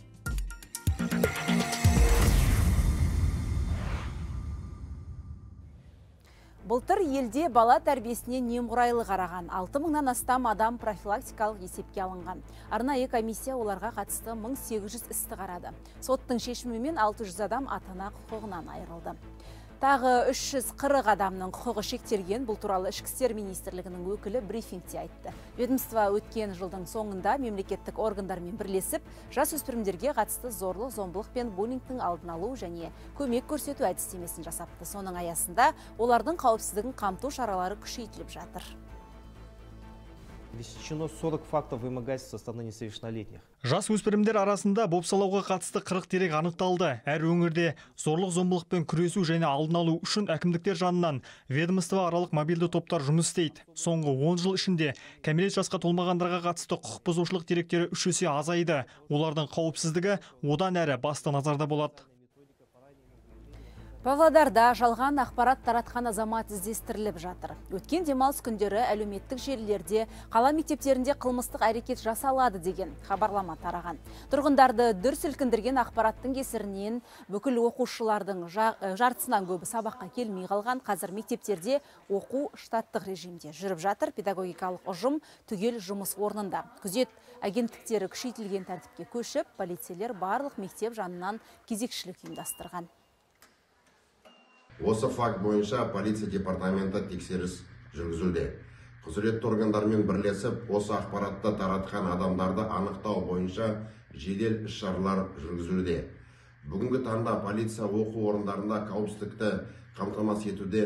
Былтыр елде бала тәрбиесіне немқұрайлы қараған алты мыңнан астам адам профилактикалық есепке алынған. Арнайы комиссия оларға қатысты мың сегіз жүз істі қарады. Соттың шешімімен алты жүз адам ата-ана құқығынан айырылды. Тағы үш жүз қырық адамның құқығы шектелген. Бұл туралы Ішкі істер министрлігінің өкілі брифингте айтты. Ведомство өткен жылдың соңында мемлекеттік органдармен бірлесіп, жасөспірімдерге қатысты зорлық, зомбылық пен буллингтің алдын алу және көмек көрсету әдістемесін жасапты. Соның аясында олардың қауіпсіздігін қамту шаралары күшейтіліп жатыр. Весчено сорок фактов вымогательства со стороны несовершеннолетних. Жас өспірімдер арасында бопсалауға қатысты қырық дерек анықталды. Әр өңірде зорлық-зомбылықпен күресу және алдын алу үшін әкімдіктер жанынан ведомство аралық мобильді топтар жұмыс істейді. Соңғы он жыл ішінде кәмелет жасқа толмағандарға қатысты құқық бұзушылық деректері үш есе азайды. Олардың қауіпсіздігі одан әрі басты назарда болады. Павлодарда жалған ақпарат таратқан азамат іздестіріліп жатыр. Өткен демалыс күндері әлеуметтік желілерде қала мектептерінде қылмыстық әрекет жасалады деген хабарлама тараған. Тұрғындарды дүр сілкіндірген ақпараттың кесірінен бүкіл оқушылардың жартысынан көбі сабаққа келмей қалған. Қазір мектептерде оқу штаттық режимде жүріп жатыр. Педагогикалық ұжым түгел жұмыс орнында. Күзет агенттіктері күшейтілген тәртіпке көшіп, полицейлер барлық мектеп жанынан кезекшілік ұйымдастырған. Осы факт бойынша полиция департаменті тексеріс жүргізуде. Құзыретті органдармен бірлесіп, осы ақпаратты таратқан адамдарды анықтау бойынша жедел іс-шаралар жүргізуде. Бүгінгі таңда полиция оқу орындарында қауіпсіздікті қамтамасыз етуде.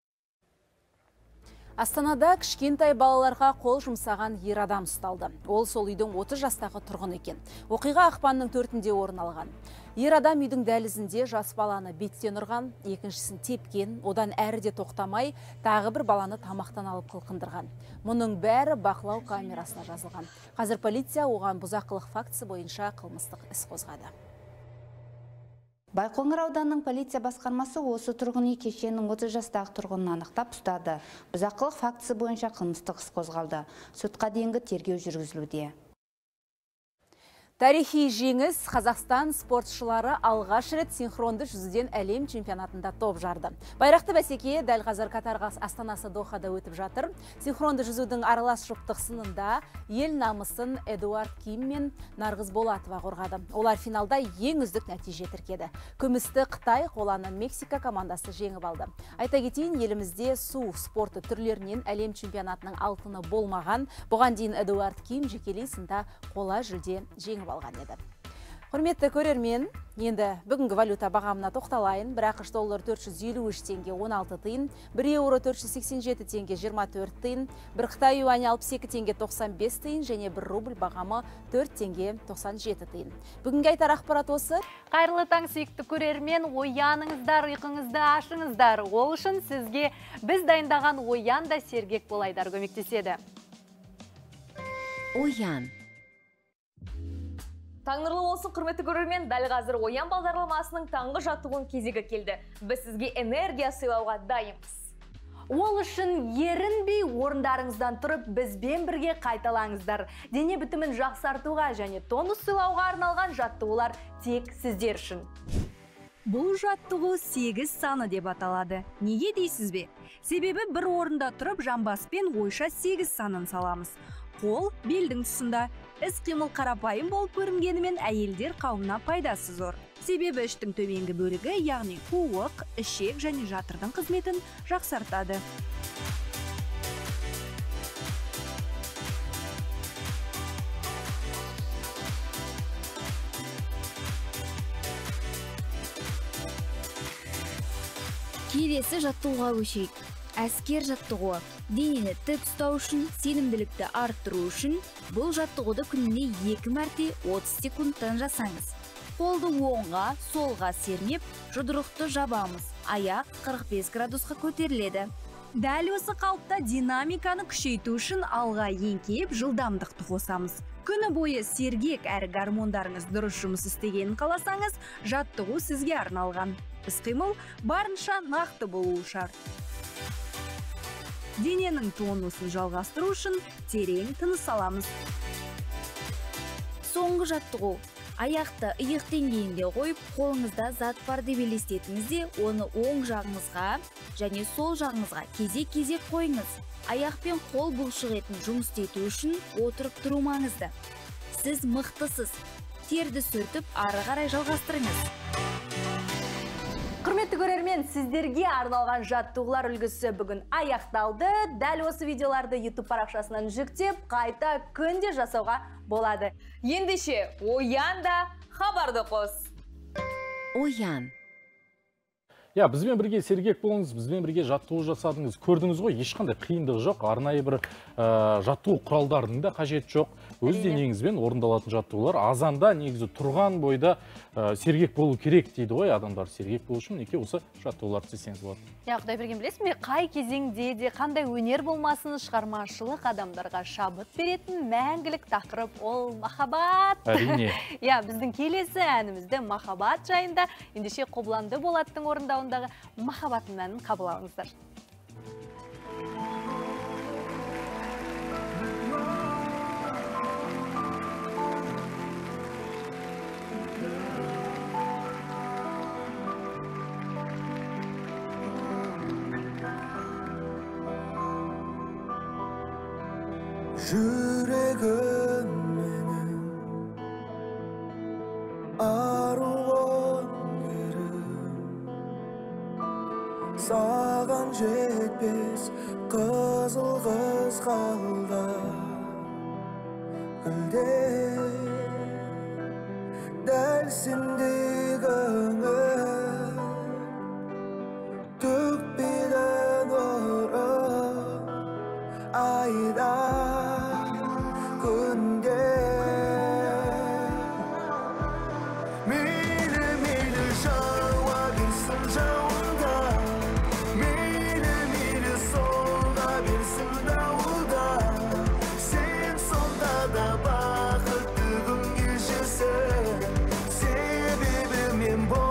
Астанада кішкентай балаларға қол жұмсаған ер адам ұсталды. Ол сол үйдің отыз жастағы тұрғын екен. Оқиға ақпанның төртінде орын алған. Ер адам үйдің дәлізінде жас баланы беттен ұрған, екіншісін тепкен, одан әрі де тоқтамай, тағы бір баланы тамақтан алып қылқындырған. Мұның бәрі бақылау камерасына жазылған. Қазір полиция оған бұзақылық фактісі бойынша қылмыстық іс қозғады. Байқоңыр ауданының полиция басқармасы осы тұрғын үй кешенінің отыз жастағы тұрғынын анықтап ұстады. Бұзақылық фактісі бойынша қылмыстық іс қозғалды. Сотқа дейінгі тергеу жүргізілуде. Тарихи жеңіс. Қазақстан спортшылары алғаш рет синхронды жүзуден әлем чемпионатында топ жарды. Байрақты бәсеке дәл қазір Катарға астанасы Дохада өтіп жатыр. Синхронды жүзудің аралас жұптық сынында ел намысын Эдуард Ким мен Нарғыз Болатова қорғады. Олар финалда ең үздік нәтиже тіркеді. Күмісті Қытай, қоланы Мексика командасы жеңіп алды. Айта кетейін, елімізде су спорты түрлерінен әлем чемпионатының алтыны болмаған. Бұған дейін Эдуард Ким жекелей сында қола жүлде жеңіп алған еді. Құрметті көрермен, енді бүгінгі валюта бағамына тоқталайын. Бір ақш доллар төрт жүз елу үш теңге он алты тиын, бір еуро төрт жүз сексен жеті теңге жиырма төрт тиын, бір Қытай юані алпыс екі теңге тоқсан бес тиын және бір рубль бағамы төрт теңге тоқсан жеті тиын. Бүгінгі айтар ақпарат осы. Қайырлы таң, сүйікті көрермен, ояныңыздар, ұйқыңызды ашыңыздар. Ол үшін сізге біз дайындаған оян да сергек болайдар көмектеседі. Оян. Таңырлы болсын, құрметті көрермен, дәл қазір Оян бағдарламасының таңғы жаттығуын кезегі келді. Біз сізге энергия сыйлауға дайынбыз. Ол үшін ерінбей орындарыңыздан тұрып, бізбен бірге қайталаңыздар. Дене бітімін жақсартуға және тонус сыйлауға арналған жаттығулар тек сіздер үшін. Бұл жаттығу сегіз саны деп аталады. Неге дейсіз бе? Себебі бір орында тұрып, жамбаспен ойша сегіз санын саламыз. Қол белдің тұсында. Іс-қимыл қарапайым болып көрінгенімен әйелдер қауымына пайдасы зор. Себебі іштің төменгі бөлігі, яғни қуық, ішек және жатырдың қызметін жақсартады. Келесі жаттығуға көшейік. Әскер жаттығуы. Денені тік ұстау үшін, сенімділікті арттыру үшін бұл жаттығуды күніне екі мәрте отыз секундтан жасаңыз. Қолды оңға, солға сермеп, жұдырықты жабамыз. Аяқ қырық бес градусқа көтеріледі. Дәл осы қалыпта динамиканы күшейту үшін алға еңкейіп, жылдамдықты қосамыз. Күні бойы сергек әрі гормондарыңыз дұрыс жұмыс істегенін қаласаңыз, жаттығу сізге арналған. Іс-қимыл барынша нақты болуы шарт. Дененің тонусын жалғастыру үшін терең тыныс аламыз. Соңғы жаттығу. Аяқты иық деңгейінде қойып, қолыңызда зат бар деп елестетіңізде, оны оң жағыңызға және сол жағыңызға кезек-кезек қойыңыз. Аяқпен қол бұлшық етін жұмыс ету үшін отырып тұру маңызды. Сіз мықтысыз. Терді сүртіп, ары қарай жалғастырыңыз. Құрметті көрермен, сіздерге арналған жаттығулар үлгісі бүгін аяқталды. Дәл осы видеоларды YouTube парақшасынан жүктеп, қайта күнде жасауға болады. Ендеше, Оян да хабарды қос. Оян. Я, бізбен бірге сергек болыңыз, бізбен бірге жаттығу жасадыңыз. Көрдіңіз ғой, ешқандай қиындық жоқ. Арнайы бір жаттығу құралдарының да қажет жоқ. Өз денеңізбен орындалатын жаттығулар. Азанда негізі тұрған бойда сергек болу керек дейді ғой, адамдар сергек болу үшін неке осы жаттығуларды істесеңіз болады. Я, Құдайберген, білесің бе, қай кезеңде де қандай өнер болмасын, шығармашылық адамдарға шабыт беретін мәңгілік тақырып ол махаббат. Әрине. Я, біздің келесі әнімізді махаббат жайында, ендеше Қобыланды Болаттың орындауындағы махаббаттың әнін қабыл алыңыздар. жүрегім менің аруым ерім саған жетпес қызыл қызғалда гүлдер дәл сендей көңіл төкпейді нұрын айда Себебі мен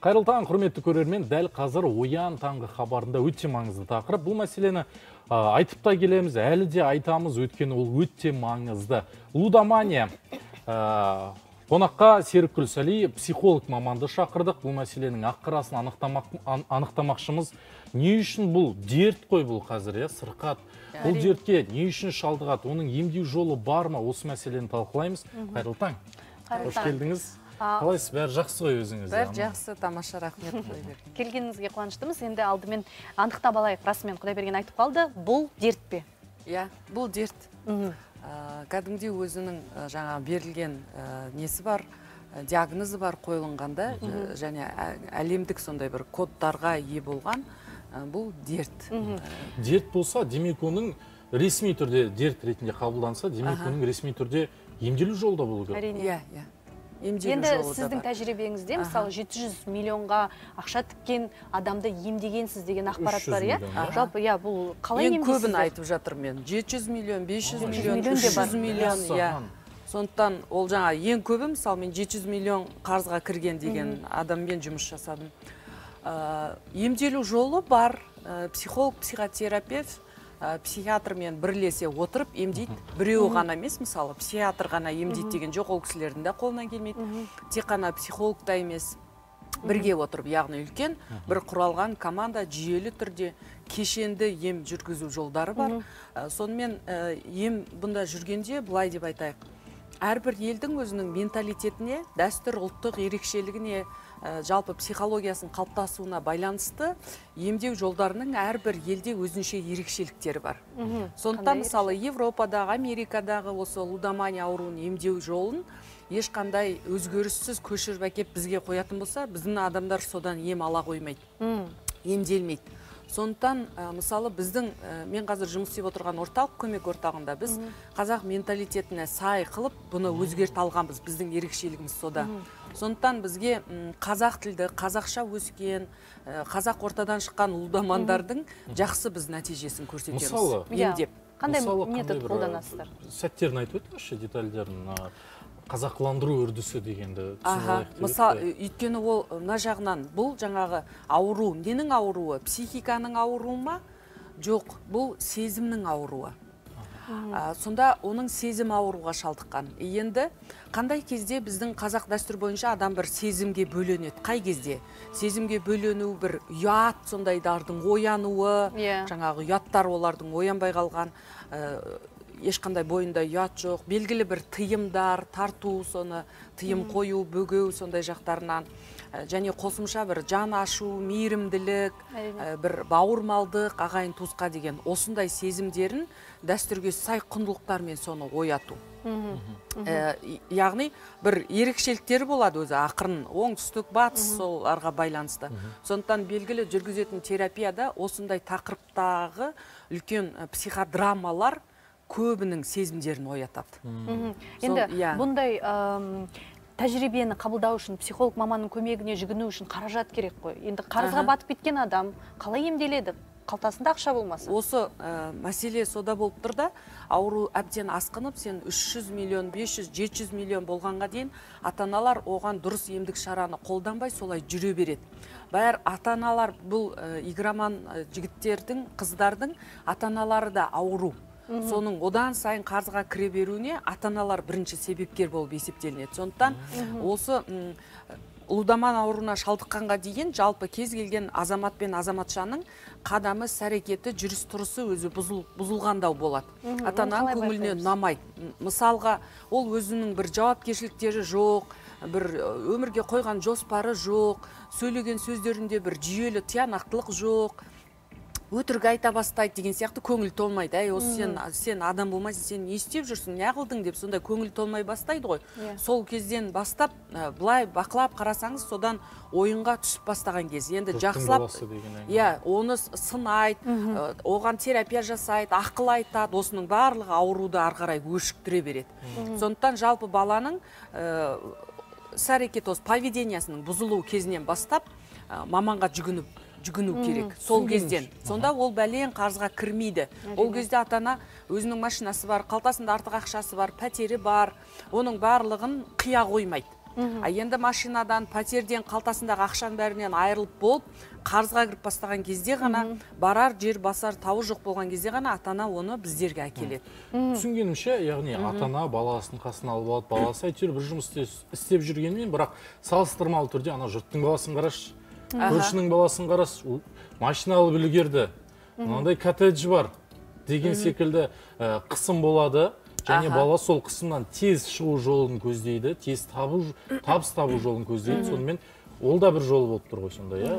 Қайырлы таң, құрметті көрермен, дәл қазір Оян таңғы хабарында өте маңызды тақырып. Бұл мәселені айтып та келеміз, әлі де айтамыз, өйткені ол өте маңызды. Лудомания. Қонаққа Серікгүл Сәли, психолог маманды шақырдық. Бұл мәселенің ақ-қарасын анықтамақшымыз. Не үшін бұл дерт қой бұл қазір, сырқат? Бұл дертке не үшін шалдығады? Оның емдеу жолы бар ма? Осы мәселені талқылаймыз. Қайырлы таң. Қош келдіңіз. Қалайсыз, бәрі жақсы ғой өзіңіз? Бәрі жақсы, тамаша, рахмет. Келгеніңізге қуаныштымыз. Енді алдымен анықтап алайық. Расымен Құдайберген айтып қалды, бұл дерт пе? Иә, бұл дерт. Кәдімгідей өзінің жаңа берілген несі бар, диагнозы бар қойылғанда, және әлемдік сондай бір кодтарға ие болған бұл дерт. Дерт болса, демек оның ресми түрде дерт ретінде қабылданса, демек оның ресми түрде емделу жолда болу керек. Әрине. Иә, иә. Енді сіздің тәжірибеңізде, мысалы жеті жүз миллионға ақша тіккен адамды емдегенсіз деген ақпарат бар, иә? Жалпы, иә, бұл қалай емдейсіз? Ең көбін айтып жатыр мен. жеті жүз миллион, бес жүз миллион, үш жүз миллион, иә. Сондықтан ол жаңа ең көбі, мысалы мен жеті жүз миллион қарызға кірген деген адаммен жұмыс жасадым. Емделу жолы бар, психолог, психотерапевт, психиатрмен бірлесе отырып емдейді. Біреуі ғана емес, мысалы, психиатр ғана емдейді деген жоқ, ол кісілердің де қолынан келмейді. Тек қана психолог та емес, бірге отырып, яғни үлкен бір құралған команда жүйелі түрде кешенді ем жүргізу жолдары бар. Сонымен ем бұнда жүргенде былай деп айтайық. Әрбір елдің өзінің менталитетіне, дәстүр, ұлттық ерекшелігіне, жалпы психологиясын қалыптасуына байланысты емдеу жолдарының әрбір елде өзінше ерекшеліктері бар. Сондықтан мысалы Европадағы, Америкадағы осы лудомания ауруын емдеу жолын ешқандай өзгеріссіз көшіріп әкеп бізге қоятын болса, біздің адамдар содан ем ала қоймайды, емделмейді. Сондықтан, мысалы, біздің, мен қазір жұмыс істеп отырған орталық көмек орталығында біз қазақ менталитетіне сай қылып, бұны өзгерт алғанбыз, біздің ерекшелігіміз сода. Сондықтан бізге қазақ тілді, қазақша өскен, қазақ ортадан шыққан лудомандардың жақсы біз нәтижесін көрсетеміз. Мысалы, емдеп. Қандай метод қолданасыздар? Сәттерін айтып өтіңізші, детальдерін. Қазақыландыру үрдісі дегенді түсіндіріп. Мысалы, өйткені ол мына жағынан бұл жаңағы ауру, ненің ауруы, психиканың ауруы ма? Жоқ, бұл сезімнің ауруы. Сонда оның сезім ауруға шалдыққан. Енді қандай кезде біздің қазақ дәстүр бойынша адам бір сезімге бөленеді? Қай кезде? Сезімге бөлену бір ұят сондайдардың оянуы, жаңағы ұяттар олардың оянбай қалған, ешқандай бойында ұят жоқ, белгілі бір тыйымдар, тарту, соны тыйым қою, бөгеу сондай жақтарынан, және қосымша бір жан ашу, мейірімділік, бір бауырмалдық, ағайын туысқа деген осындай сезімдерін дәстүрге сай құндылықтармен соны ояту. Яғни бір ерекшеліктері болады өзі, ақырын оңтүстік, батыс соларға байланысты. Сондықтан белгілі жүргізетін терапияда осындай тақырыптағы үлкен психодрамалар көбінің сезімдерін оятады. Енді бұндай тәжірибені қабылдау үшін психолог маманның көмегіне жүгіну үшін қаражат керек қой. Енді қарызға батып кеткен адам қалай емделеді? Қалтасында ақша болмаса? Осы мәселе сода болып тұр да, ауру әбден асқынып, сен үш жүз миллион, бес жүз, жеті жүз миллион болғанға дейін ата-аналар оған дұрыс емдік шараны қолданбай солай жүре береді. Бәр ата-аналар бұл игроман жігіттердің, қыздардың ата-аналары да ауру. Соның одан сайын қарызға кіре беруіне ата-аналар бірінші себепкер болып есептелінеді. Сондықтан осы лудоман ауруына шалдыққанға дейін жалпы кез келген азамат пен азаматшаның қадамы, әрекеті, жүріс тұрысы өзі бұзылғандау болады. Ата-ананың көңіліне ұнамайды. Мысалға, ол өзінің бір жауапкершіліктері жоқ, бір өмірге қойған жоспары жоқ, сөйлеген сөздерінде бір жүйелі тиянақтылық жоқ, өтірік айта бастайды деген сияқты көңіл толмайды. Әй, осы сен, сен адам болмайсың, сен не істеп жүрсің, не қылдың деп сондай көңіл толмай бастайды ғой. Сол кезден бастап, былай бақылап қарасаңыз, содан ойынға түсіп бастаған кез. Енді жақсылап, оны сынайды, оған терапия жасайды, ақыл айтады, осының барлығы ауруды арғарай өшіктіре береді. Сондықтан жалпы баланың іс-әрекет осы поведениясының бұзылу кезінен бастап маманға жүгініп жүгіну керек. Сол кезден. Сонда ол бәлен қарызға кірмейді. Ол кезде ата-ана өзінің машинасы бар, қалтасында артық ақшасы бар, пәтері бар, оның барлығын қия қоймайды. А енді машинадан, пәтерден, қалтасындағы ақшаның бәрінен айырылып болып, қарызға кіріп бастаған кезде ғана, барар жер басар тауы жоқ болған кезде ғана ата-ана оны біздерге әкеледі. Түсінгенімше, яғни ата-ана баласын қасына алып алып, баласы әйтеуір бір жұмыс істеп жүргенмен, бірақ салыстырмалы түрде ана жұрттың баласын қарашы, көршінің баласын қарашы, машиналы білгерді, мынандай коттедж бар деген секілді қысым болады. Және бала сол қысымнан тез шығу жолын көздейді, тез табыс табу жолын көздейді. Сонымен ол да бір жол болып тұр ғой сонда, иә?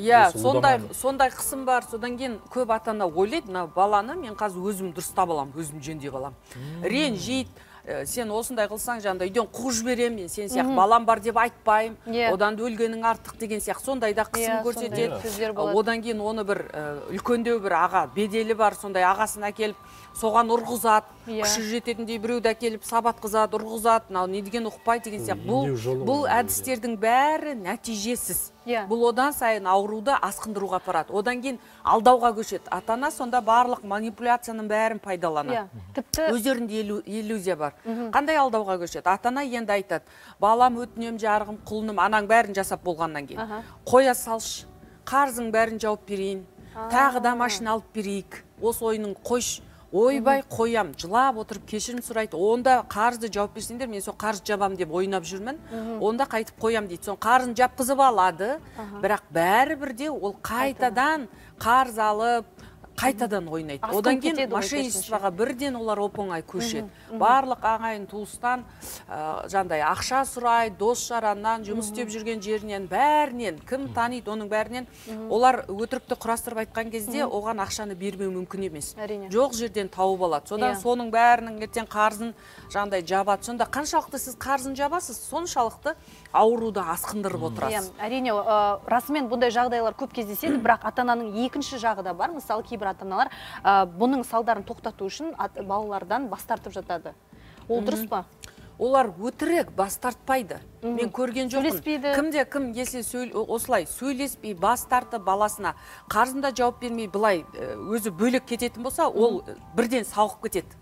Иә, сондай қысым бар. Содан кейін көп ата-ана ойлайды, баланы мен қазір өзім дұрыстап аламын, өзім жөндеп аламын. Ренжиді, сен осындай қылсаң, жаңағыдай үйден қуып жіберемін, мен сен сияқты балам бар деп айтпаймын, одан да өлгенің артық деген сияқты сондайда қысым көрсетеді. Одан кейін оны бір үлкендеу бір аға, беделі бар, сондай ағасын әкеліп, соған ұрғызады, күші жететіндей біреуді әкеліп сабатқызады, ұрғызады, не деген ұқпай деген сияқты. Бұл әдістердің бәрі нәтижесіз. Бұл одан сайын ауруды асқындыруға апарады. Одан кейін алдауға көшеді. Ата-ана сонда барлық манипуляцияның бәрін пайдаланады. Өздерінде иллюзия бар. Қандай алдауға көшеді? Ата-ана енді айтады, балам өтінем, жарығым, құлыным, анаң бәрін жасап болғаннан кейін. Қоя салшы, қарзың бәрін жауып берейін, тағы да машина алып берейік. Осы ойының қойш. Ойбай қоям, жылап отырып кешірім сұрайды. Онда қарызды жауып берсеңдер, мен сол қарыз жабам деп ойнап жүрмін. Онда қайтып қоям дейді. Сон қарызын жапқызып алады, бірақ бәрібірде ол қайтадан қарыз алып, қайтадан ойнайды. Одан кейін мошенничествоға бірден олар оп-оңай көшеді. Барлық ағайын туыстан жандай ақша сұрайды, дос жараннан, жұмыс істеп жүрген жерінен, бәрінен, кім таниды оның бәрінен, олар өтірікті құрастырып айтқан кезде оған ақшаны бермеу мүмкін емес. Жоқ жерден тауып алады. Содан соның бәрінің ертең қарызын жандай жабады. Сонда қаншалықты сіз қарызын жабасыз, соншалықты ауруды асқындырып отырасыз. Әрине, расымен бұндай жағдайлар көп кездеседі, бірақ ата-ананың екінші жағы да бар. Мысалы, кейбір ата-аналар бұның салдарын тоқтату үшін балалардан бас тартып жатады. Ол дұрыс па? Олар өтірік бас тартпайды. Мен көрген жоқпын. Кімде кім если осылай сөйлеспей бас тартып баласына қарызында жауап бермей былай өзі бөлек кететін болса, ол бірден сауығып кетеді.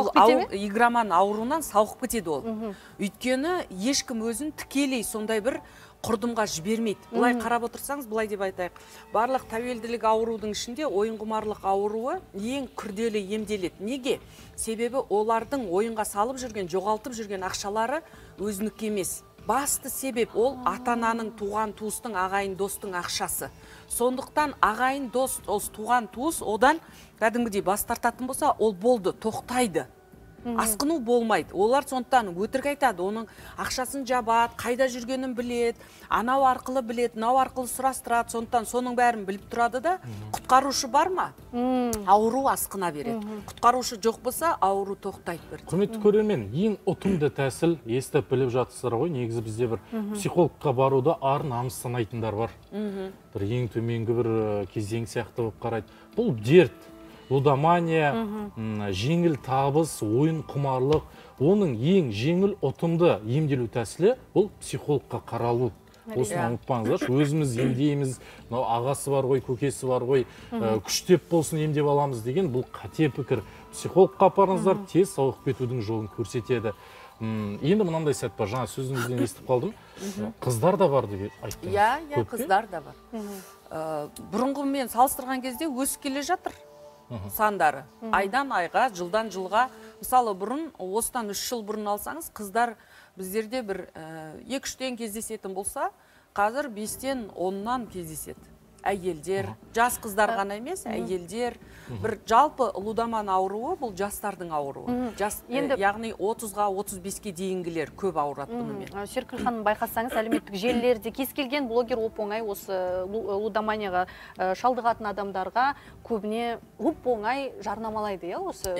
Игроман ауруынан сауығып кетеді ол. Өйткені ешкім өзін тікелей сондай бір құрдымға жібермейді. Бұлай қарап отырсаңыз, бұлай деп айтайық. Барлық тәуелділік аурудың ішінде ойын құмарлық ауруы ең күрделі емделеді. Неге? Себебі олардың ойынға салып жүрген, жоғалтып жүрген ақшалары өзінікі емес. Басты себеп ол ата-ананың, туған туыстың, ағайын достың ақшасы. Сондықтан ағайын дос, туған туыс одан кәдімгідей бас тартатын болса, ол болды, тоқтайды. Асқыну болмайды. Олар сондықтан өтірік айтады, оның ақшасын жабады, қайда жүргенін біледі, анау арқылы біледі, мынау арқылы сұрастырады. Сондықтан соның бәрін біліп тұрады да, құтқарушы бар ма? Ауру асқына береді. Құтқарушы жоқ болса, ауру тоқтайды бір. Құрметті көрермен, ең ұтымды тәсіл естіп біліп жатсыздар ғой. Негізі бізде бір психологқа баруда ар намыс санайтындар бар. Бір ең төменгі бір кезең сияқты болып қарайды. Бұл дерт. Лудомания, жеңіл табыс, ойын құмарлық, оның ең жеңіл ұтымды емделу тәсілі бұл психологқа қаралу. Осыны ұмытпаңыздар, өзіміз емдейміз, ағасы бар ғой, көкесі бар ғой, күштеп болсын емдеп аламыз деген бұл қате пікір. Психологқа апарыңыздар, тез сауығып кетудің жолын көрсетеді. Енді мынандай сәт бар, жаңа сөзіңізден естіп қалдым. Қыздар да бар деп айттыңыз. Иә, қыздар да бар. Бұрынғымен салыстырған кезде өсіп келе жатыр сандары. Айдан айға, жылдан жылға. Мысалы, бұрын, осыдан үш жыл бұрын алсаңыз, қыздар біздерде бір екі-үштен кездесетін болса, қазір бестен оннан кездеседі. Әйелдер, жас қыздар ғана емес, әйелдер. Бір жалпы лудоман ауруы бұл жастардың ауруы. Яғни отызға отыз беске дейінгілер көп ауырады бұнымен. Серкүл ханым, байқасаңыз, әлеуметтік желілерде кез келген блогер оп-оңай осы лудоманияға шалдығатын адамдарға көбіне оп-оңай жарнамалайды, иә, осы?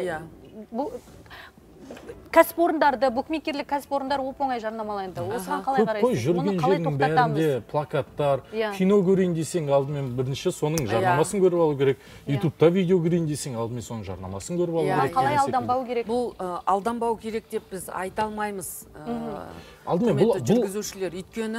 Кәсіпорындарды, букмекерлік кәсіпорындар оп-оңай жарнамалайды. Осыған қалай қарайсыз? Жүрген жердің бәрінде плакаттар, кино көрейін десең алдымен бірінші соның жарнамасын көріп алу керек. ютубта видео көрейін десең алдымен соның жарнамасын көріп алу керек. Қалай алданбау керек? Бұл алданбау керек деп біз айта алмаймыз. Алдымен бұл жүргізушілер, өйткені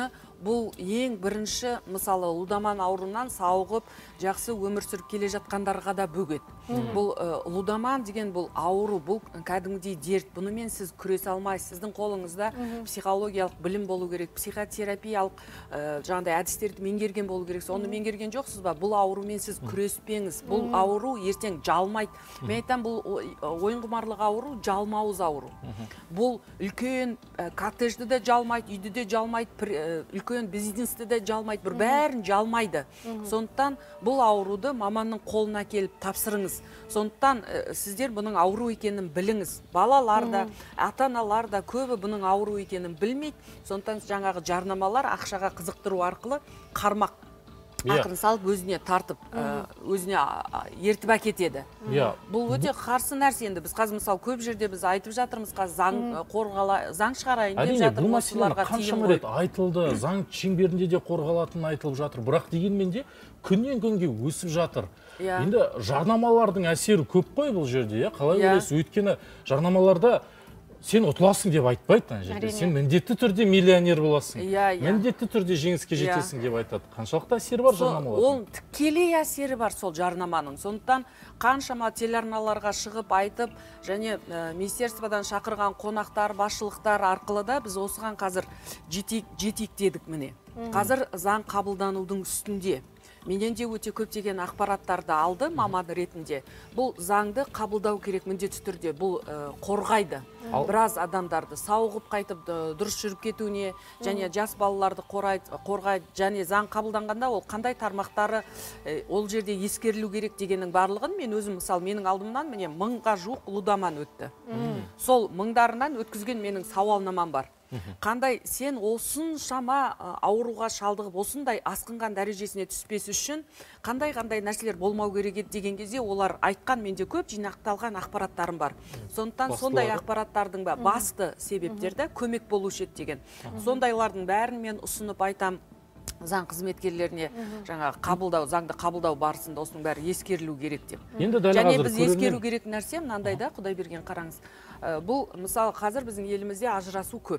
бұл ең бірінші, мысалы, лудаман ауруынан сауығып, жақсы өмір сүріп келе жатқандарға да бөгет. Бұл лудаман деген бұл ауру, бұл кәдімгідей дерт. Бұнымен сіз күресе алмайсыз. Сіздің қолыңызда психологиялық білім болу керек, психотерапиялық жаңағыдай әдістерді меңгерген болу керек. Оны меңгерген жоқсыз ба? Бұл аурумен сіз күреспеңіз. Бұл ауру ертең жалмайды. Мен айтам, бұл ойын құмарлық ауру жалмауыз ауру. Бұл үлкен коттеджді де жалмайды, үйді де жалмайды, үлкен бизнесті де жалмайды, бір бәрін жалмайды. Сондықтан бұл ауруды маманның қолына келіп тапсырыңыз. Сондықтан сіздер бұның ауру екенін біліңіз. Балалар да, ата-аналар да көбі бұның ауру екенін білмейді. Сондықтан жаңағы жарнамалар ақшаға қызықтыру арқылы қармақ ақырын салып өзіне тартып, өзіне ертіп әкетеді. Бұл өте қарсы нәрсе. Енді біз қазір мысалы көп жерде біз айтып жатырмыз, қазір заң шығарайын деп жатыр. Бұл мәселе қаншама рет айтылды, заң шеңберінде де қорғалатыны айтылып жатыр. Бірақ дегенмен де күннен күнге өсіп жатыр. Енді жарнамалардың әсері көп қой бұл жерде, қалай ойлайсыз? Өйткені жарнамаларда сен ұтыласың деп айтпайды, сен міндетті түрде миллионер боласың, міндетті түрде жеңіске жетесің деп айтады. Қаншалықты әсері бар жарнамалардың? Ол тікелей әсері бар сол жарнаманың. Сондықтан қаншама телеарналарға шығып айтып, және министерстводан шақырған қонақтар, басшылықтар арқылы да біз осыған қазір жетейік дедік міне. Қазір заң қабылданудың үстінде. Менен де өте көптеген ақпараттарды алды маман ретінде. Бұл заңды қабылдау керек міндетті түрде. Бұл қорғайды. Біраз адамдарды сауығып қайтып дұрыс жүріп кетуіне, және жас балаларды қорғайды. Және заң қабылданғанда ол қандай тармақтары ол жерде ескерілу керек дегеннің барлығын мен өзім, мысалы, менің алдымнан міне мыңға жуық лудаман өтті. Сол мыңдарынан өткізген менің сауалнамам бар. Қандай сен осыншама ауруға шалдығып, осындай асқынған дәрежесіне түспес үшін қандай-қандай нәрселер болмау керек деген кезде олар айтқан менде көп жинақталған ақпараттарым бар. Сондықтан сондай ақпараттардың басты себептерді көмек болушы еді деген. Сондайлардың бәрін мен ұсынып айтам заң қызметкерлеріне, жаңа қабылдау, заңды қабылдау барысында осының бәрі ескерілу керек деп. Және біз ескеру керек нәрсе мынандай да, Құдай берген қараңыз. Бұл мысалы қазір біздің елімізде ажырасу көп.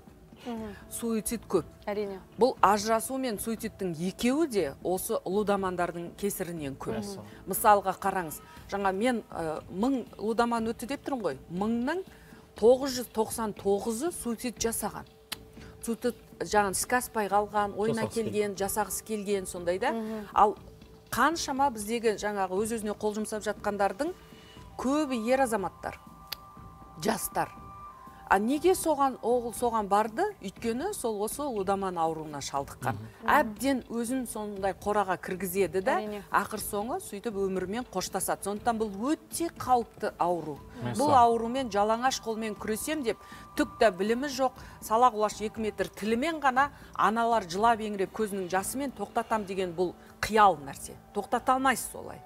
Суицид көп. Әрине. Бұл ажырасу мен суицидтің екеуі де осы лудамандардың кесірінен көп. Мысалға қараңыз, жаңа мен мың лудаман өтті деп тұрмын ғой. Мыңның тоғыз жүз тоқсан тоғызы суицид жасаған. Суицид жаңа іске аспай қалған, ойына келген, жасағысы келген сондай да. Ал қаншама біздегі жаңағы өз-өзіне қол жұмсап жатқандардың көбі ер азаматтар, жастар. А неге соған оғыл соған барды? Өйткені сол осы лудаман ауруына шалдыққан. Әбден өзін сондай қораға кіргізеді да, ақыр соңы сөйтіп өмірмен қоштасады. Сондықтан бұл өте қауіпті ауру. Бұл аурумен жалаңаш қолмен күресем деп, түк та білімі жоқ, сала құлаш екі метр тілімен ғана аналар жылап еңіреп көзінің жасымен тоқтатам деген бұл қиял нәрсе. Тоқтата алмайсыз солай.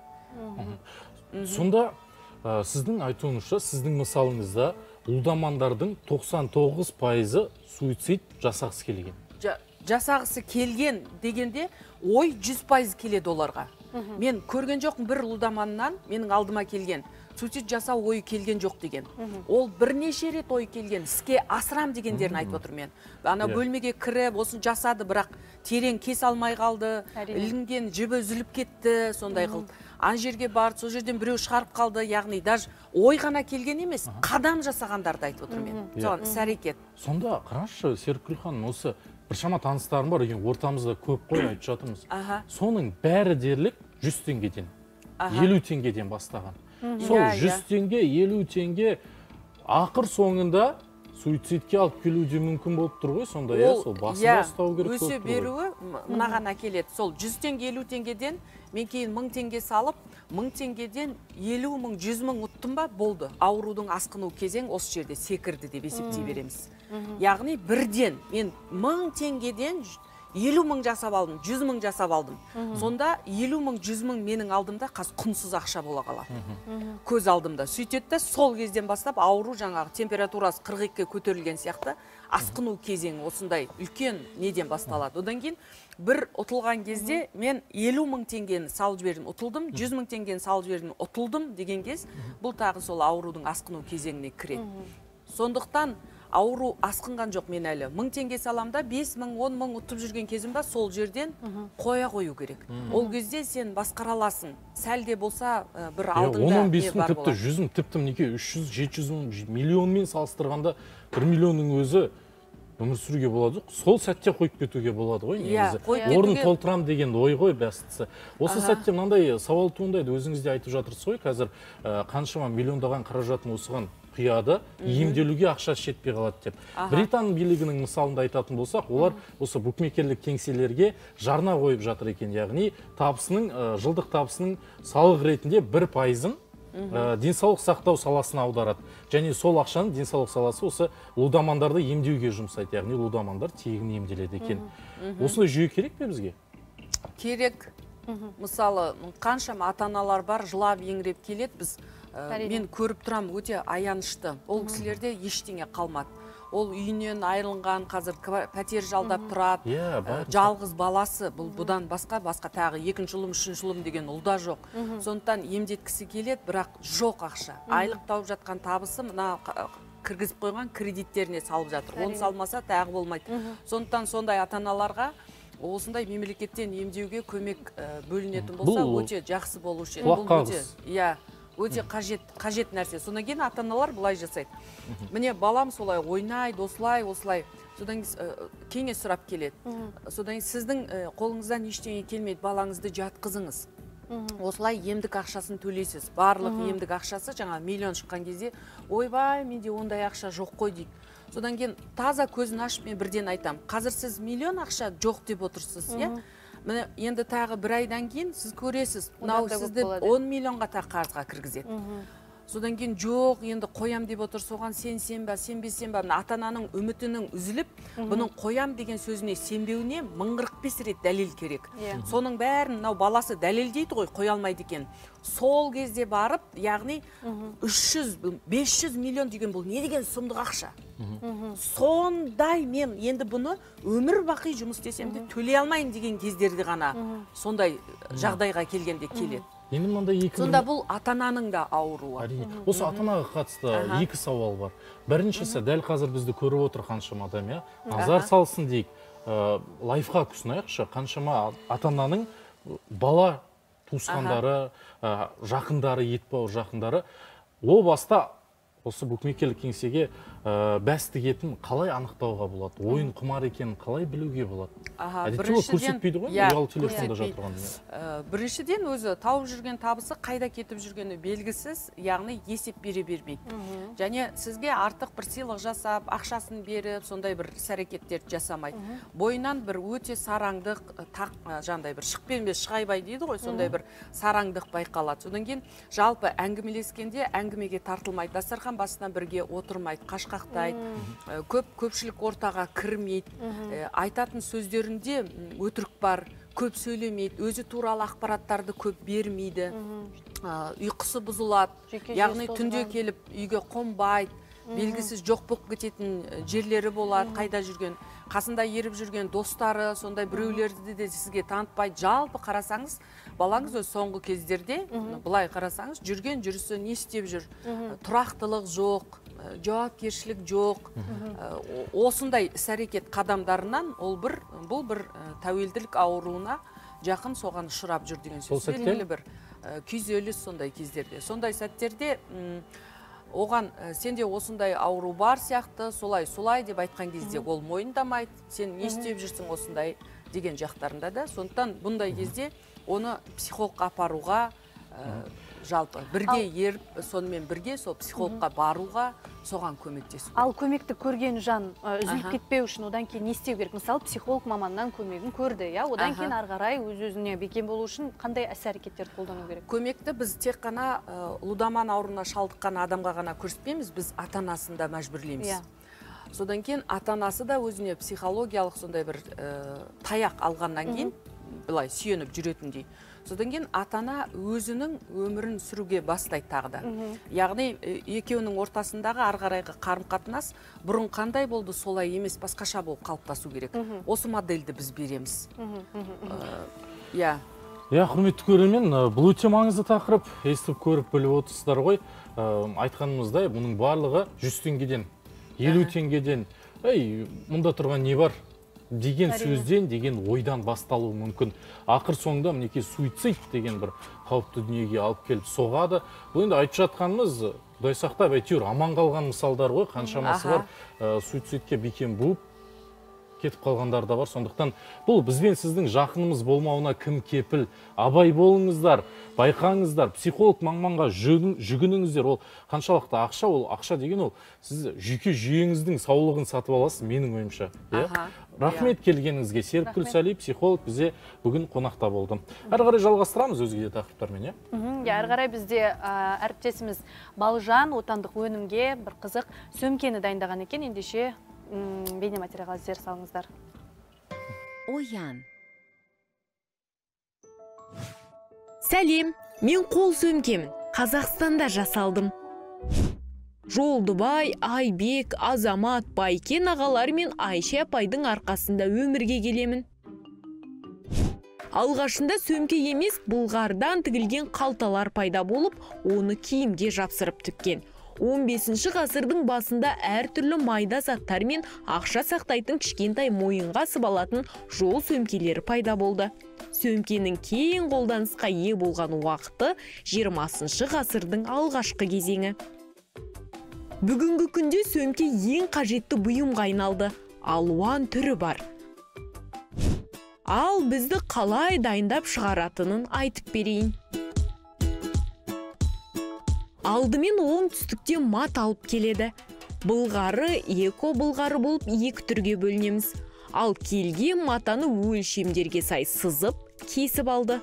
Сонда сіздің айтуыңызша, сіздің мысалыңызда лудамандардың тоқсан тоғыз пайызы суицид жасағысы келген. Жасағысы келген дегенде ой жүз пайыз келеді оларға. Мен көрген жоқпын бір лудаманнан менің алдыма келген. Суицид жасау ойы келген жоқ деген. Ол бірнеше рет ой келген, іске асырам дегендерін айтып отыр мен. Ана бөлмеге кіріп, осын жасады, бірақ терең кес алмай қалды, ілінген жібі үзіліп кетті, сондай қылды. Ан жерге барды, сол жерден біреу шығарып қалды, яғни даже ой ғана келген емес, қадам жасағандарды айтып отыр мен. Соған іс-әрекет. Сонда қараңызшы, Серікгүл ханым, осы біршама таныстарым бар, ортамызда көп қой айтып жатырмыз. Соның бәрі дерлік жүз теңгеден, елу теңгеден бастаған. Сол жүз теңге, елу теңге ақыр соңында суицидке алып келуде мүмкін болып тұр ғой, сонда я сол басында ұстау керек болып тұр ғой. Өсе беруі мынаған әкеледі. Сол жүз теңге, елу теңгеден мен кейін мың теңге салып, мың теңгеден елу мың, жүз мың ұттым ба, болды. Аурудың асқыну кезең осы жерде секірді деп есептей береміз. Яғни бірден мен мың теңгеден елу мың жасап алдым, жүз мың жасап алдым. Сонда елу мың, жүз мың менің алдымда қаз құнсыз ақша бола қалады. Көз алдымда. Сөйтеді, сол кезден бастап ауру жаңағы температурасы қырық екіге көтерілген сияқты асқыну кезеңі осындай үлкен неден басталады. Одан кейін бір ұтылған кезде мен елу мың теңгені салып жібердім, ұтылдым, жүз мың теңгені салып жібердім, ұтылдым деген кез бұл тағы сол аурудың асқыну кезеңіне кіреді. Сондықтан ауру асқынған жоқ мен әлі. Мың теңге саламда бес мың, он мың ұтып жүрген кезім ба, сол жерден қоя қою керек. Ол кезде сен басқара аласың. Сәл де болса бір алдыңда он бес мың, тіпті жүз мың, тіпті неке үш жүз, жеті жүз мың, миллионмен салыстырғанда бір миллионның өзі өмір сүруге болады. Сол сәтте қойып кетуге болады ғой негізі. Орын толтырам деген ой ғой бастысы. Осы сәтте мынандай сауал туындайды, өзіңіз де айтып жатырсыз ғой, қазір қаншама миллиондаған қаражатын осыған құяды, емделуге ақша жетпей қалады деп. Британ билігінің мысалында айтатын болсақ, олар осы букмекерлік кеңселерге жарна қойып жатыр екен, яғни табысының, жылдық табысының салық ретінде бір пайызын денсаулық сақтау саласына аударады. Және сол ақшаны денсаулық саласы осы лудомандарды емдеуге жұмсайды, яғни лудомандар тегін емделеді екен. Осындай жүйе керек пе бізге? Керек. Мысалы, қаншама ата-аналар бар, жылап еңіреп келеді, біз мен көріп тұрам, өте аянышты. Ол кісілерде ештеңе қалмады. Ол үйінен айырылған, қазір пәтер жалдап тұрады, жалғыз баласы, бұл бұдан басқа, басқа тағы екінші ұлым, үшінші ұлым деген ұлда жоқ. Сондықтан емдеткісі келеді, бірақ жоқ ақша. Айлық тауып жатқан табысы мына кіргізіп қойған кредиттеріне салып жатыр. Оны салмаса тағы болмайды. Сондықтан сондай ата-аналарға осындай мемлекеттен емдеуге көмек бөлінетін болса, өте жақсы болушы еді. Өте қажет, қажет нәрсе. Содан кейін ата-аналар бұлай жасайды. Міне балам солай ойнайды, осылай, осылай. Содан кеңес сұрап келеді. Содан сіздің қолыңыздан ештеңе келмейді, балаңызды жатқызыңыз. Осылай емдік ақшасын төлейсіз. Барлық емдік ақшасы жаңа миллион шыққан кезде, ойбай, менде ондай ақша жоқ қой дейді. Содан кейін таза көзін ашып мен бірден айтам. Қазір сіз миллион ақша жоқ деп отырсыз, иә? Енді тағы бір айдан кейін сіз көресіз, мынау сізді он миллионға тағы қарызға кіргізеді. Содан кейін жоқ, енді қоям деп отыр, соған сен сенбе, сенбесен бе, ата-ананың үмітінің үзіліп, бұның қоям деген сөзіне сенбеуіне мың қырық бес рет дәлел керек. Соның бәрін мынау баласы дәлелдейді ғой, қоя алмайды екен. Сол кезде барып, яғни үш жүз, бес жүз миллион деген бұл не деген сұмдық ақша. Сондай мен енді бұны өмір бақи жұмыс істесем де төлей алмайын деген кездерде ғана сондай жағдайға келгенде келеді. Сонда бұл ата-ананың да ауруы. Осы ата-анаға қатысты екі сауал бар. Біріншісі, дәл қазір бізді көріп отыр қаншама адам, назар салсын дейік, лайфхак ұсынайықшы, қаншама ата-ананың бала туысқандары, жақындары, етбауыр жақындары, о баста осы букмекерлік кеңсеге бәс тігетін қалай анықтауға болады? Ойын құмар екенін қалай білуге болады? Әдетте ол көрсетпейді ғой, ұялы телефонда жатырған. Біріншіден өзі тауып жүрген табысы қайда кетіп жүргені белгісіз, яғни есеп бере бермейді. Және сізге артық бір сыйлық жасап, ақшасын беріп, сондай бір іс-әрекеттерді жасамайды. Бойынан бір өте сараңдық, жандай бір шықпенбес шығайбай дейді ғой, сондай бір сараңдық байқалады. Содан кейін жалпы әңгімелескенде әңгімеге тартылмайды, дастархан басына бірге отырмайды, қашқақтайды, көп көпшілік ортаға кірмейді, айтатын сөздерінде өтірік бар, көп сөйлемейді, өзі туралы ақпараттарды көп бермейді, ұйқысы бұзылады, яғни түнде келіп үйге қонбайды, белгісіз жоқ болып кететін жерлері болады, қайда жүрген, қасында еріп жүрген достары, сондай біреулерді де сізге танытпайды. Жалпы қарасаңыз, балаңыз өз соңғы кездерде, бұлай қарасаңыз, жүрген жүрісі не істеп жүр, тұрақтылық жоқ, жауапкершілік жоқ. Осындай іс-әрекет қадамдарынан ол бір, бұл бір тәуелділік ауруына жақын соған ұшырап жүр деген сөз. Белгілі бір күйзеліс сондай кездерде. Сондай сәттерде оған сенде осындай ауру бар сияқты, солай-солай деп айтқан кезде ол мойындамайды, сен не істеп жүрсің осындай деген жақтарында да. Сондықтан бұндай кезде оны психологқа апаруға, жалпы бірге еріп, сонымен бірге сол психологқа баруға, соған көмектесу. Ал көмекті көрген жан үзіліп кетпеу үшін одан кейін не істеу керек? Мысалы, психолог маманнан көмегін көрді, одан кейін ары-қарай өз-өзіне бекем болу үшін қандай іс-әрекеттерді қолдану керек? Көмекті біз тек қана лудоман ауруына шалдыққан адамға ғана көрсетпейміз, біз ата-анасын да мәжбүрлейміз. Содан кейін ата-анасы да өзіне психологиялық сондай бір таяқ алғаннан кейін былай сүйеніп жүретіндей. Содан кейін ата-ана өзінің өмірін сүруге бастайды тағы да. Яғни екеуінің ортасындағы ары-қарайғы қарым-қатынас бұрын қандай болды, солай емес, басқаша болып қалыптасу керек. Осы модельді біз береміз. Иә. Иә, құрметті көрермен, бұл өте маңызды тақырып, естіп көріп біліп отырсыздар ғой. Айтқанымыздай, бұның барлығы жүз теңгеден елу теңгеден, ей, мұнда тұрған не бар? Деген сөзден, деген ойдан басталуы мүмкін. Ақыр соңында мінекей суицид деген бір қауіпті дүниеге алып келіп соғады. Бұл енді айтып жатқанымыз, Құдай сақтап, әйтеуір аман қалған мысалдар ғой, қаншамасы бар, суицидке бекем буып кетіп қалғандар да бар. Сондықтан бұл бізбен сіздің жақынымыз болмауына кім кепіл? Абай болыңыздар, байқаңыздар, психолог маңманға жүгініңіздер. Ол қаншалықты ақша, ол ақша деген ол сіз жүйке жүйеңіздің саулығын сатып аласыз, менің ойымша. Рахмет келгеніңізге. Серікгүл Сәли, психолог, бізде бүгін қонақта болды. Әрі қарай жалғастырамыз өзге де тақырыптармен, иә? Әрі қарай бізде әріптесіміз Балжан отандық өнімге бір қызық сөмкені дайындаған екен. Ендеше бейне материалға зер салыңыздар. Оян. Сәлем, мен қол сөмкемін. Қазақстанда жасалдым. Жолдыбай, Айбек, Азамат, Байкен ағалар мен Айша апайдың арқасында өмірге келемін. Алғашында сөмке емес, бұлғардан тігілген қалталар пайда болып, оны киімге жапсырып тіккен. он бесінші ғасырдың басында әртүрлі майда заттар мен ақша сақтайтын кішкентай мойынға сыбалатын жол сөмкелері пайда болды. Сөмкенің кең қолданысқа ие болған уақыты жиырмасыншы ғасырдың алғашқы кезеңі. Бүгінгі күнде сөмке ең қажетті бұйымға айналды. Алуан түрі бар. Ал бізді қалай дайындап шығаратынын айтып берейін. Алдымен оңтүстіктен мат алып келеді. Бұлғары, эко бұлғары болып екі түрге бөлінеміз. Ал келген матаны өлшемдерге сай сызып, кесіп алды.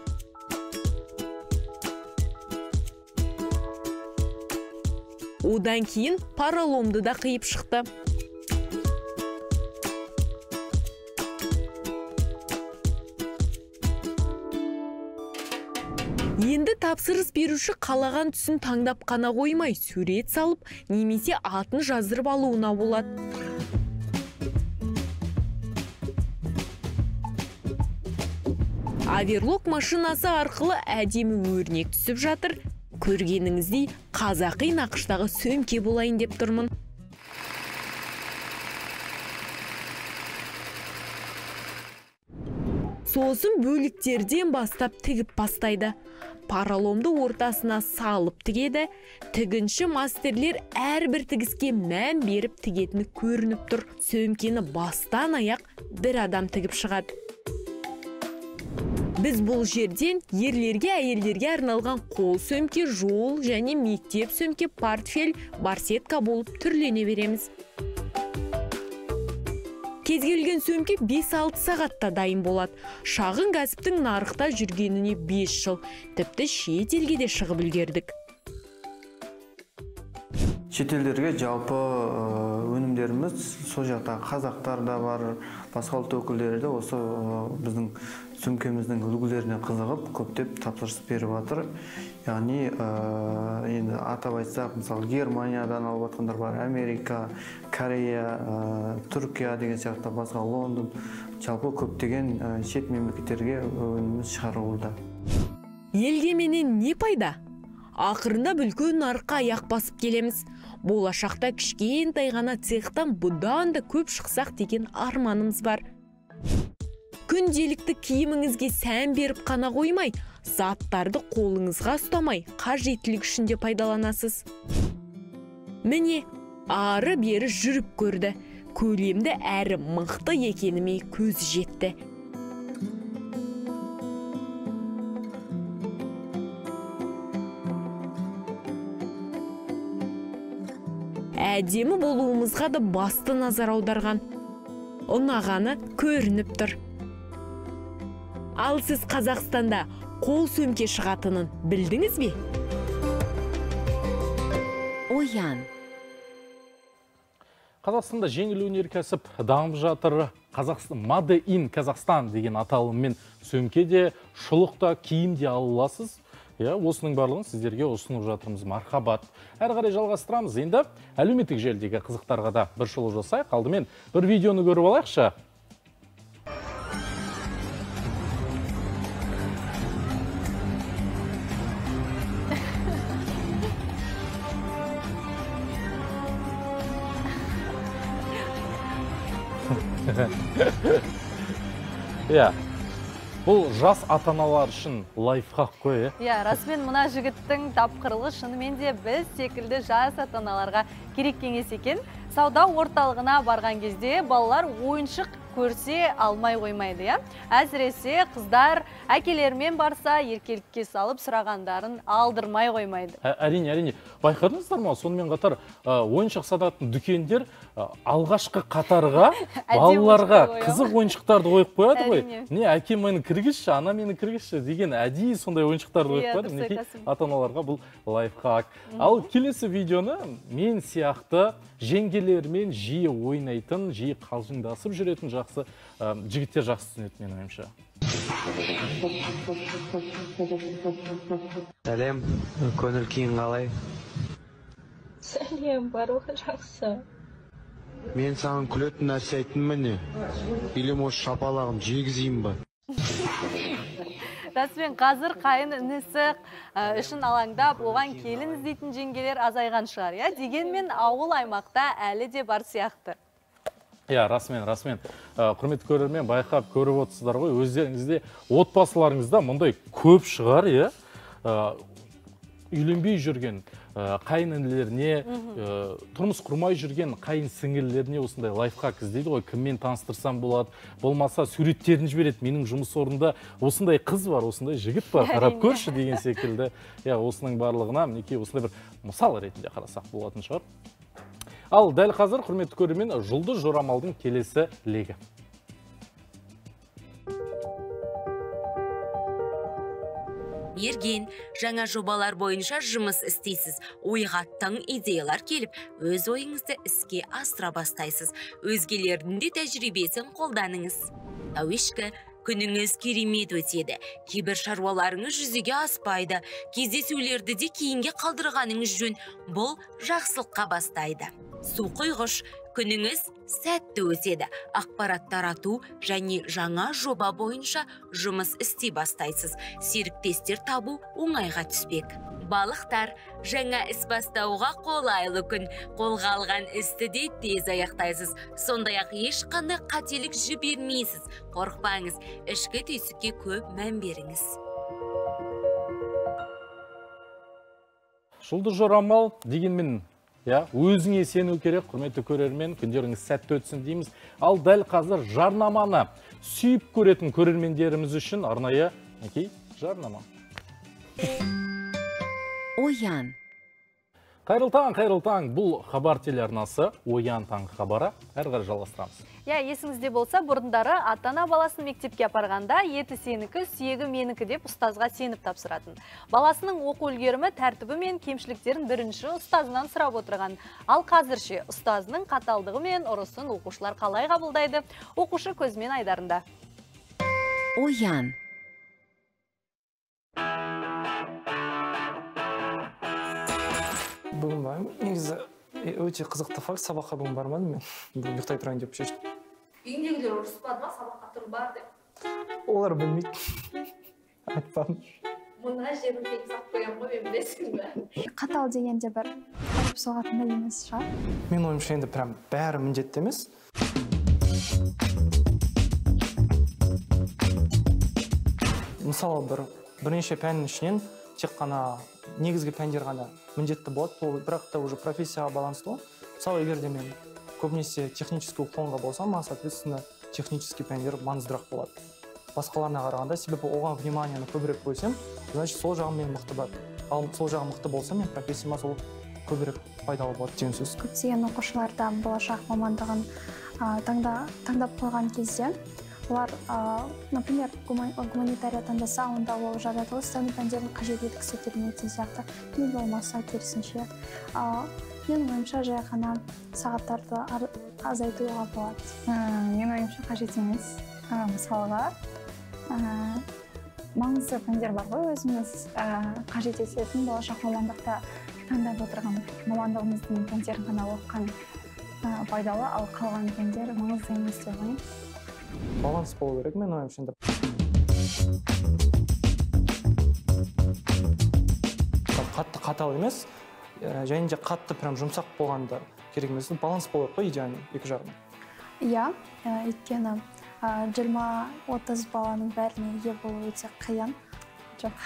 Одан кейін поролонды да қиып шықты. Енді тапсырыс беруші қалаған түсін таңдап қана қоймай, сурет салып, немесе атын жаздырып алуына болады. Аверлок машинасы арқылы әдемі өрнек түсіп жатыр. Көргеніңіздей қазақи нақыштағы сөмке болайын деп тұрмын. Сосын бөліктерден бастап тігіп бастайды. Поролонды ортасына салып тігеді. Тігінші мастерлер әрбір тігіске мән беріп тігетіні көрініп тұр. Сөмкені бастан аяқ бір адам тігіп шығады. Біз бұл жерден ерлерге, әйелдерге арналған қол сөмке, жол және мектеп сөмке, портфель, барсетка болып түрлене береміз. Кез келген сөмке бес-алты сағатта дайын болады. Шағын кәсіптің нарықта жүргеніне бес жыл, тіпті шет елге де шығып үлгердік. Шетелдерге жалпы өнімдеріміз сол жақта қазақтар да бар, басқа ұлт өкілдері де осы біздің сөмкеміздің үлгілеріне қызығып, көптеп тапсырыс беріп жатыр. Яғни енді атап айтсақ, мысалы Германиядан алып жатқандар бар, Америка, Корея, Түркия деген сияқты, басқа Лондон, жалпы көптеген шет мемлекеттерге өніміз шығарылуда. Елге менен не пайда? Ақырында бүлкөн нарыққа аяқ басып келеміз. Болашақта кішкентай ғана цехтан бұдан да көп шықсақ деген арманымыз бар. Күнделікті киіміңізге сән беріп қана қоймай, заттарды қолыңызға ұстамай, қажеттілік үшін де пайдаланасыз. Міне, ары бері жүріп көрді. Көлемді әрі мықты екеніме көзі жетті. Әдемі болуымызға да басты назар аударған. Ұнағаны көрініп тұр. Ал сіз Қазақстанда қол сөмке шығатынын білдіңіз бе? Оян. Қазақстанда жеңіл өнеркәсіп дамып жатыр. Қазақстан Made in Қазақстан деген аталыммен сөмке де, шұлық та, киім де аласыз. Я, осының барлығын сіздерге ұсынып жатырмыз. Мархабат. Әрі қарай жалғастырамыз. Енді әлеуметтік желідегі қызықтарға да бір шолу жасайық. Алдымен бір видеоны көріп алайықшы. Иә, бұл жас ата-аналар үшін лайфхак қой, е? Иә, расымен мына жігіттің тапқырлығы шынымен де біз секілді жас ата-аналарға керек кеңес екен. Сауда орталығына барған кезде балалар ойыншық көрсе алмай қоймайды, иә? Әсіресе қыздар әкелермен барса еркелікке салып сұрағандарын алдырмай қоймайды. Әрине, әрине. Байқадыңыздар ма? Сонымен қатар ойыншық сататын дүкендер алғашқы қатарға балаларға қызық ойыншықтарды қойып қояды ғой. Не, әке мені кіргізші, ана мені кіргізші деген әдейі сондай ойыншықтарды қойып қояды. Мінекей ата-аналарға бұл лайфхак. Ал келесі видеоны мен сияқты жеңгелермен жиі ойнайтын, жиі қалжыңдасып жүретін жақсы жігіттер жақсы түсінеді менің ойымша. Сәлем, көңіл күйің қалай? Сәлем, барлығы жақсы. Мен саған күлетін нәрсе айттым міне. Или осы шапалағым жегізейін ба? Расымен қазір қайын інісі үшін алаңдап, оған келін іздейтін жеңгелер азайған шығар, иә? Дегенмен ауыл аймақта әлі де бар сияқты. Иә, расымен, расымен. Құрметті көрермен, байқап көріп отырсыздар ғой, өздеріңізде отбасыларыңызда мұндай көп шығар, иә? Үйленбей жүрген қайын інілеріне, тұрмыс құрмай жүрген қайын сіңілілеріне осындай лайфхак іздейді ғой, кіммен таныстырсам болады, болмаса суреттерін жібереді. Менің жұмыс орнында осындай қыз бар, осындай жігіт бар, қарап көрші деген секілді. Иә, осының барлығына мінекей осындай бір мысал ретінде қарасақ болатын шығар. Ал дәл қазір, құрметті көрермен, Жұлдыз Жорамалдың келесі легі. Мерген, жаңа жобалар бойынша жұмыс істейсіз, ойға тың идеялар келіп, өз ойыңызды іске асыра бастайсыз. Өзгелердің де тәжірибесін қолданыңыз. Әуешкі, күніңіз керемет өтеді. Кейбір шаруаларыңыз жүзеге аспайды. Кездесулерді де кейінге қалдырғаныңыз жөн. Бұл жақсылыққа бастайды. Су құйғыш, күніңіз сәтті өтеді. Ақпарат тарату және жаңа жоба бойынша жұмыс істей бастайсыз. Серіктестер табу оңайға түспек. Балықтар, жаңа іс бастауға қолайлы күн. Қолға алған істі де тез аяқтайсыз. Сондай-ақ ешқандай қателік жібермейсіз. Қорықпаңыз, ішкі түйсікке көп мән беріңіз. Жұлдыз Жорамал дегенмен өзіңе сену керек, құрметті көрермен, күндеріңіз сәтті өтсін дейміз. Ал дәл қазір жарнаманы сүйіп көретін көрермендеріміз үшін арнайы жарнама. Оян. Қайырлы таң, қайырлы таң. Бұл хабар телеарнасы Оян таңғы хабары. Әрі қарай жалғастырамыз. Я, есіңізде болса, бұрындары ата-ана баласын мектепке апарғанда еті сенікі, сүйегі менікі деп ұстазға сеніп тапсыратын. Баласының оқу үлгерімі, тәртібі мен кемшіліктерін бірінші ұстазынан сұрап отырған. Ал қазірше ұстазының қаталдығы мен ұрысын оқушылар қалай қабылдайды? Оқушы көзімен айдарында. Оян. Бүгін барым, негізі өте қызықты факт, сабаққа бүгін бармадым мен. Бүгін ұйықтай тұрайын деп шештім. Үйіңдегілер ұрыспады ма, сабаққа тұрып бар деп? Олар білмейді. Айтпадым. Мына жерін тек сап қоям ғой, мен білесің бе? Қатал дегенде бір ұрып соғатын да емес шығар. Мен ойымша енді прям бәрі міндетті емес. Мысалы, бір бірнеше пәннің ішінен тек қана негізгі пәндер ғана міндетті болады, бірақ та уже профессияға байланысты. Мысалы, егер де мен көбінесе технический оқуға болсам, соответственно, технический пәндер маңыздырақ болады. Басқаларына қарағанда, себебі оған вниманияны көбірек бөлсем, значит, сол жағым мен мықты бар. Ал сол жағым мықты болса, мен профессияма сол көбірек пайдалы болады деген сөз. Көптеген оқушыларда болашақ мамандығын таңдап қойған кезде, олар, например, гуманитария таңдаса, онда ол жаратылыстану пәндерін қажет еткісі келмейтін сияқты, не болмаса керісінше. Менің ойымша жай ғана сағаттарды азайтуға болады. Менің ойымша қажет емес. Мысалға, маңызды пәндер бар ғой, өзіміз қажет ететін болашақ мамандықта таңдап отырған мамандығымыздың пәндерін ғана оқыған пайдалы, ал қалған пәндер маңызды емес деп ойлаймын. Баланс болу керек, мен ойымша. Қатты қатал емес, және де қатты прям жұмсақ болғанда керек емес, баланс болу керек қой идеальный екі жағынан. Иә, өйткені жиырма отыз баланың бәріне ие болу өте қиын. Жоқ.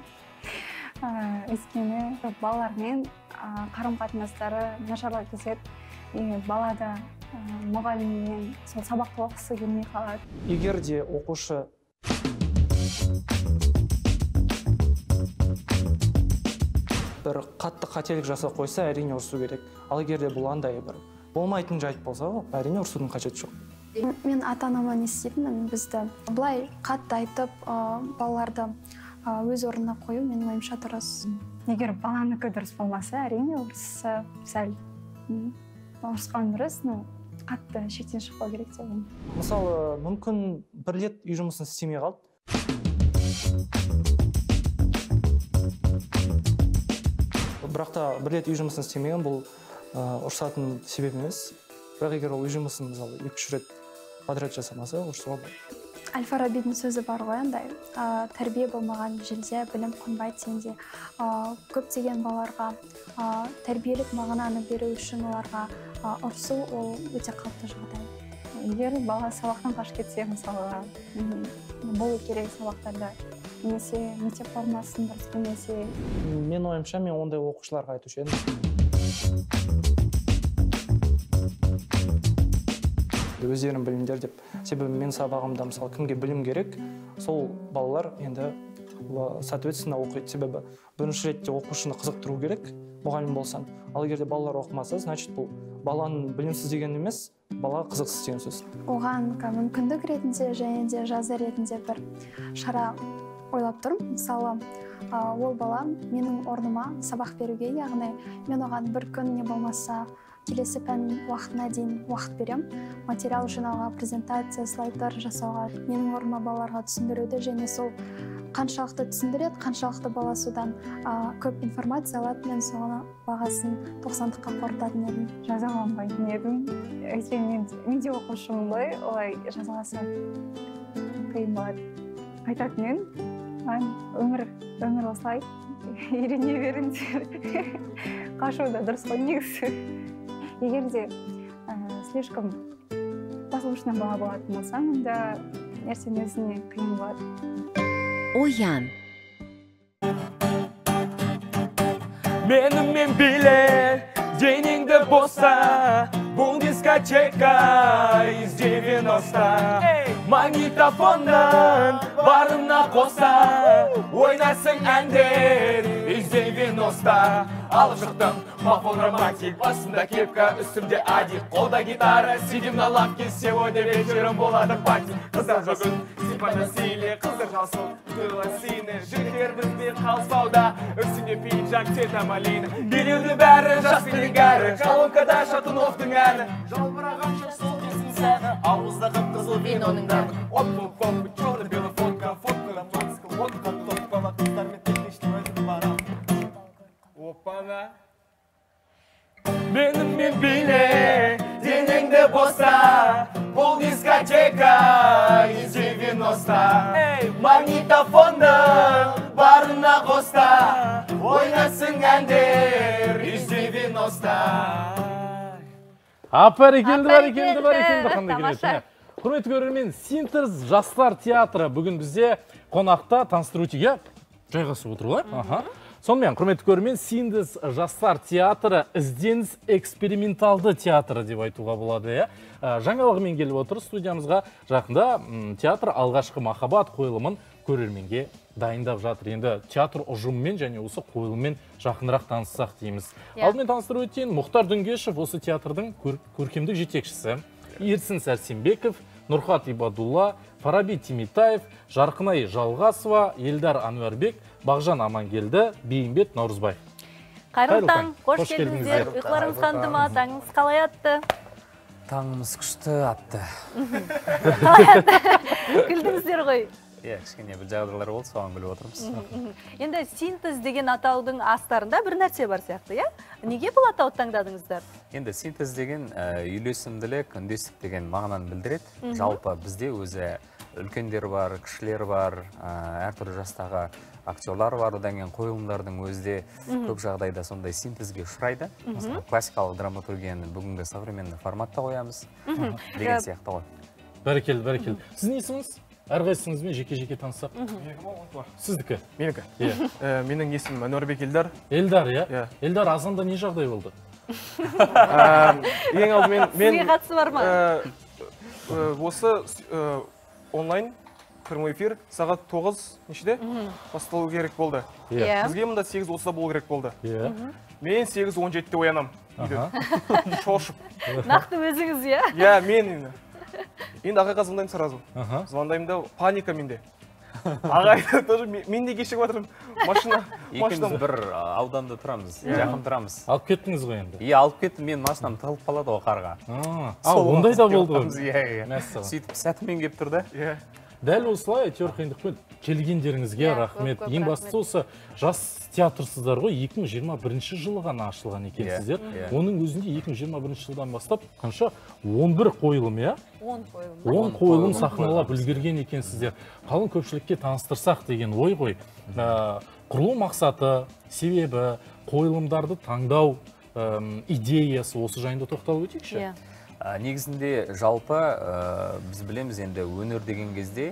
Өйткені балалармен қарым-қатынастары нашарлап кетеді. Балада мұғаліммен сол сабақты оқысы келмей қалады. Егер де оқушы бір қатты қателік жасап қойса, әрине ұрсу керек. Ал егер де бұл андай бір болмайтын жайт болса, әрине ұрсудың қажеті жоқ. Мен ата-анама не істейтінмін, бізді былай қатты айтып, балаларды өз орнына қою менің ойымша дұрыс. Егер баланыкі дұрыс болмаса, әрине ұрысы сәл ұрысқан дұрыс, қатты шектен шықпау керек деп ойлаймын. Мысалы, мүмкін бір рет үй жұмысын істемей қалды. Бірақ та бір рет үй жұмысын істемеген бұл ұрсатын себеп емес. Бірақ егер ол үй жұмысын мысалы екі-үш рет подряд жасамаса, ұрсуға болады. Әл-Фарабидің сөзі бар ғой, андай тәрбие болмаған жерде білім қонбайды дегенде, көптеген балаларға тәрбиелік мағынаны беру үшін оларға ұрсу ол өте қалыпты жағдай. Егер бала сабақтан қашып кетсе, мысалы, болу керек сабақтарда, немесе мектеп формасын дұрыс кимесе. Мен ойымша, мен ондай оқушыларға айтушы едім. Өздерін білімдер деп. Себебі мен сабағымда мысалы кімге білім керек, сол балалар енді соответственно оқиды. Себебі бірінші ретте оқушыны қызықтыру керек, мұғалім болсан. Ал егерде балалар оқымаса, значит бұл баланың білімсіз деген емес, бала қызықсыз деген сөз. Оған мүмкіндік ретінде және де жаза ретінде бір шара ойлап тұрмын. Мысалы, ол бала менің орныма сабақ беруге, яғни мен оған бір күн не болмаса келесі пән уақытына дейін уақыт берем. Материал жинауға, презентация, слайдтар жасауға, менің орныма балаларға түсіндіруді және сол қаншалықты түсіндіреді, қаншалықты бала содан көп информация алады, мен соны бағасын тоқсандыққа қорытатын едім. Жаза алмайтын едім. Өйткені мен де оқушымын ғой, олай жазаласа қиын болады. Айтатын едім, өмір өмір осылай, үйрене беріңдер. Қашу да дұрыс қой негізі. Егер де слишком послушный бала болатын болса, онда нәрсені өзіне қиын болады. Оян. Менімен биле, денеңді боса, бұл дискотека из девяносто. Магнитофоннан барына қоса, ойнасың әндер из девяносто. Алып шықтым мафон романтик, басында кепка, үстімде адик, қолда гитара, сидим на лавке, сегодня вечером болады пати. Қыздар бүгін сипанасиле, қыздар жасыл, күласine, жігіттер бізде қалыспауда, үстінде пиджак, цвета малина. Билеуді бәрі, жас пенің әрі, колонкада Шатуновтың әні. Жалбырағанша сол кесін сәні, ауызда қып-қызыл виноның дәні. Оп-оп-оп, черно-белый фотка, фотка, фотка, фотка, топпала, қыздармен тек-тешті өтіп барам. Опана. Менімен биле, денеңді боса, бұл дискотека из девяносто. Магнитофонды барына қоста, ойнасың әндер из девяносто. Апарекелді, барекелді, барекелді, қандай келесіне. Құрметті көрермен, Синтез жастар театры бүгін бізде қонақта таныстырутиге жайғасып отыр ғой. Сонымен, құрметті көрермен, Синтез жастар театры ізденіс эксперименталды театры деп айтуға болады. Жаңалығымен келіп отыр студиямызға. Жақында театр алғашқы махаббат қойылымын көрерменге дайындап жатыр. Енді театр ұжымымен және осы қойылыммен жақынырақ таныссақ дейміз. Алдымен таныстыру өтейін, Мұхтар Дүнгешев осы театрдың көркемдік жетекшісі. Ерсін Сәрсенбеков, Нұрхат Ибадулла, Фараби Тимитаев, Жарқынай Жалғасова, Елдар Ануарбек, Бағжан Амангелді, Бейімбет Наурызбай. Қайырлы таң, қош келдіңіздер. Ұйқыларыңыз қанды ма, таңыңыз қалай атты? Таңымыз күшті атты. Қалай атты? Күлдіңіздер ғой. Иә, кішкене бір жағдайлар болды, соған біліп отырмыз. Енді Синтез деген атаудың астарында бір нәрсе бар сияқты, иә? Неге бұл атауды таңдадыңыздар? Енді синтез деген үйлесімділік, үндестік деген мағынаны білдіреді. Жалпы бізде өзі үлкендер бар, кішілер бар, әртүрлі жастағы актерлар бар, одан кейін қойылымдардың өзде көп жағдайда сондай синтезге ұшырайды. Мысалы, классикалық драматургияны бүгінгі современный форматта қоямыз деген сияқты ғой. Бәрекелді, бәрекелді. Сіздің есіміңіз? Әрқайсыңызбен жеке-жеке таныссақ. Сіздікі? Менікі. Менің есімім Әнуарбек Елдар. Елдар, иә? Елдар, азанда не жағдай болды? Ең алдымен мен... Сізге қатысы бар ма? Осы онлайн прямой эфир сағат тоғыз нешеде басталу керек болды. Бізге мұнда сегіз отызда болу керек болды. Мен сегіз он жетіде оянам. Шошып. Нақты өзіңіз, иә? Иә, мен енді. Енді ағайға звондаймын сразу. Звондаймын да, паника менде. Ағайда тоже мен де кешігіп жатырмын. Машина. Екеуміз бір ауданда тұрамыз, жақын тұрамыз. Алып кеттіңіз ғой енді? Иә, алып кеттім, мен машинам тығылып қалады ғой қарға. А, ондай да болды ғой? Иә, иә. Сөйтіп сәтімен келіп тұрды. Дәл осылай әйтеуір қиындықпен келгендеріңізге рахмет. Ең бастысы осы жас театрсыздар ғой, екі мың жиырма бірінші жылы ғана ашылған екенсіздер. Оның өзінде екі мың жиырма бірінші жылдан бастап қанша он бір қойылым, иә? он қойылым. он қойылым сахналап үлгерген екенсіздер. Қалың көпшілікке таныстырсақ деген ой ғой. Құрылу мақсаты, себебі, қойылымдарды таңдау идеясы осы жайында тоқталып өтейікші? Негізінде жалпы біз білеміз енді өнер деген кезде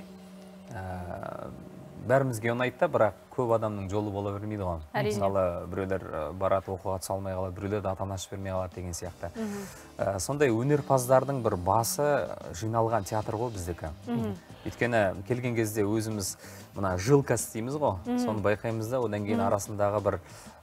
бәрімізге ұнайды да, бірақ көп адамның жолы бола бермейді ғой. Мысалы, біреулер барады оқуға түсе алмай қалады, біреулер де ата анасы жібермей қалады деген сияқты. Сондай өнерпаздардың бір басы жиналған театр ғой біздікі. Өйткені келген кезде өзіміз мына жилкасы дейміз ғой, соны байқаймыз да, одан кейін арасындағы бір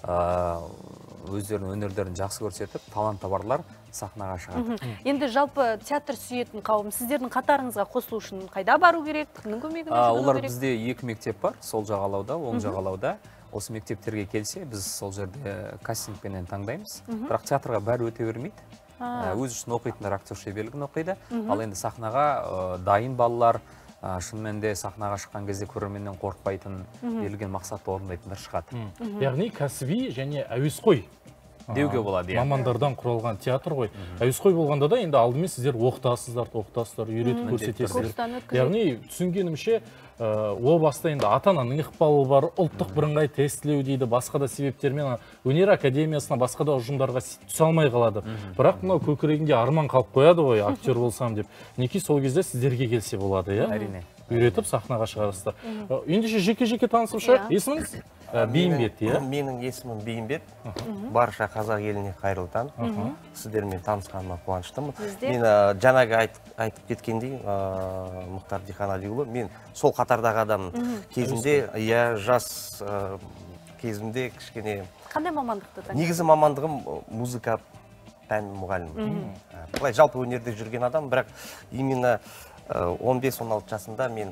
өздерінің өнерлерін жақсы көрсетіп, талантты барлар сахнаға шығады. Енді жалпы театр сүйетін қауым сіздердің қатарыңызға қосылу үшін қайда бару керек? Кімнің көмегіне жүгіну керек? Олар бізде екі мектеп бар, сол жағалауда, оң жағалауда. Осы мектептерге келсе, біз сол жерде кастингпенен таңдаймыз. Бірақ театрға бәрі өте бермейді. Өз үшін оқитындар актер шеберлігін оқиды. Ал енді сахнаға дайын балалар, шынымен де сахнаға шыққан кезде көрерменнен қорықпайтын, берілген мақсатты орындайтындар шығады. Яғни кәсіби және әуесқой деуге болады. Мамандардан құралған театр ғой. Әуесқой болғанда да енді алдымен сіздер оқытасыздар, оқытасыздар, үйретіп көрсетесіздер. Яғни түсінгенімше, о баста енді ата-ананың ықпалы бар, ұлттық бірыңғай тестілеу дейді, басқа да себептермен өнер академиясына, басқа да ұжымдарға түсе алмай қалады. Бірақ мынау көкірегінде арман қалып қояды ғой, актер болсам деп. Неке сол кезде сіздерге келсе болады, иә? Әрине. Үйретіп сахнаға шығарасыздар. Ендеше жеке-жеке танысып шығайық. Есіміңіз? Бейімбет, иә? Менің есімім Бейімбет. Барша қазақ еліне қайырлы таң. Сіздермен танысқаныма қуаныштымын. Мен жаңағы айтып кеткендей, Мұхтар Диханалиұлы, мен сол қатардағы адам кезінде, иә, жас кезімде кішкене... Қандай мамандықты таңдадыңыз? Негізі мамандығым музыка пән мұғалімі. Былай жалпы өнерде жүрген адам, бірақ именно он бес он алты жасында мен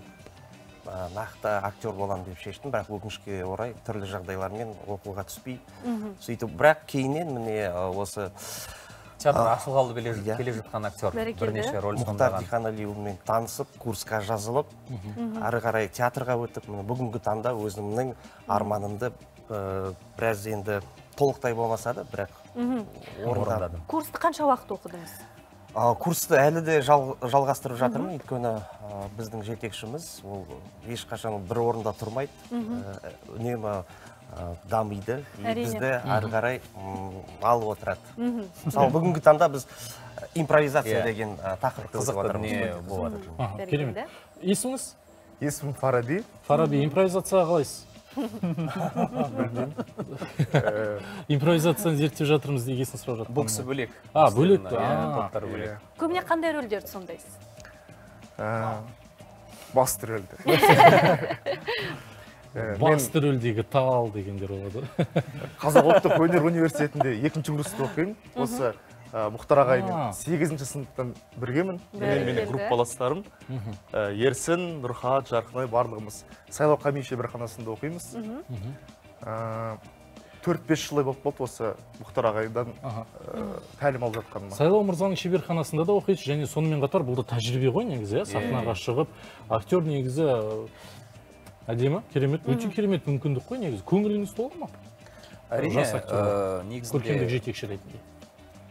нақты актер болам деп шештім, бірақ өкінішке орай түрлі жағдайлармен оқуға түспей. Сөйтіп, бірақ кейіннен міне осы театр ашылғалы келе жатқан актер бірнеше рөл сомдаған. Мұхтар Диханалиұлымен танысып, курсқа жазылып, ары қарай театрға өтіп, бүгінгі таңда өзімнің арманымды біраз енді толықтай болмаса да, бірақ орындадым. Курсты қанша уақыт оқыдыңыз? Курсты әлі де жалғастырып жатырмын, өйткені біздің жетекшіміз ол ешқашан бір орында тұрмайды, үнемі дамиды, бізді ары қарай алып отырады. Мысалы, бүгінгі таңда біз импровизация деген тақырыпты қызықты дүние болады. Керемет. Есіміңіз? Есімім Фараби. Фараби, импровизацияға қалайсыз? Импровизацияны зерттеп жатырмыз дегесін сұрап жатыр. Бұл кісі бөлек. А, бөлек. Көбіне қандай рөлдерді сомдайсыз? Басты рөлді. Басты рөлдегі тал дегендер болады. Қазақ ұлттық өнер университетінде екінші курста оқимын. Осы Мұхтар ағаймен сегізінші сыныптан біргемін. Менің группаластарым Ерсін, Нұрхат, Жарқынай барлығымыз сайлау комиссия бірханасында оқимыз. төрт бес жылдай болып болды осы Мұхтар ағайдан тәлім алып жатқаныма. Сайлау мырзаның шеберханасында да оқисыз, және сонымен қатар бұл да тәжірибе ғой негізі, сахнаға шығып, актер негізі әдемі, керемет, өте керемет мүмкіндік қой негізі. Көңіліңіз толы ма? Әрине, негізінде көркемдік жетекші ретінде.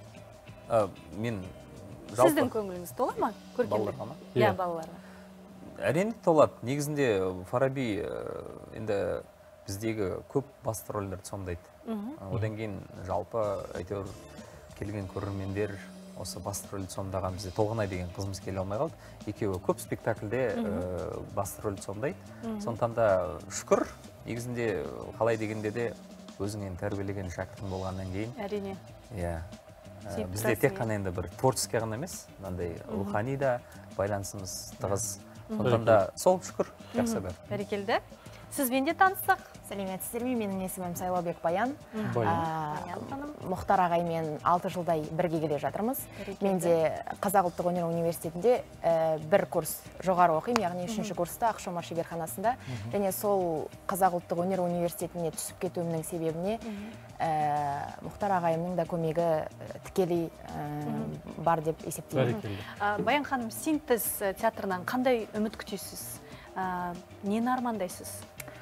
Мен Сіздің көңіліңіз толы ма? Көркемдік. Балаларға ма? Иә, балаларға. әрине толады. Негізінде Фараби енді біздегі көп басты рөлдерді сомдайды. Одан кейін жалпы әйтеуір келген көрермендер осы басты рөлді сомдаған, бізде Толғанай деген қызымыз келе алмай қалды. Екеуі көп спектакльде басты рөлді сомдайды. Сондықтан да шүкір, негізінде қалай дегенде де өзіңнен тәрбиелеген шәкіртің болғаннан кейін. Әрине. Иә. Бізде тек қана енді бір творческий ғана емес, мынандай рухани да байланысымыз тығыз. Сондықтан да сол шүкір, жақсы бәрі. Бәрекелді. Сізбен де таныссақ? Сәлеметсіздер ме? Менің есімім Сайлаубек Баян. Баян. Мұхтар ағаймен алты жылдай бірге келе жатырмыз. Мен де Қазақ ұлттық өнер университетінде бір курс жоғары оқимын, яғни үшінші курста Ақшомар шеберханасында. Және сол Қазақ ұлттық өнер университетіне түсіп кетуімнің себебіне Мұхтар ағайымның да көмегі тікелей бар деп есептеймін. Баян ханым, синтез театрынан қандай үміт күтесіз? Нені армандайсыз?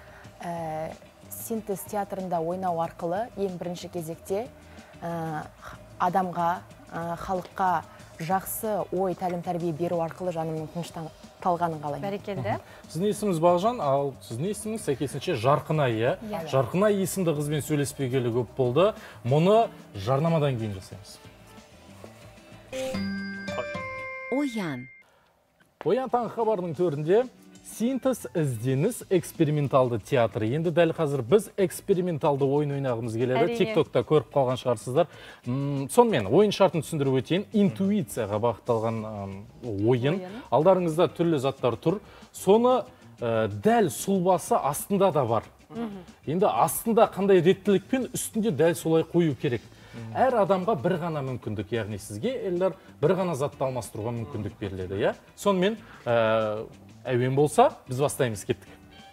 Синтез театрында ойнау арқылы ең бірінші кезекте адамға, халыққа жақсы ой, тәлім тәрбие беру арқылы жанымның тынышталғанын қалаймын. Бәрекелді. Сіздің есіміңіз Бағжан, ал сіздің есіміңіз сәйкесінше Жарқынай, иә? Жарқынай есімді қызбен сөйлеспегелі көп болды. Мұны жарнамадан кейін жасаймыз. Оян. Оян таңғы хабардың төрінде синтез ізденіс эксперименталды театры. Енді дәл қазір біз эксперименталды ойын ойнағымыз келеді. Тиктокта көріп қалған шығарсыздар. Сонымен ойын шартын түсіндіріп өтейін. Интуицияға бағытталған ойын. Алдарыңызда түрлі заттар тұр. Соны дәл сұлбасы астында да бар. Енді астында қандай реттілікпен үстінде дәл солай қою керек. Әр адамға бір ғана мүмкіндік, яғни сізге елдер бір ғана затты алмастыруға мүмкіндік беріледі. Сонымен әуен болса, біз бастаймыз, кеттік.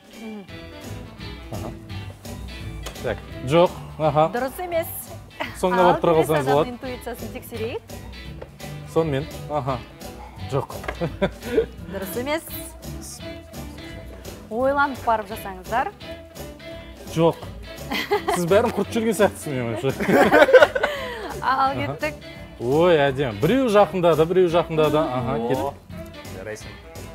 Жоқ. Дұрыс емес. Соңына барып тұра қалсаңыз болады. Интуициясын тексерейік. Сонымен, жоқ. Дұрыс емес. Ойланып барып жасаңыздар. Жоқ. Сіз бәрін құрт жүрген сәттісі мен. Ал кеттік. Ой, әдем. Біреу жақындады, біреу жақындады. Аха, кеттік. Жарайсың.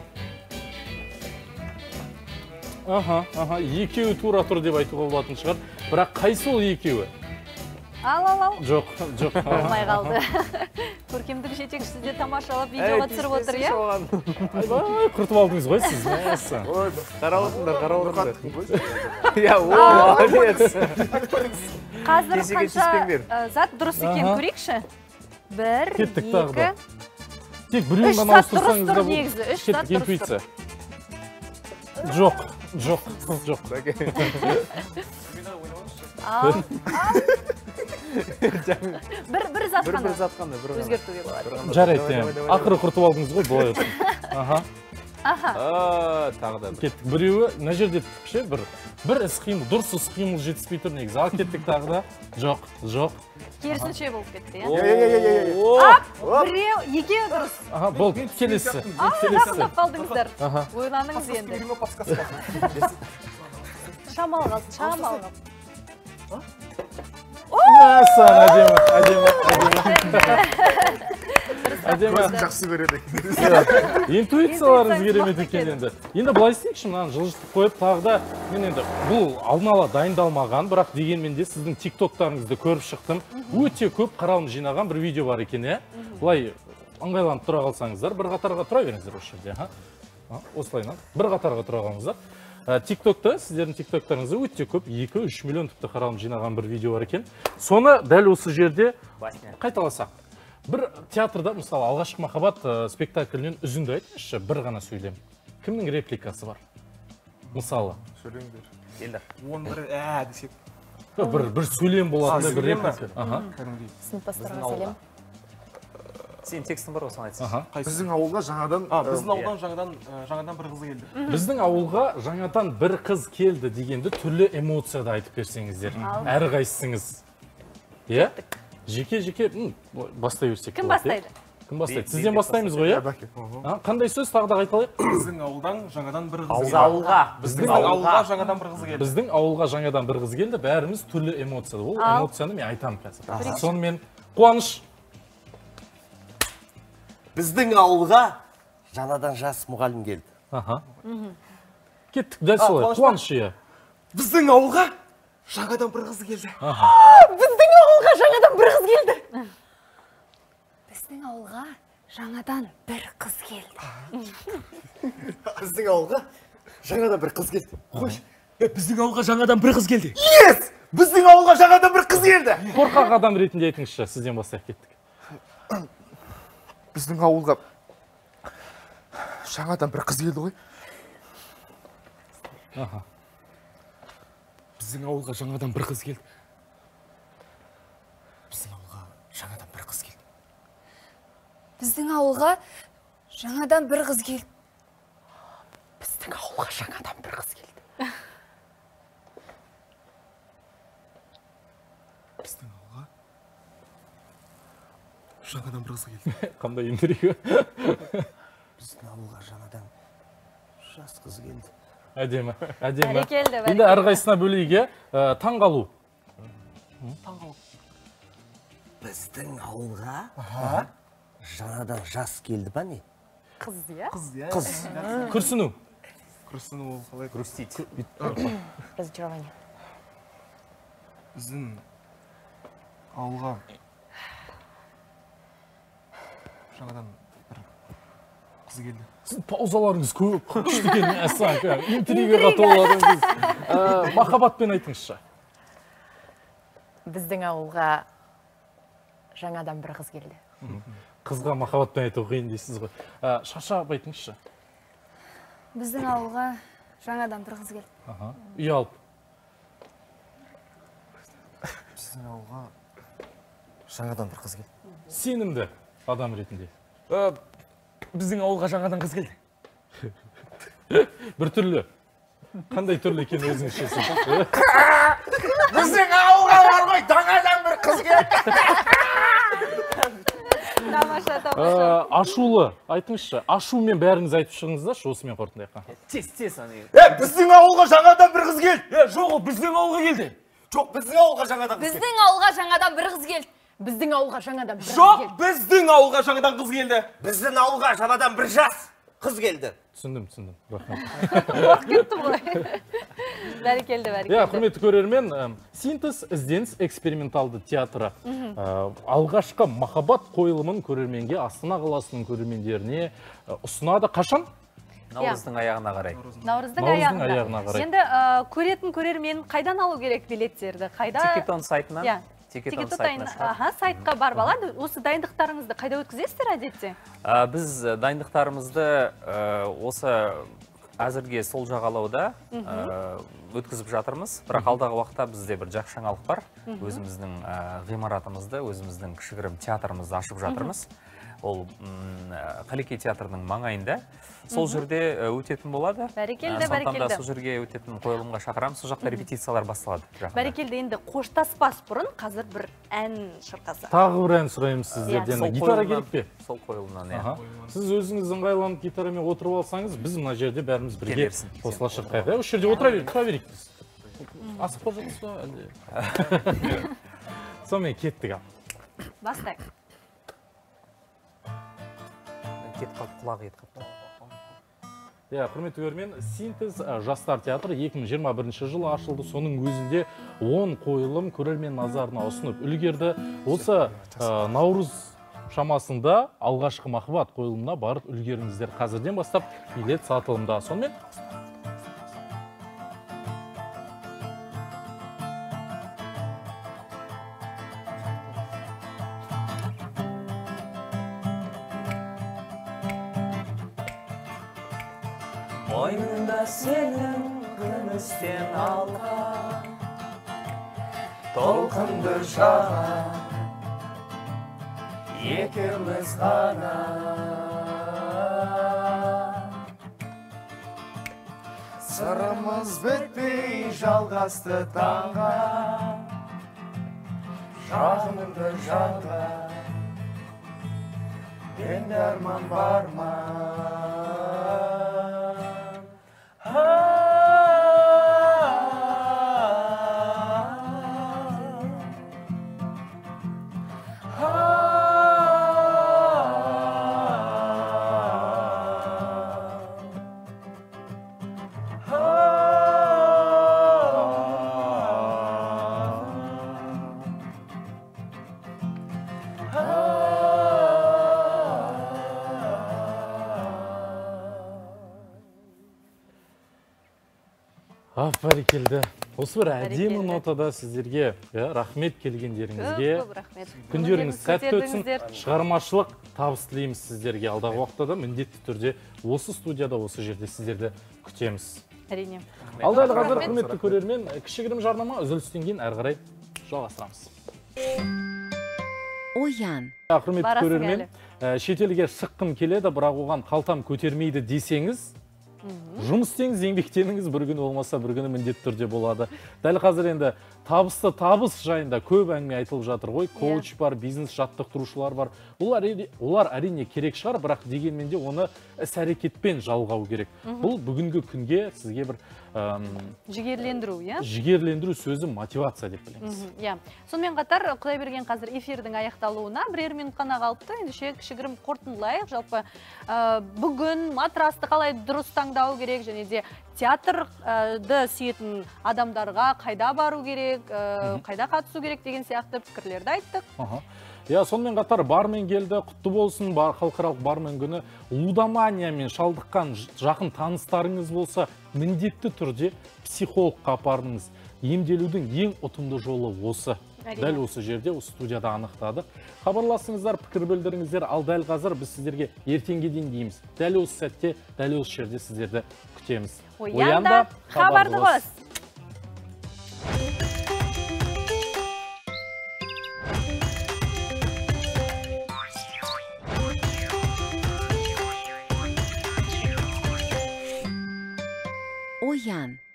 Аха, аха. Екеуі тура тұр деп айтуға болатын шығар. Бірақ қайсы ол екеуі? Ал, ал, ал. Жоқ, жоқ. Болмай қалды. Көркемдік жетекшісі де тамашалап видеоға түсіріп отыр, е? Айбай, құртып алдыңыз ғой сіз. Мәссі. Қаралатындар, қаралатындар. Я, о, молодец. Қазір қанша зат дұрыс екен көрейікші? Бір, екі... Тек біреуін ғана ауыстырсаңыз да бұл. Үш зат дұрыс тұр. Жоқ, жоқ, жоқ. Ал. Бір зат қана өзгертуге болады. Жарайды, ақыры құртып алдыңыз ғой, бұлай өтін. Аха. Аха. Тағы да. Кеттік. Біреуі, мына жерде ше, бір іс-қимыл, дұрыс іс-қимыл жетіспей тұр негізі. Ал кеттік тағы да. Жоқ, жоқ. Керісінше болып кетті, е? Ап, біреу, екеу дұрыс. Аха, бұл келесі. Ау, жақындап қалдыңыздар. Ойланыңыз енді. Шамал қалсын, шамал қалсын. Мәссаған, әдемі, әдемі, әдемі. Өзін жақсы көреді. Интуицияларыңыз керемет екен енді. Енді былай істейікші, мынаны жылжытып қойып, тағы да мен енді бұл алдын ала дайындалмаған, бірақ дегенмен де сіздің тиктоктарыңызды көріп шықтым. Өте көп қаралым жинаған бір видео бар екен, е? Былай ыңғайланып тұра қалсаңыздар, бір қатарға тұра беріңіздер осы жерде. Осылайынан бір қатарға тұра қалыңыздар. Тиктокта, сіздердің тиктоктарыңызда өте көп, екі үш миллион тіпті қаралым жинаған бір видео бар екен. Соны дәл осы жерде қайталасақ. Бір театрда, мысалы, алғашқы махаббат спектаклінен үзінді айтыңызшы, бір ғана сөйлем. Кімнің репликасы бар? Мысалы. Сөйлеңдер. Елдар. Он бір ә десек. Бір сөйлем болады, бір реплика. Сыныптастарға сәлем. Сен текстің бар осыны айтсың. Біздің ауылға жаңадан біздің ауылдан жаңадан жаңадан бір қыз келді. Біздің ауылға жаңадан бір қыз келді дегенді түрлі эмоцияда айтып берсеңіздер. Әрі қайсыңыз. Иә? Жеке-жеке бастай берсек. Кім бастайды? Кім бастайды? Сізден бастаймыз ғой, иә? Қандай сөз тағы да қайталайық? Біздің ауылдан жаңадан бір қыз келді. Ауылға. Біздің ауылға жаңадан бір қыз келді. Біздің ауылға жаңадан бір қыз келді. Бәріміз түрлі эмоцияда. Ол эмоцияны мен айтамын қазір. Сонымен қуаныш. Біздің ауылға жаңадан жас мұғалім келді. Аха. Кеттік, дәл солай, қуаныш иә. Біздің ауылға жаңадан бір қыз келді. Біздің ауылға жаңадан бір қыз келді. Біздің ауылға жаңадан бір қыз келді. Біздің ауылға жаңадан бір қыз келді. Қойш, біздің ауылға жаңадан бір қыз келді. Yes! Біздің ауылға жаңадан бір қыз келді. Қорқақ адам ретінде айтыңызшы, сізден бастап кеттік. Біздің ауылға жаңадан бір қыз келді ғой. Аха. Біздің ауылға жаңадан бір қыз келді. Біздің ауылға жаңадан бір қыз келді. Біздің ауылға жаңадан бір қыз келді. Біздің ауылға жаңадан бір қыз келді. Біздің ауылға жаңадан бір қыз келді. Қандай интрига. Біздің ауылға жаңадан жас қыз келді. Әдемі, әдемі. Бәрекелді, бәрекелді. Енді әрқайсына бөлейге таң қалу. Таң қалу. Біздің ауылға жаңадан жас келді ба не? Қыз, иә? Қыз, иә. Қыз. Күрсіну. Күрсіну ол қалай? Грустить. Разочарование. Біздің ауылға жаңадан бір қыз келді. Сіз паузаларыңыз көп, күшті екен, әсәң, интригаға толыладыңыз. Махаббатпен айтыңызшы. Біздің ауылға жаңадан бір қыз келді. Қызға махаббатпен айту қиын дейсіз ғой. Шашап айтыңызшы. Біздің ауылға жаңадан бір қыз келді. Үй алып. Біздің ауылға жаңадан бір қыз келді. Сенімді адам ретінде. Біздің ауылға жаңадан қыз келді. Бір түрлі. Қандай түрлі екен өзіңіз шешесіз? Біздің ауылға бар ғой, жаңадан бір қыз келді. Тамаша, тамаша. Ашулы, айтыңызшы. Ашумен бәріңіз айтып шығыңыздаршы, осымен қорытындайық. Тез, тез аны. Біздің ауылға жаңадан бір қыз келді. Жоқ, біздің ауылға келді. Жоқ, біздің ауылға жаңадан қыз келді. Біздің ауылға жаңадан бір қыз келді. Біздің ауылға жаңадан бір қыз келді. Жоқ, біздің ауылға жаңадан қыз келді. Біздің ауылға жаңадан бір жас қыз келді. Түсіндім, түсіндім. Рахмет. Уақыт кетті ғой. Бәрекелді, бәрекелді. Иә, құрметті көрермен, синтез ізденіс эксперименталды театры алғашқы махаббат қойылымын көрерменге, Астана қаласының көрермендеріне ұсынады. Қашан? Наурыздың аяғына қарай. Наурыздың аяғына аяғына. қарай. Енді көретін көрермен қайдан алу керек билеттерді? Қайда? Тикетон сайтынан. Иә. Тикетон Тикетон сайтына шығады. Аха, сайтқа барып алады. Осы дайындықтарыңызды қайда өткізесіздер әдетте? Біз дайындықтарымызды осы әзірге сол жағалауда өткізіп жатырмыз. Бірақ алдағы уақытта бізде бір жақсы жаңалық бар. Өзіміздің ғимаратымызды, өзіміздің кішігірім театрымызды ашып жатырмыз. Ол Қалекей театрының маңайында. Сол жерде өтетін болады. Бәрекелді, Сондықтан да бәрекелді. сол жерге өтетін қойылымға шақырамыз. Сол жақта репетициялар басталады. Бәрекелді, енді қоштаспас бұрын қазір бір ән шырқаса. Тағы бір ән сұраймыз сіздерден. Гитара керек пе? Сол қойылымнан, иә. Сіз өзіңіз ыңғайланып гитарамен отырып алсаңыз, біз мына жерде бәріміз бірге қосыла шырқайық. Осы жерде отыра берейік, тұра берейік біз. Асықпа жатырсыз ба әлде? Сонымен кеттік ал. Бастайық. Кет қалып, құлағы ет қалып. Иә, құрметті көрермен, синтез жастар театры екі мың жиырма бірінші жылы ашылды. Соның өзінде он қойылым көрермен назарына ұсынып үлгерді. Осы наурыз шамасында алғашқы махаббат қойылымына барып үлгеріңіздер. Қазірден бастап билет сатылымда. Сонымен Мойнында сенің күмістен алға, толқынды жаға, екеуміз ғана. Сырымыз бітпей жалғасты таңға, жағымды жанға, енді арман бар ма? Бәрекелді. Осы бір әдемі нотада сіздерге рахмет келгендеріңізге. Көп рахмет. Күндеріңіз сәтті өтсін, шығармашылық табыс тілейміз сіздерге. Алдағы уақытта да міндетті түрде осы студияда, осы жерде сіздерді күтеміз. Әрине. Алда қазір құрметті көрермен, кішігірім жарнама, үзілістен кейін әрі қарай жалғастырамыз. Оян. Құрметті көрермен, шетелге шыққым келеді, бірақ оған қалтам көтермейді десеңіз, жұмыс істеңіз, еңбектеніңіз, бір күні болмаса бір күні міндетті түрде болады. Дәл қазір енді табысты табыс жайында көп әңгіме айтылып жатыр ғой. Коуч бар, бизнес жаттықтырушылар бар. Олар әрине керек шығар, бірақ дегенмен де оны іс-әрекетпен жалғау керек. Бұл бүгінгі күнге сізге бір жігерлендіру, иә? Жігерлендіру сөзі мотивация деп білеміз. Иә. Сонымен қатар, Құдайберген қазір эфирдің аяқталуына бірер минут қана қалыпты. Ендеше кішігірім қорытындылайық. Жалпы бүгін матрасты қалай дұрыс таңдау керек, және де театрды сүйетін адамдарға қайда бару керек, қайда қатысу керек деген сияқты пікірлерді айттық. Я, сонымен қатар бармен келді, құтты болсын, халықаралық бармен күні. Лудоманиямен шалдыққан жақын таныстарыңыз болса, міндетті түрде психологқа апарыңыз. Емделудің ең ұтымды жолы осы. Дәл осы жерде, осы студияда анықтадық. Хабарласыңыздар, пікір білдіріңіздер, ал дәл қазір біз сіздерге ертеңге дейін дейміз. Дәл осы сәтте, дәл осы жерде сіздерді күтеміз. Оянда хабарды қос. Оян.